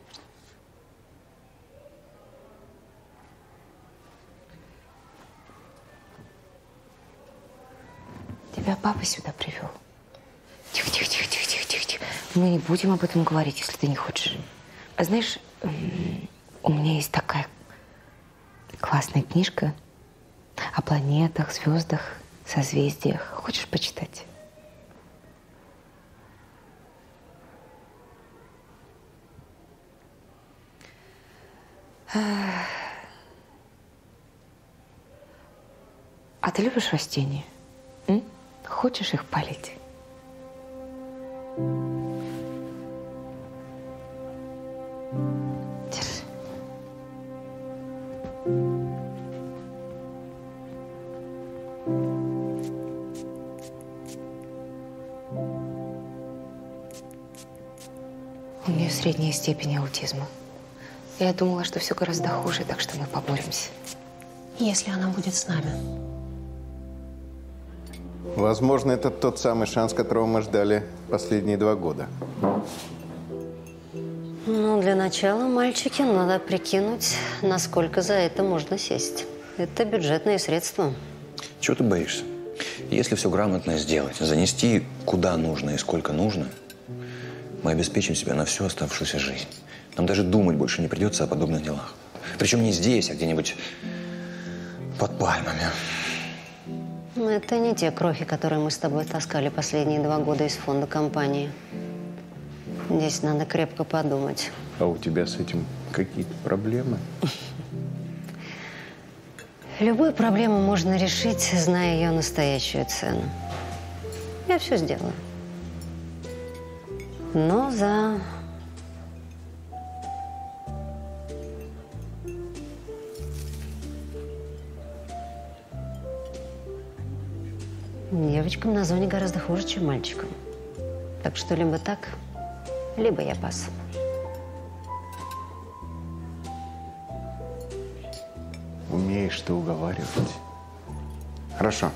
Тебя папа сюда привел. Тихо, тихо, тихо, тихо, тихо, тихо, тихо. Мы не будем об этом говорить, если ты не хочешь. А знаешь, у меня есть такая классная книжка о планетах, звездах, созвездиях. Хочешь почитать? А ты любишь растения? М? Хочешь их полить? Держи. У нее средняя степень аутизма. Я думала, что все гораздо хуже, так что мы поборемся. Если она будет с нами. Возможно, это тот самый шанс, которого мы ждали последние два года. Ну, для начала, мальчики, надо прикинуть, насколько за это можно сесть. Это бюджетные средства. Чего ты боишься? Если все грамотно сделать, занести куда нужно и сколько нужно, мы обеспечим себя на всю оставшуюся жизнь. Нам даже думать больше не придется о подобных делах. Причем не здесь, а где-нибудь под пальмами. Это не те крохи, которые мы с тобой таскали последние два года из фонда компании. Здесь надо крепко подумать. А у тебя с этим какие-то проблемы? Любую проблему можно решить, зная ее настоящую цену. Я все сделаю. Но за... Девочкам на зоне гораздо хуже, чем мальчикам. Так что либо так, либо я пас. Умеешь ты уговаривать. Хорошо.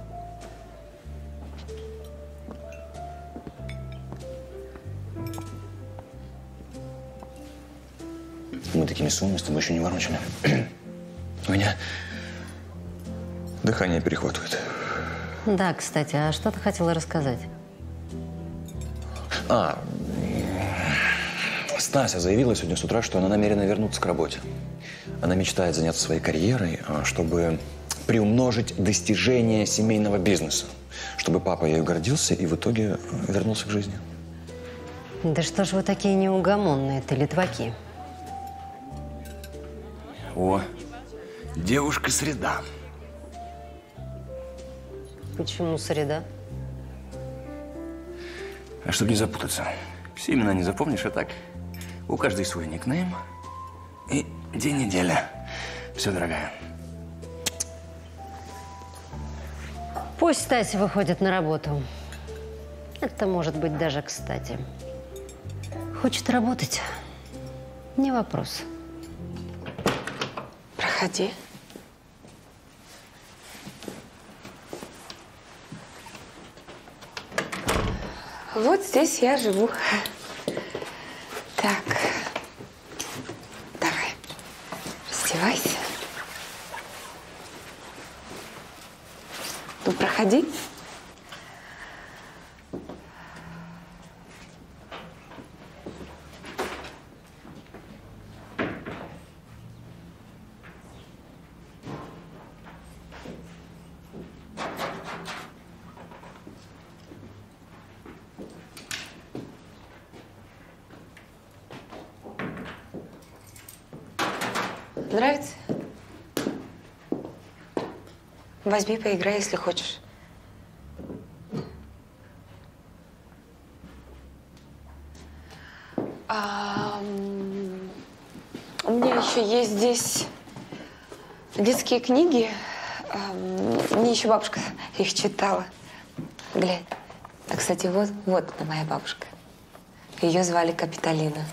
Мы такими суммами с тобой еще не ворочали. У меня дыхание перехватывает. Да, кстати, а что ты хотела рассказать? А, Стася заявила сегодня с утра, что она намерена вернуться к работе. Она мечтает заняться своей карьерой, чтобы приумножить достижения семейного бизнеса. Чтобы папа ею гордился и в итоге вернулся к жизни. Да что ж вы такие неугомонные-то, литваки? О, девушка-среда. Почему среда? А чтобы не запутаться, все имена не запомнишь, а так у каждой свой никнейм и день недели. Все, дорогая. Пусть Стася выходит на работу. Это может быть даже кстати. Хочет работать? Не вопрос. Проходи. Вот здесь я живу. Так. Давай. Раздевайся. Ну, проходи. Нравится? Возьми, поиграй, если хочешь. А, у меня еще есть здесь детские книги. А, мне еще бабушка их читала. Глянь. А, кстати, вот, вот она, моя бабушка. Ее звали Капитолина.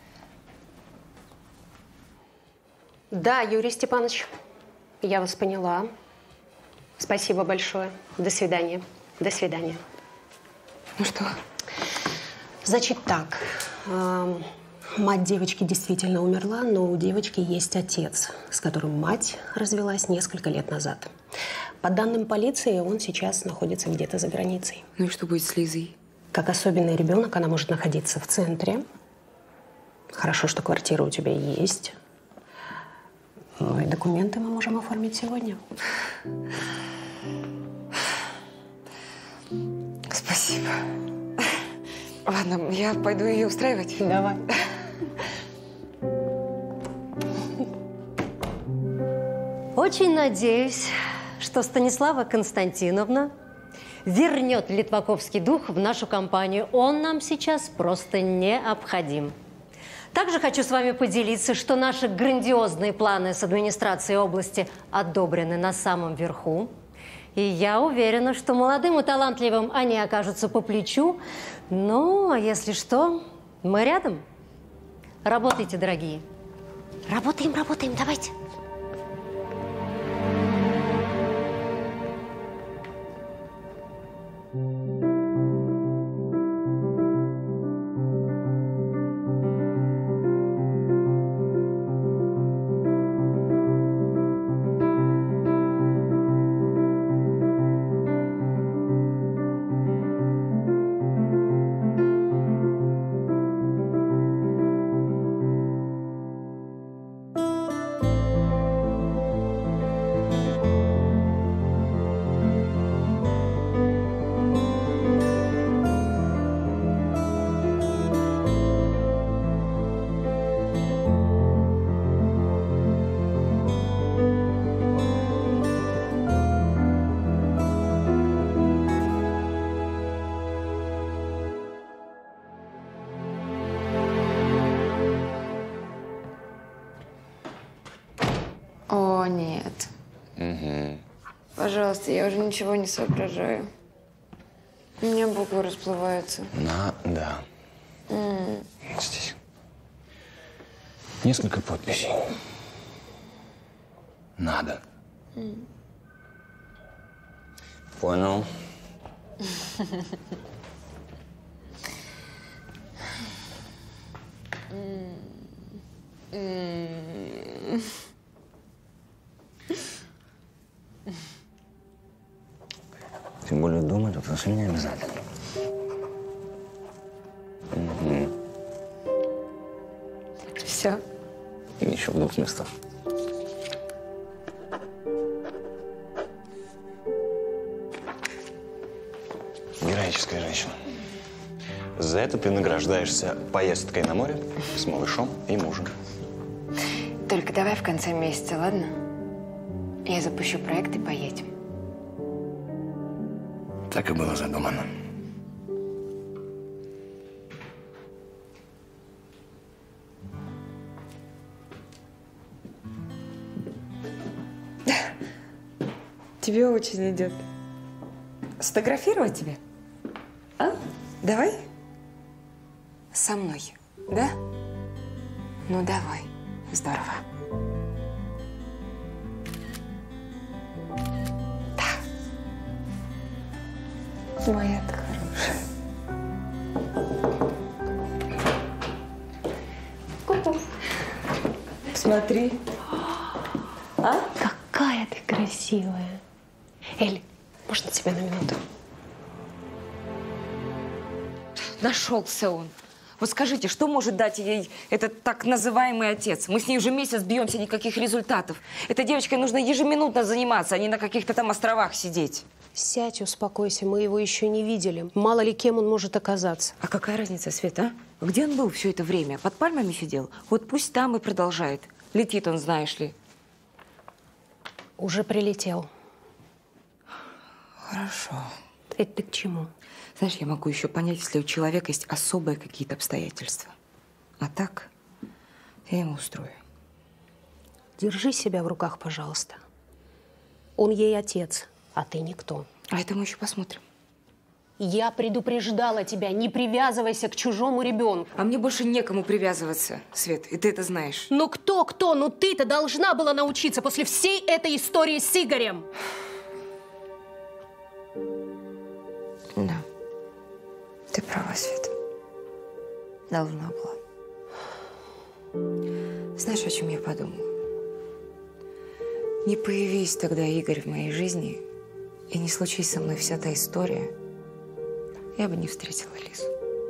Да, Юрий Степанович, я вас поняла. Спасибо большое. До свидания. До свидания. Ну что? Значит так. Эм, мать девочки действительно умерла, но у девочки есть отец, с которым мать развелась несколько лет назад. По данным полиции, он сейчас находится где-то за границей. Ну и что будет с Лизой? Как особенный ребенок, она может находиться в центре. Хорошо, что квартира у тебя есть. Ну и документы мы можем оформить сегодня. Спасибо. Ладно, я пойду ее устраивать. Давай. Очень надеюсь, что Станислава Константиновна вернет литваковский дух в нашу компанию. Он нам сейчас просто необходим. Также хочу с вами поделиться, что наши грандиозные планы с администрацией области одобрены на самом верху. И я уверена, что молодым и талантливым они окажутся по плечу. Ну, а если что, мы рядом. Работайте, дорогие. Работаем, работаем, давайте. О, нет. Угу. Пожалуйста, я уже ничего не соображаю. У меня буквы расплываются. На, да. М. Здесь. Несколько подписей. Надо. М. Понял. М. М. Тем более думать о отношении обязательно. Угу. Все. Еще в двух местах. Героическая женщина. За это ты награждаешься поездкой на море с малышом и мужем. Только давай в конце месяца, ладно? Я запущу проект и поедем. Так и было задумано. Тебе очень идет. Сфотографировать тебе? А? Давай? Со мной, да? Ну, давай. Здорово. Да. Моя ты хорошая. Ку-ку. Смотри. А? Какая ты красивая. Эль, можно тебя на минуту? Нашелся он. Вот скажите, что может дать ей этот так называемый отец? Мы с ней уже месяц бьемся, никаких результатов. Этой девочкой нужно ежеминутно заниматься, а не на каких-то там островах сидеть. Сядь, успокойся, мы его еще не видели. Мало ли кем он может оказаться. А какая разница, Света, а? Где он был все это время? Под пальмами сидел? Вот пусть там и продолжает. Летит он, знаешь ли. Уже прилетел. Хорошо. Это ты к чему? Знаешь, я могу еще понять, если у человека есть особые какие-то обстоятельства. А так я ему устрою. Держи себя в руках, пожалуйста. Он ей отец, а ты никто. А это мы еще посмотрим. Я предупреждала тебя, не привязывайся к чужому ребенку. А мне больше некому привязываться, Свет, и ты это знаешь. Ну кто-кто? Ну ты-то должна была научиться после всей этой истории с Игорем. Да. Ты права, Свет. Должна была. Знаешь, о чем я подумала? Не появись тогда Игорь в моей жизни, и не случись со мной вся та история, я бы не встретила Лизу.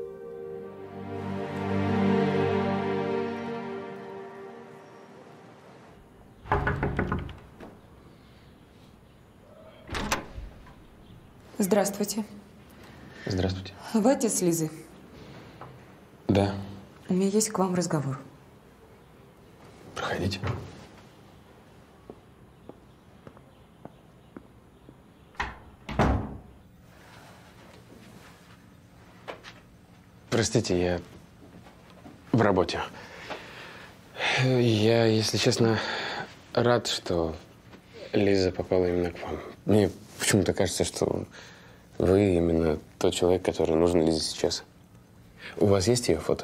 Здравствуйте. Здравствуйте. Вы отец Лизы? Да. У меня есть к вам разговор. Проходите. Простите, я в работе. Я, если честно, рад, что Лиза попала именно к вам. Мне почему-то кажется, что вы именно тот человек, который нужен Лизе сейчас. У вас есть ее фото?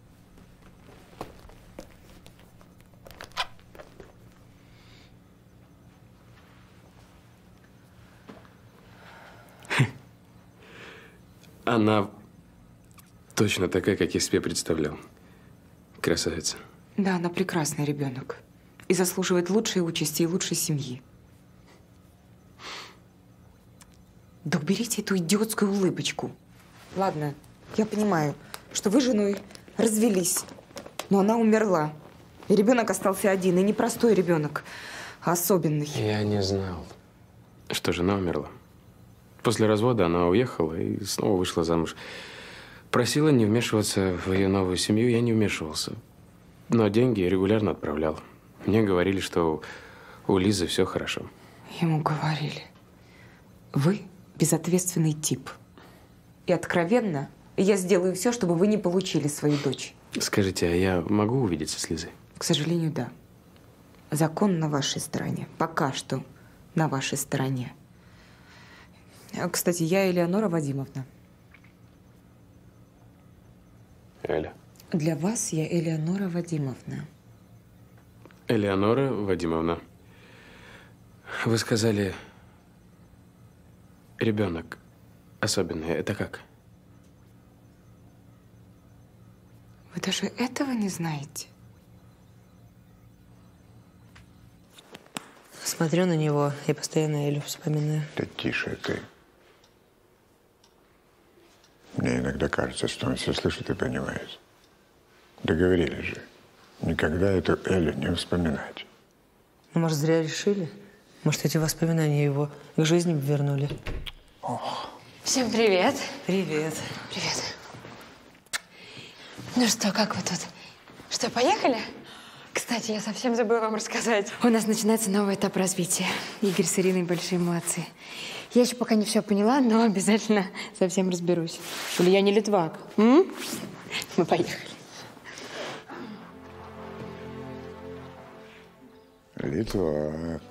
Она точно такая, как я себе представлял. Красавица. Да, она прекрасный ребенок. И заслуживает лучшей участи и лучшей семьи. Да уберите эту идиотскую улыбочку. Ладно, я понимаю, что вы с женой развелись, но она умерла. И ребенок остался один. И не простой ребенок, а особенный. Я не знал, что жена умерла. После развода она уехала и снова вышла замуж. Просила не вмешиваться в ее новую семью, я не вмешивался. Но деньги регулярно отправлял. Мне говорили, что у Лизы все хорошо. Ему говорили. Вы безответственный тип. И откровенно, я сделаю все, чтобы вы не получили свою дочь. Скажите, а я могу увидеться с Лизой? К сожалению, да. Закон на вашей стороне. Пока что на вашей стороне. Кстати, я Элеонора Вадимовна. Эля. Для вас я Элеонора Вадимовна. Элеонора Вадимовна. Вы сказали, ребенок особенный. Это как? Вы даже этого не знаете? Смотрю на него и постоянно Элю вспоминаю. Да тише ты. Мне иногда кажется, что он все слышит и понимает. Договорились же. Никогда эту Элю не вспоминать. Ну, может, зря решили? Может, эти воспоминания его к жизни вернули? Ох. Всем привет. Привет. Привет. Ну что, как вы тут? Что, поехали? Кстати, я совсем забыла вам рассказать. У нас начинается новый этап развития. Игорь с Ириной большие молодцы. Я еще пока не все поняла, но обязательно совсем разберусь. Или я не Литвак? М? Мы поехали. Литвак.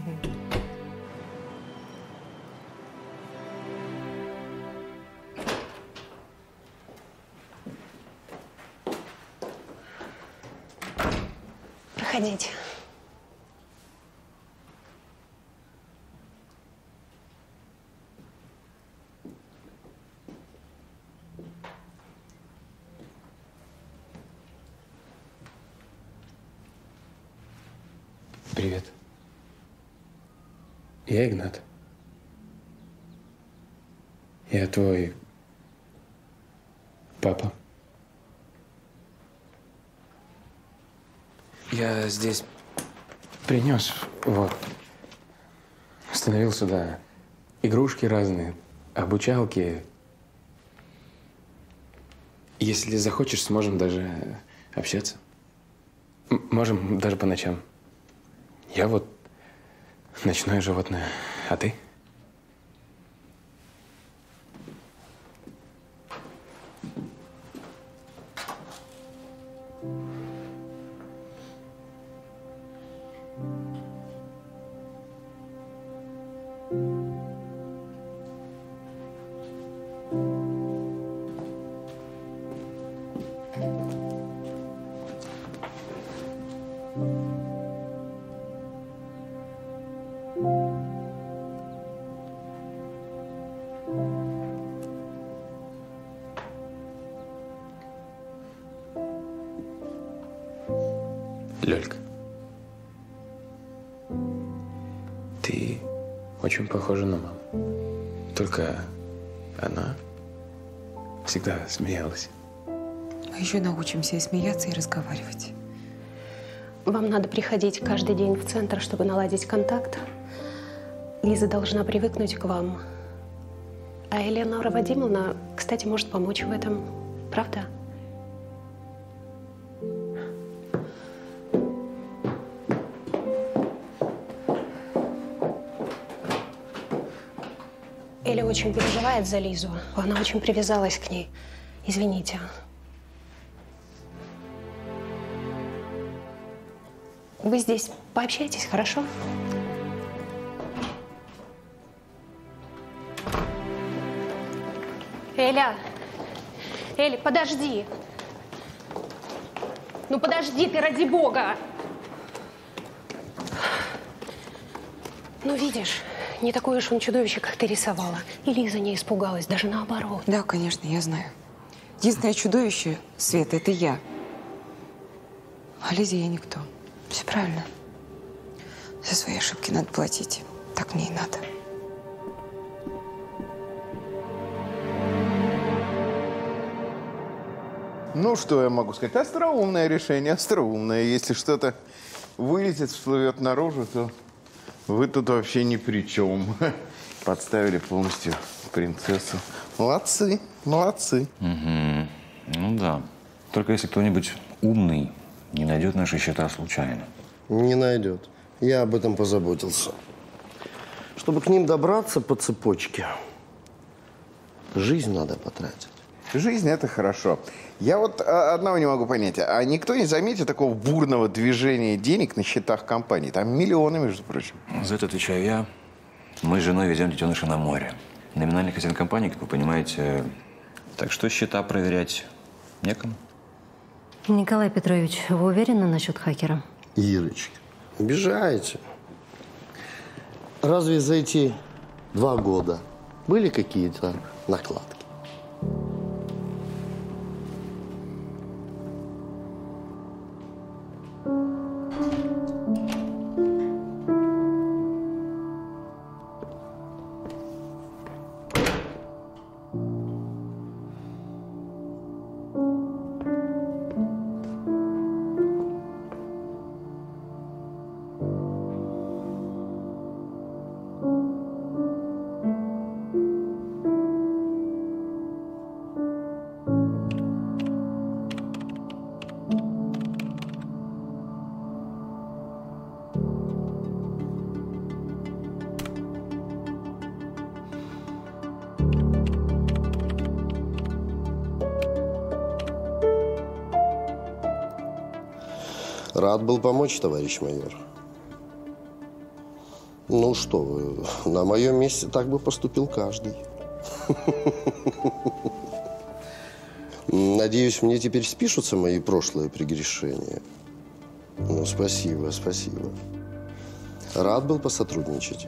Проходите. Привет. Я Игнат. Я твой папа. Я здесь принес, вот. Установил сюда игрушки разные, обучалки. Если захочешь, сможем даже общаться. М- можем даже по ночам. Я вот ночное животное. А ты? Лёлька, ты очень похожа на маму. Только она всегда смеялась. Мы еще научимся и смеяться, и разговаривать. Вам надо приходить каждый день в центр, чтобы наладить контакт. Лиза должна привыкнуть к вам. А Элеонора Вадимовна, кстати, может помочь в этом. Правда? Эля очень переживает за Лизу. Она очень привязалась к ней. Извините. Вы здесь пообщайтесь, хорошо? Эля! Эля, подожди! Ну подожди ты, ради бога! Ну видишь, не такое уж он чудовище, как ты рисовала. И Лиза не испугалась, даже наоборот. Да, конечно, я знаю. Единственное чудовище, Света, это я. А Лизе я никто. Все правильно. За свои ошибки надо платить. Так мне и надо. Ну, что я могу сказать? Остроумное решение, остроумное. Если что-то вылезет, всплывет наружу, то вы тут вообще ни при чем. Подставили полностью принцессу. Молодцы, молодцы. Угу. Ну да. Только если кто-нибудь умный не найдет наши счета случайно. Не найдет. Я об этом позаботился. Чтобы к ним добраться по цепочке, жизнь надо потратить. Жизнь – это хорошо. Я вот а, одного не могу понять. А никто не заметит такого бурного движения денег на счетах компании? Там миллионы, между прочим. За это отвечаю я. Мы с женой везем детеныша на море. Номинальный хозяин компании, как вы понимаете. Так что счета проверять некому. Николай Петрович, вы уверены насчет хакера? Ирочка, обижаете. Разве за эти два года были какие-то накладки? Рад был помочь, товарищ майор. Ну что вы, на моем месте так бы поступил каждый. Надеюсь, мне теперь спишутся мои прошлые прегрешения. Ну, спасибо, спасибо. Рад был посотрудничать.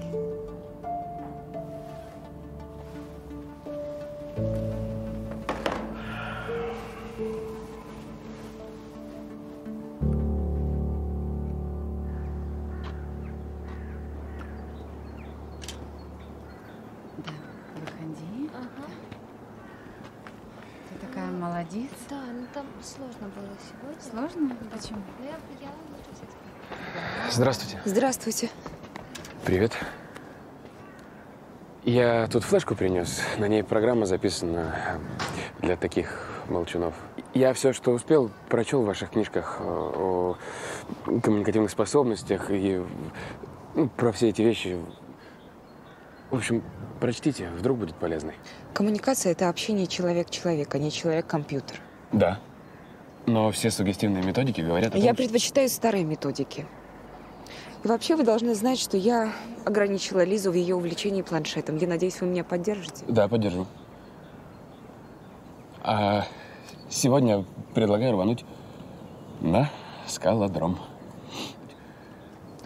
Молодец. Да, ну там сложно было сегодня. Сложно? Почему? Ну, я, я лучше все-таки. Здравствуйте. Здравствуйте. Привет. Я тут флешку принес. На ней программа записана для таких молчунов. Я все, что успел, прочел в ваших книжках о коммуникативных способностях и ну, про все эти вещи. В общем, прочтите, вдруг будет полезной. Коммуникация – это общение человек-человек, а не человек-компьютер. Да. Но все суггестивные методики говорят о том, Я что... предпочитаю старые методики. И вообще вы должны знать, что я ограничила Лизу в ее увлечении планшетом. Я надеюсь, вы меня поддержите? Да, поддержу. А сегодня предлагаю рвануть на скалодром.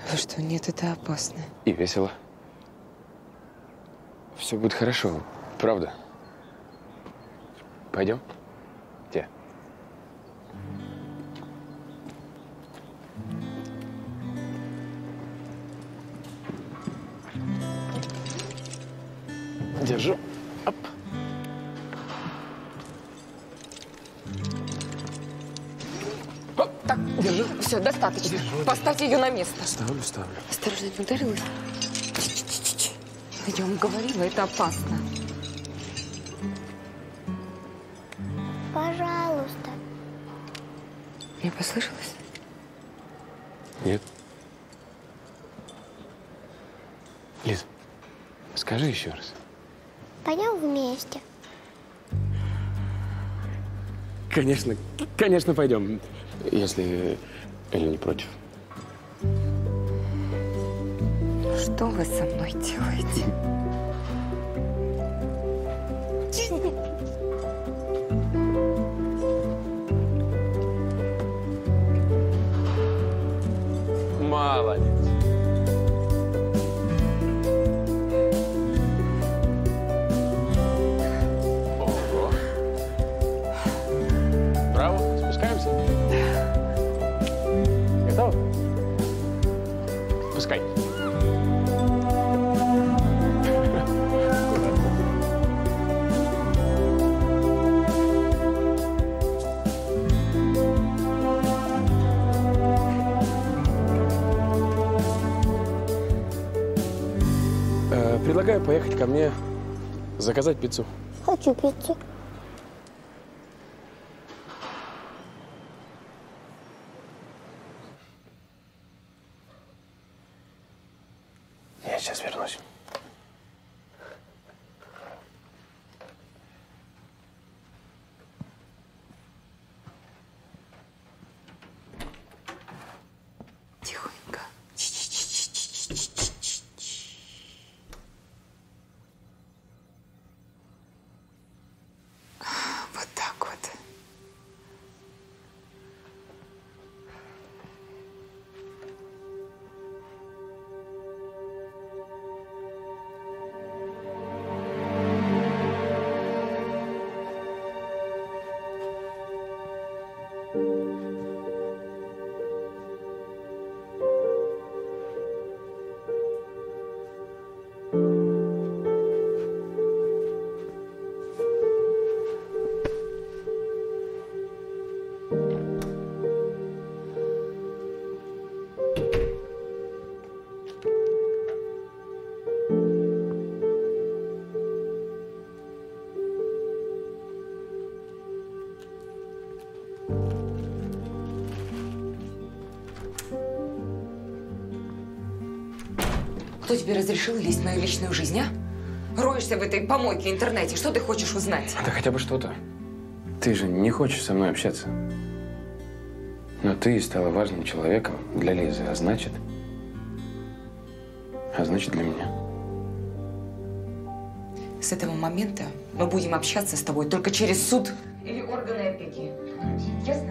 Вы что, нет, это опасно. И весело. Все будет хорошо, правда. Пойдем? Где? Держу. Оп. Так, держи. Все, достаточно. Держу. Поставьте ее на место. Ставлю, ставлю. Осторожно, не ударилась. Я вам говорила, это опасно. Пожалуйста. Мне послышалось? Нет. Лиз, скажи еще раз. Пойдем вместе. Конечно, конечно, пойдем. Если Эля не против. Что вы со мной делаете? Молодец. Ого. Браво. Спускаемся. Готов? Пускай. Э, Предлагаю поехать ко мне заказать пиццу. Хочу пиццу. Я сейчас вернусь. Тихонько. Вот так вот. Кто тебе разрешил лезть в мою личную жизнь, а? Роешься в этой помойке интернете. Что ты хочешь узнать? Да хотя бы что-то. Ты же не хочешь со мной общаться. Но ты стала важным человеком для Лизы, а значит… А значит, для меня. С этого момента мы будем общаться с тобой только через суд или органы опеки. Ясно?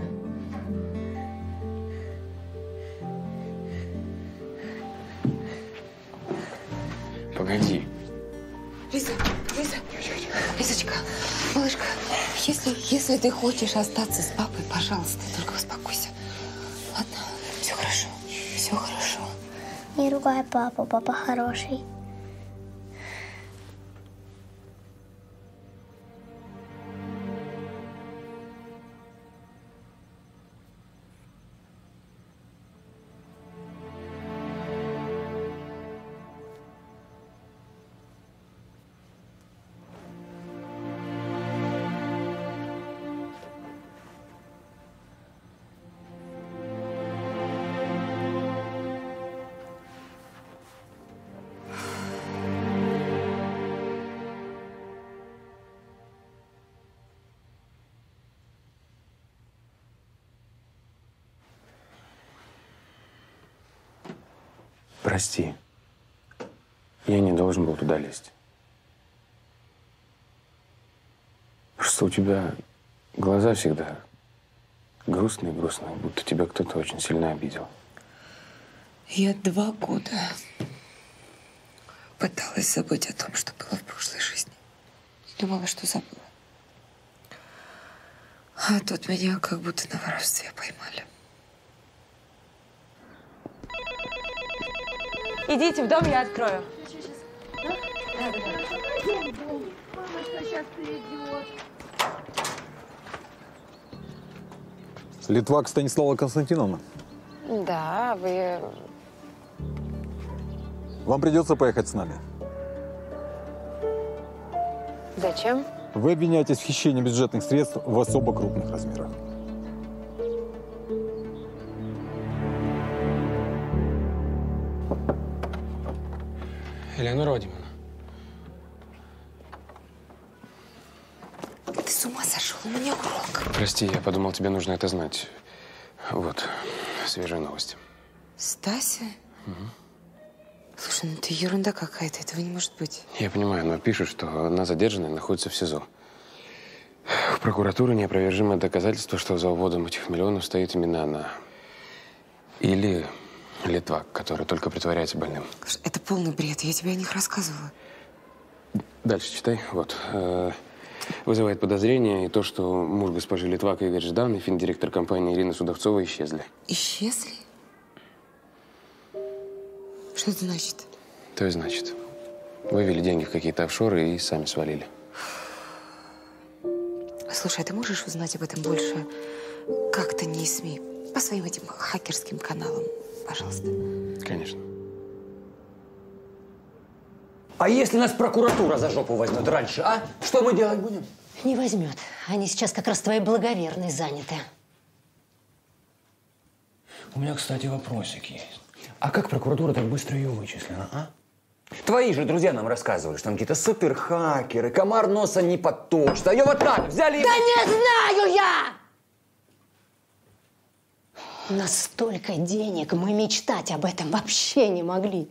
Погоди. Лиза, Лиза, Лизочка, малышка, если, если ты хочешь остаться с папой, пожалуйста, только успокойся. Ладно? Все хорошо, все хорошо. Не ругай папу, папа хороший. Прости. Я не должен был туда лезть. Просто у тебя глаза всегда грустные-грустные, будто тебя кто-то очень сильно обидел. Я два года пыталась забыть о том, что было в прошлой жизни. Думала, что забыла. А тут меня как будто на воровстве поймали. Идите в дом, я открою. Литвак Станислава Константиновна. Да, вы... Вам придется поехать с нами. Зачем? Вы обвиняетесь в хищении бюджетных средств в особо крупных размерах. Элеонора Вадимовна. Ты с ума сошел? У меня урок. Прости, я подумал, тебе нужно это знать. Вот, свежие новости. Стася? Угу. Слушай, ну это ерунда какая-то, этого не может быть. Я понимаю, но пишут, что одна задержанная находится в СИЗО. В прокуратуре неопровержимое доказательство, что за уводом этих миллионов стоит именно она. Или Литвак, который только притворяется больным. Слушай, это полный бред, я тебе о них рассказывала. Дальше читай. Вот. Вызывает подозрение и то, что муж госпожи Литвак Игорь Ждан и финдиректор компании Ирина Судовцова исчезли. Исчезли? Что это значит? То есть значит. Вывели деньги в какие-то офшоры и сами свалили. Слушай, а ты можешь узнать об этом больше как-то не СМИ? По своим этим хакерским каналам, пожалуйста. Конечно. А если нас прокуратура за жопу возьмет раньше, а? Что мы делать будем? Не возьмет. Они сейчас как раз твоей благоверной заняты. У меня, кстати, вопросик есть. А как прокуратура так быстро ее вычислила, а? Твои же друзья нам рассказывали, что там какие-то суперхакеры, комар носа не подточит. А ее вот так взяли и... Да не знаю я! У нас столько денег, мы мечтать об этом вообще не могли.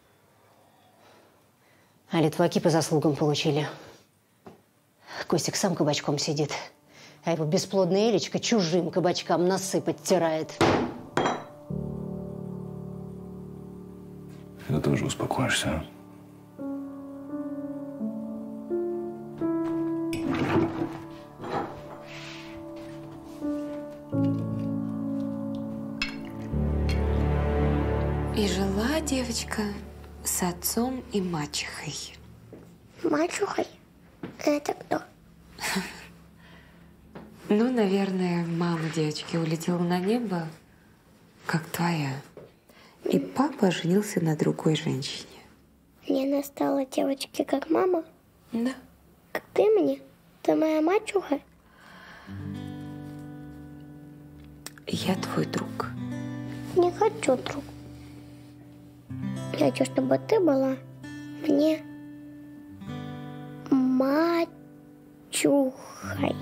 А литваки по заслугам получили. Костик сам кабачком сидит, а его бесплодная Элечка чужим кабачкам носы подтирает. Ты тоже успокоишься, а? И жила девочка с отцом и мачехой. Мачехой? Это кто? Ну, наверное, мама девочки улетела на небо, как твоя. И папа женился на другой женщине. Мне настала девочки как мама? Да. Как ты мне? Ты моя мачеха? Я твой друг. Не хочу друг. Я хочу, чтобы ты была мне мачухой.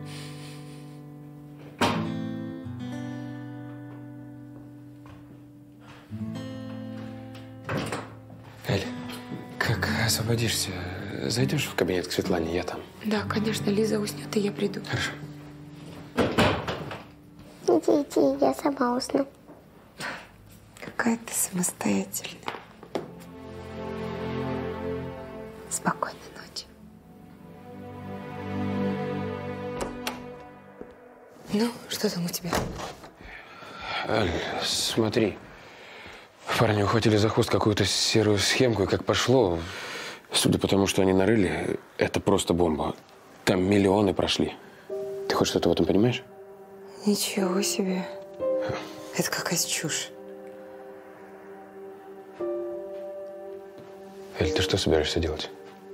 Эль, как освободишься, зайдешь в кабинет к Светлане, я там. Да, конечно, Лиза уснет, и я приду. Хорошо. Иди, иди, я сама усну. Какая ты самостоятельная. Спокойной ночи. Ну, что там у тебя? Аль, смотри. Парни ухватили за хвост какую-то серую схемку, и как пошло, судя по тому, что они нарыли, это просто бомба. Там миллионы прошли. Ты хоть что-то в этом понимаешь? Ничего себе. Это какая-то чушь. Эль, ты что собираешься делать?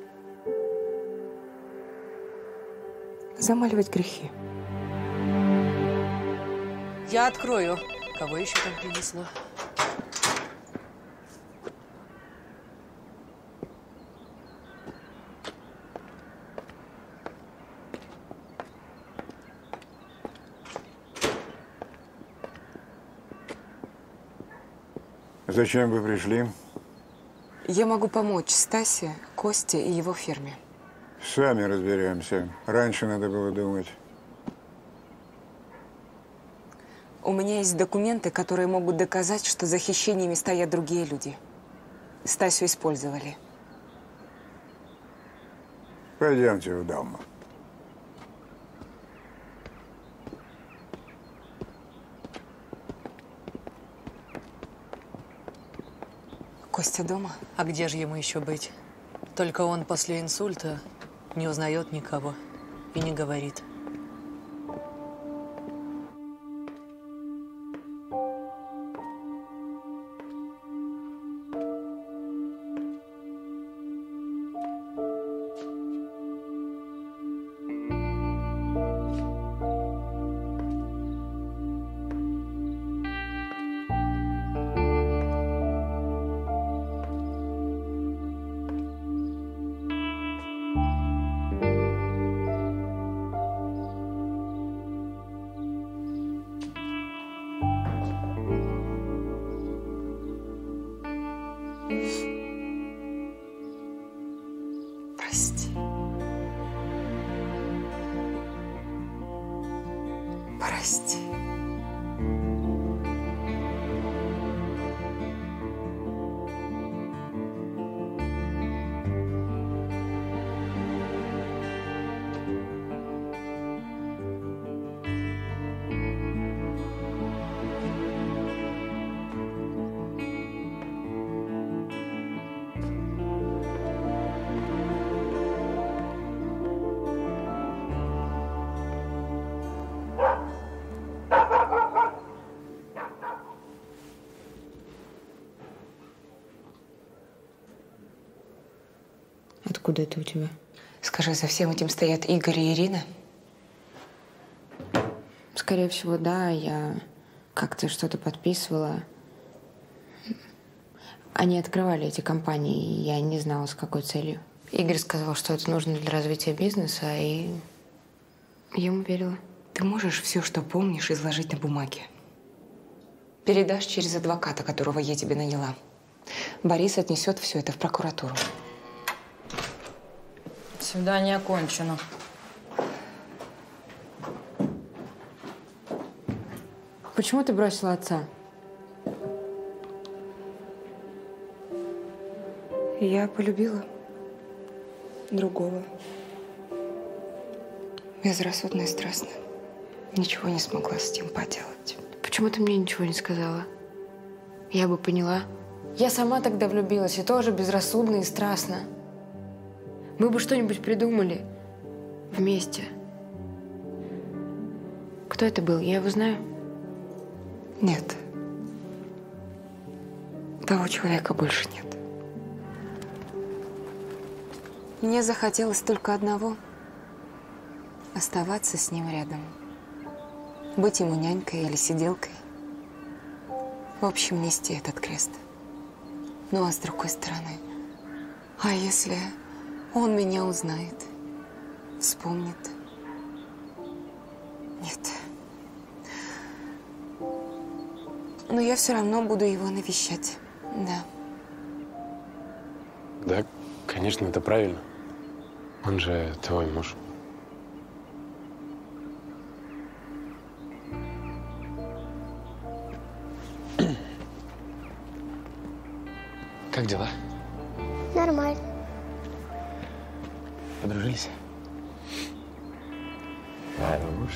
Замаливать грехи. Я открою. Кого еще там принесло? Зачем вы пришли? Я могу помочь Стасе, Косте и его фирме. Сами разберемся. Раньше надо было думать. У меня есть документы, которые могут доказать, что за хищениями стоят другие люди. Стасю использовали. Пойдемте в дом. Костя дома? А где же ему еще быть? Только он после инсульта не узнает никого и не говорит. Прости. Прости. Откуда это у тебя? Скажи, за всем этим стоят Игорь и Ирина? Скорее всего, да. Я как-то что-то подписывала. Они открывали эти компании, и я не знала, с какой целью. Игорь сказал, что это нужно для развития бизнеса, и я ему верила. Ты можешь все, что помнишь, изложить на бумаге. Передашь через адвоката, которого я тебе наняла. Борис отнесет все это в прокуратуру. Свидание окончено. Почему ты бросила отца? Я полюбила другого. Безрассудно и страстно. Ничего не смогла с этим поделать. Почему ты мне ничего не сказала? Я бы поняла. Я сама тогда влюбилась, и тоже безрассудно и страстно. Мы бы что-нибудь придумали вместе. Кто это был? Я его знаю? Нет. Того человека больше нет. Мне захотелось только одного – оставаться с ним рядом. Быть ему нянькой или сиделкой. В общем, нести этот крест. Ну а с другой стороны, а если он меня узнает, вспомнит? Нет. Но я все равно буду его навещать. Да. Да, конечно, это правильно. Он же твой муж. Как дела? Нормально. Подружились? Да, его муж.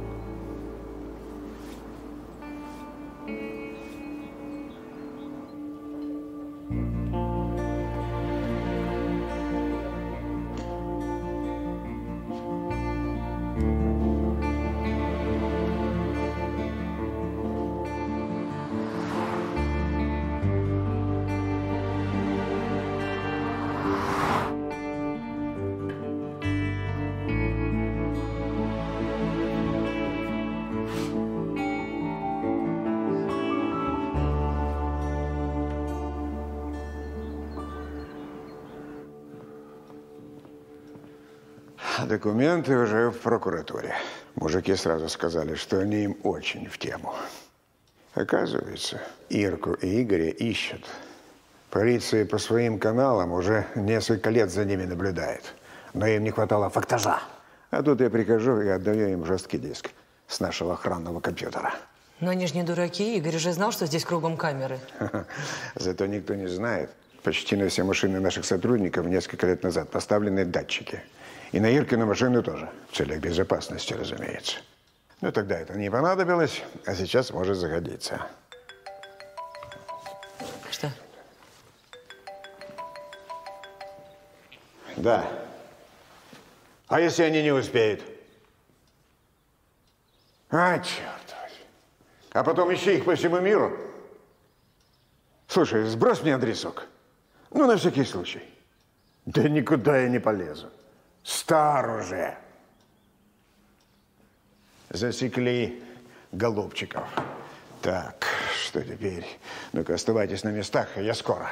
Документы уже в прокуратуре. Мужики сразу сказали, что они им очень в тему. Оказывается, Ирку и Игоря ищут. Полиция по своим каналам уже несколько лет за ними наблюдает. Но им не хватало фактажа. А тут я прихожу и отдаю им жесткий диск с нашего охранного компьютера. Но они же не дураки. Игорь же знал, что здесь кругом камеры. Зато никто не знает. Почти на все машины наших сотрудников несколько лет назад поставлены датчики. И на Иркину машину тоже. В целях безопасности, разумеется. Ну, тогда это не понадобилось, а сейчас может загодиться. Что? Да. А если они не успеют? А, черт возьми. А потом ищи их по всему миру. Слушай, сбрось мне адресок. Ну, на всякий случай. Да никуда я не полезу. Стар уже. Засекли голубчиков. Так, что теперь? Ну-ка, оставайтесь на местах, я скоро.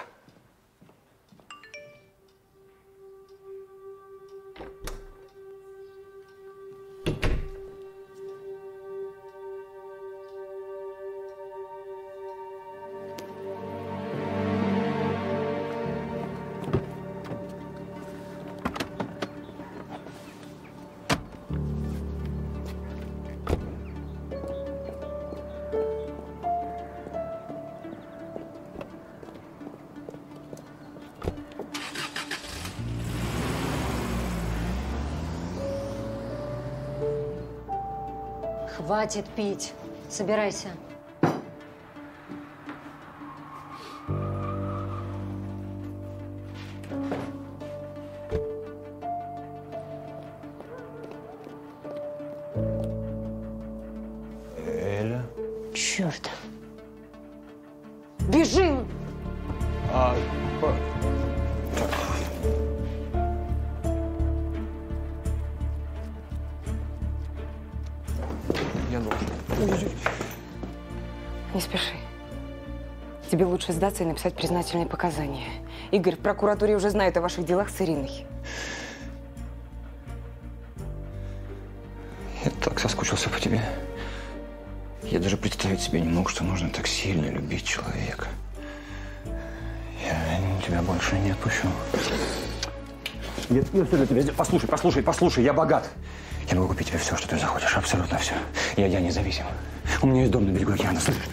Хватит пить. Собирайся. Эля? Черт. Бежим! А, по... Я должен. Не спеши. Тебе лучше сдаться и написать признательные показания. Игорь в прокуратуре уже знает о ваших делах с Ириной. Я так соскучился по тебе. Я даже представить себе не мог, что нужно так сильно любить человека. Я тебя больше не отпущу. Я, я все для тебя сделаю. Послушай, послушай, послушай, я богат. Я могу купить тебе все, что ты захочешь, абсолютно все. Я, я независим. У меня есть дом на берегу океана, слышишь?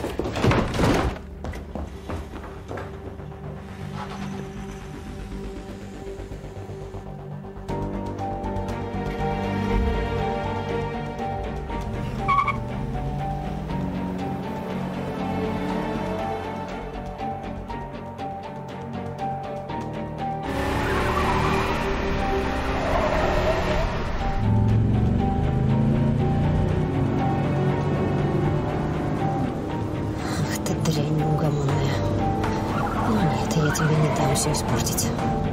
Дрянь неугомонная. Ну нет, я тебе не дам все испортить.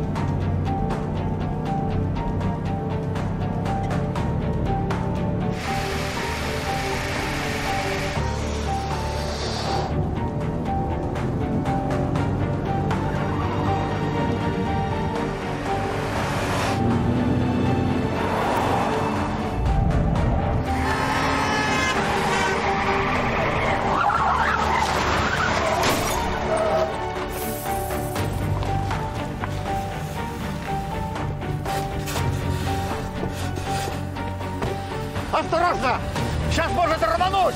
Осторожно! Сейчас может рвануть!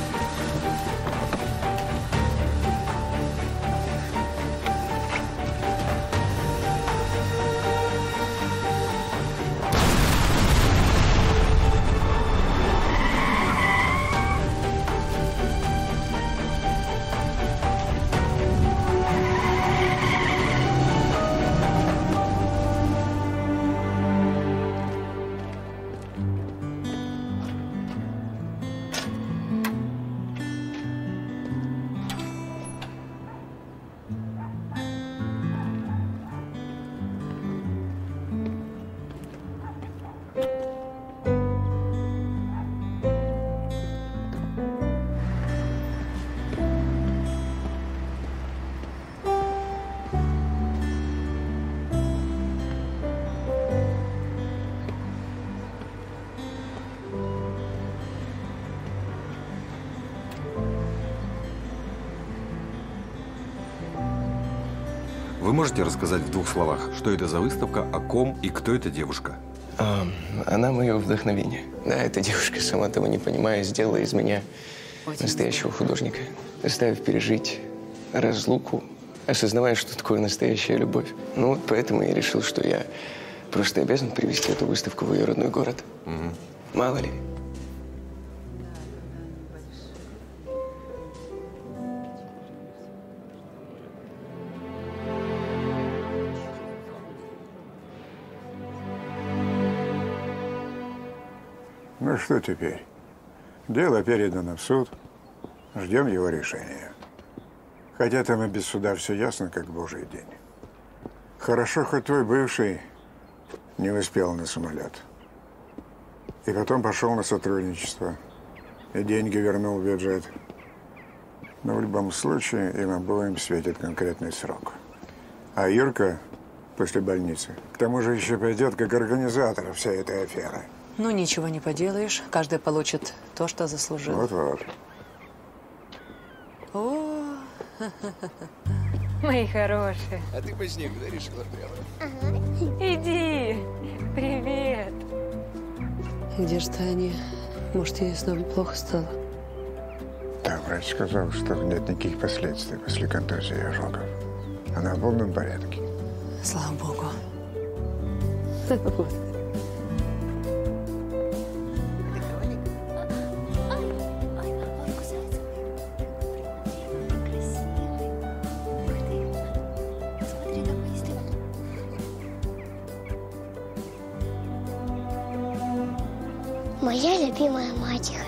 Вы можете рассказать в двух словах, что это за выставка, о ком и кто эта девушка? А, она мое вдохновение. Да, эта девушка, сама того не понимая, сделала из меня настоящего художника, заставив пережить разлуку, осознавая, что такое настоящая любовь. Ну вот поэтому я решил, что я просто обязан привезти эту выставку в ее родной город. Угу. Мало ли. Ну что теперь? Дело передано в суд. Ждем его решения. Хотя там и без суда все ясно, как божий день. Хорошо, хоть твой бывший не успел на самолет. И потом пошел на сотрудничество. И деньги вернул в бюджет. Но в любом случае им обоим светит конкретный срок. А Юрка после больницы к тому же еще пойдет как организатор всей этой аферы. Ну, ничего не поделаешь. Каждый получит то, что заслужил. Вот-вот. О, Мои хорошие. А ты по снегу, да, решила прямо? Иди. Привет. где же-то они? Может, ей снова плохо стало? Да, врач сказал, что нет никаких последствий после контузии и ожогов. Она в полном порядке. Слава богу. Моя любимая мачеха.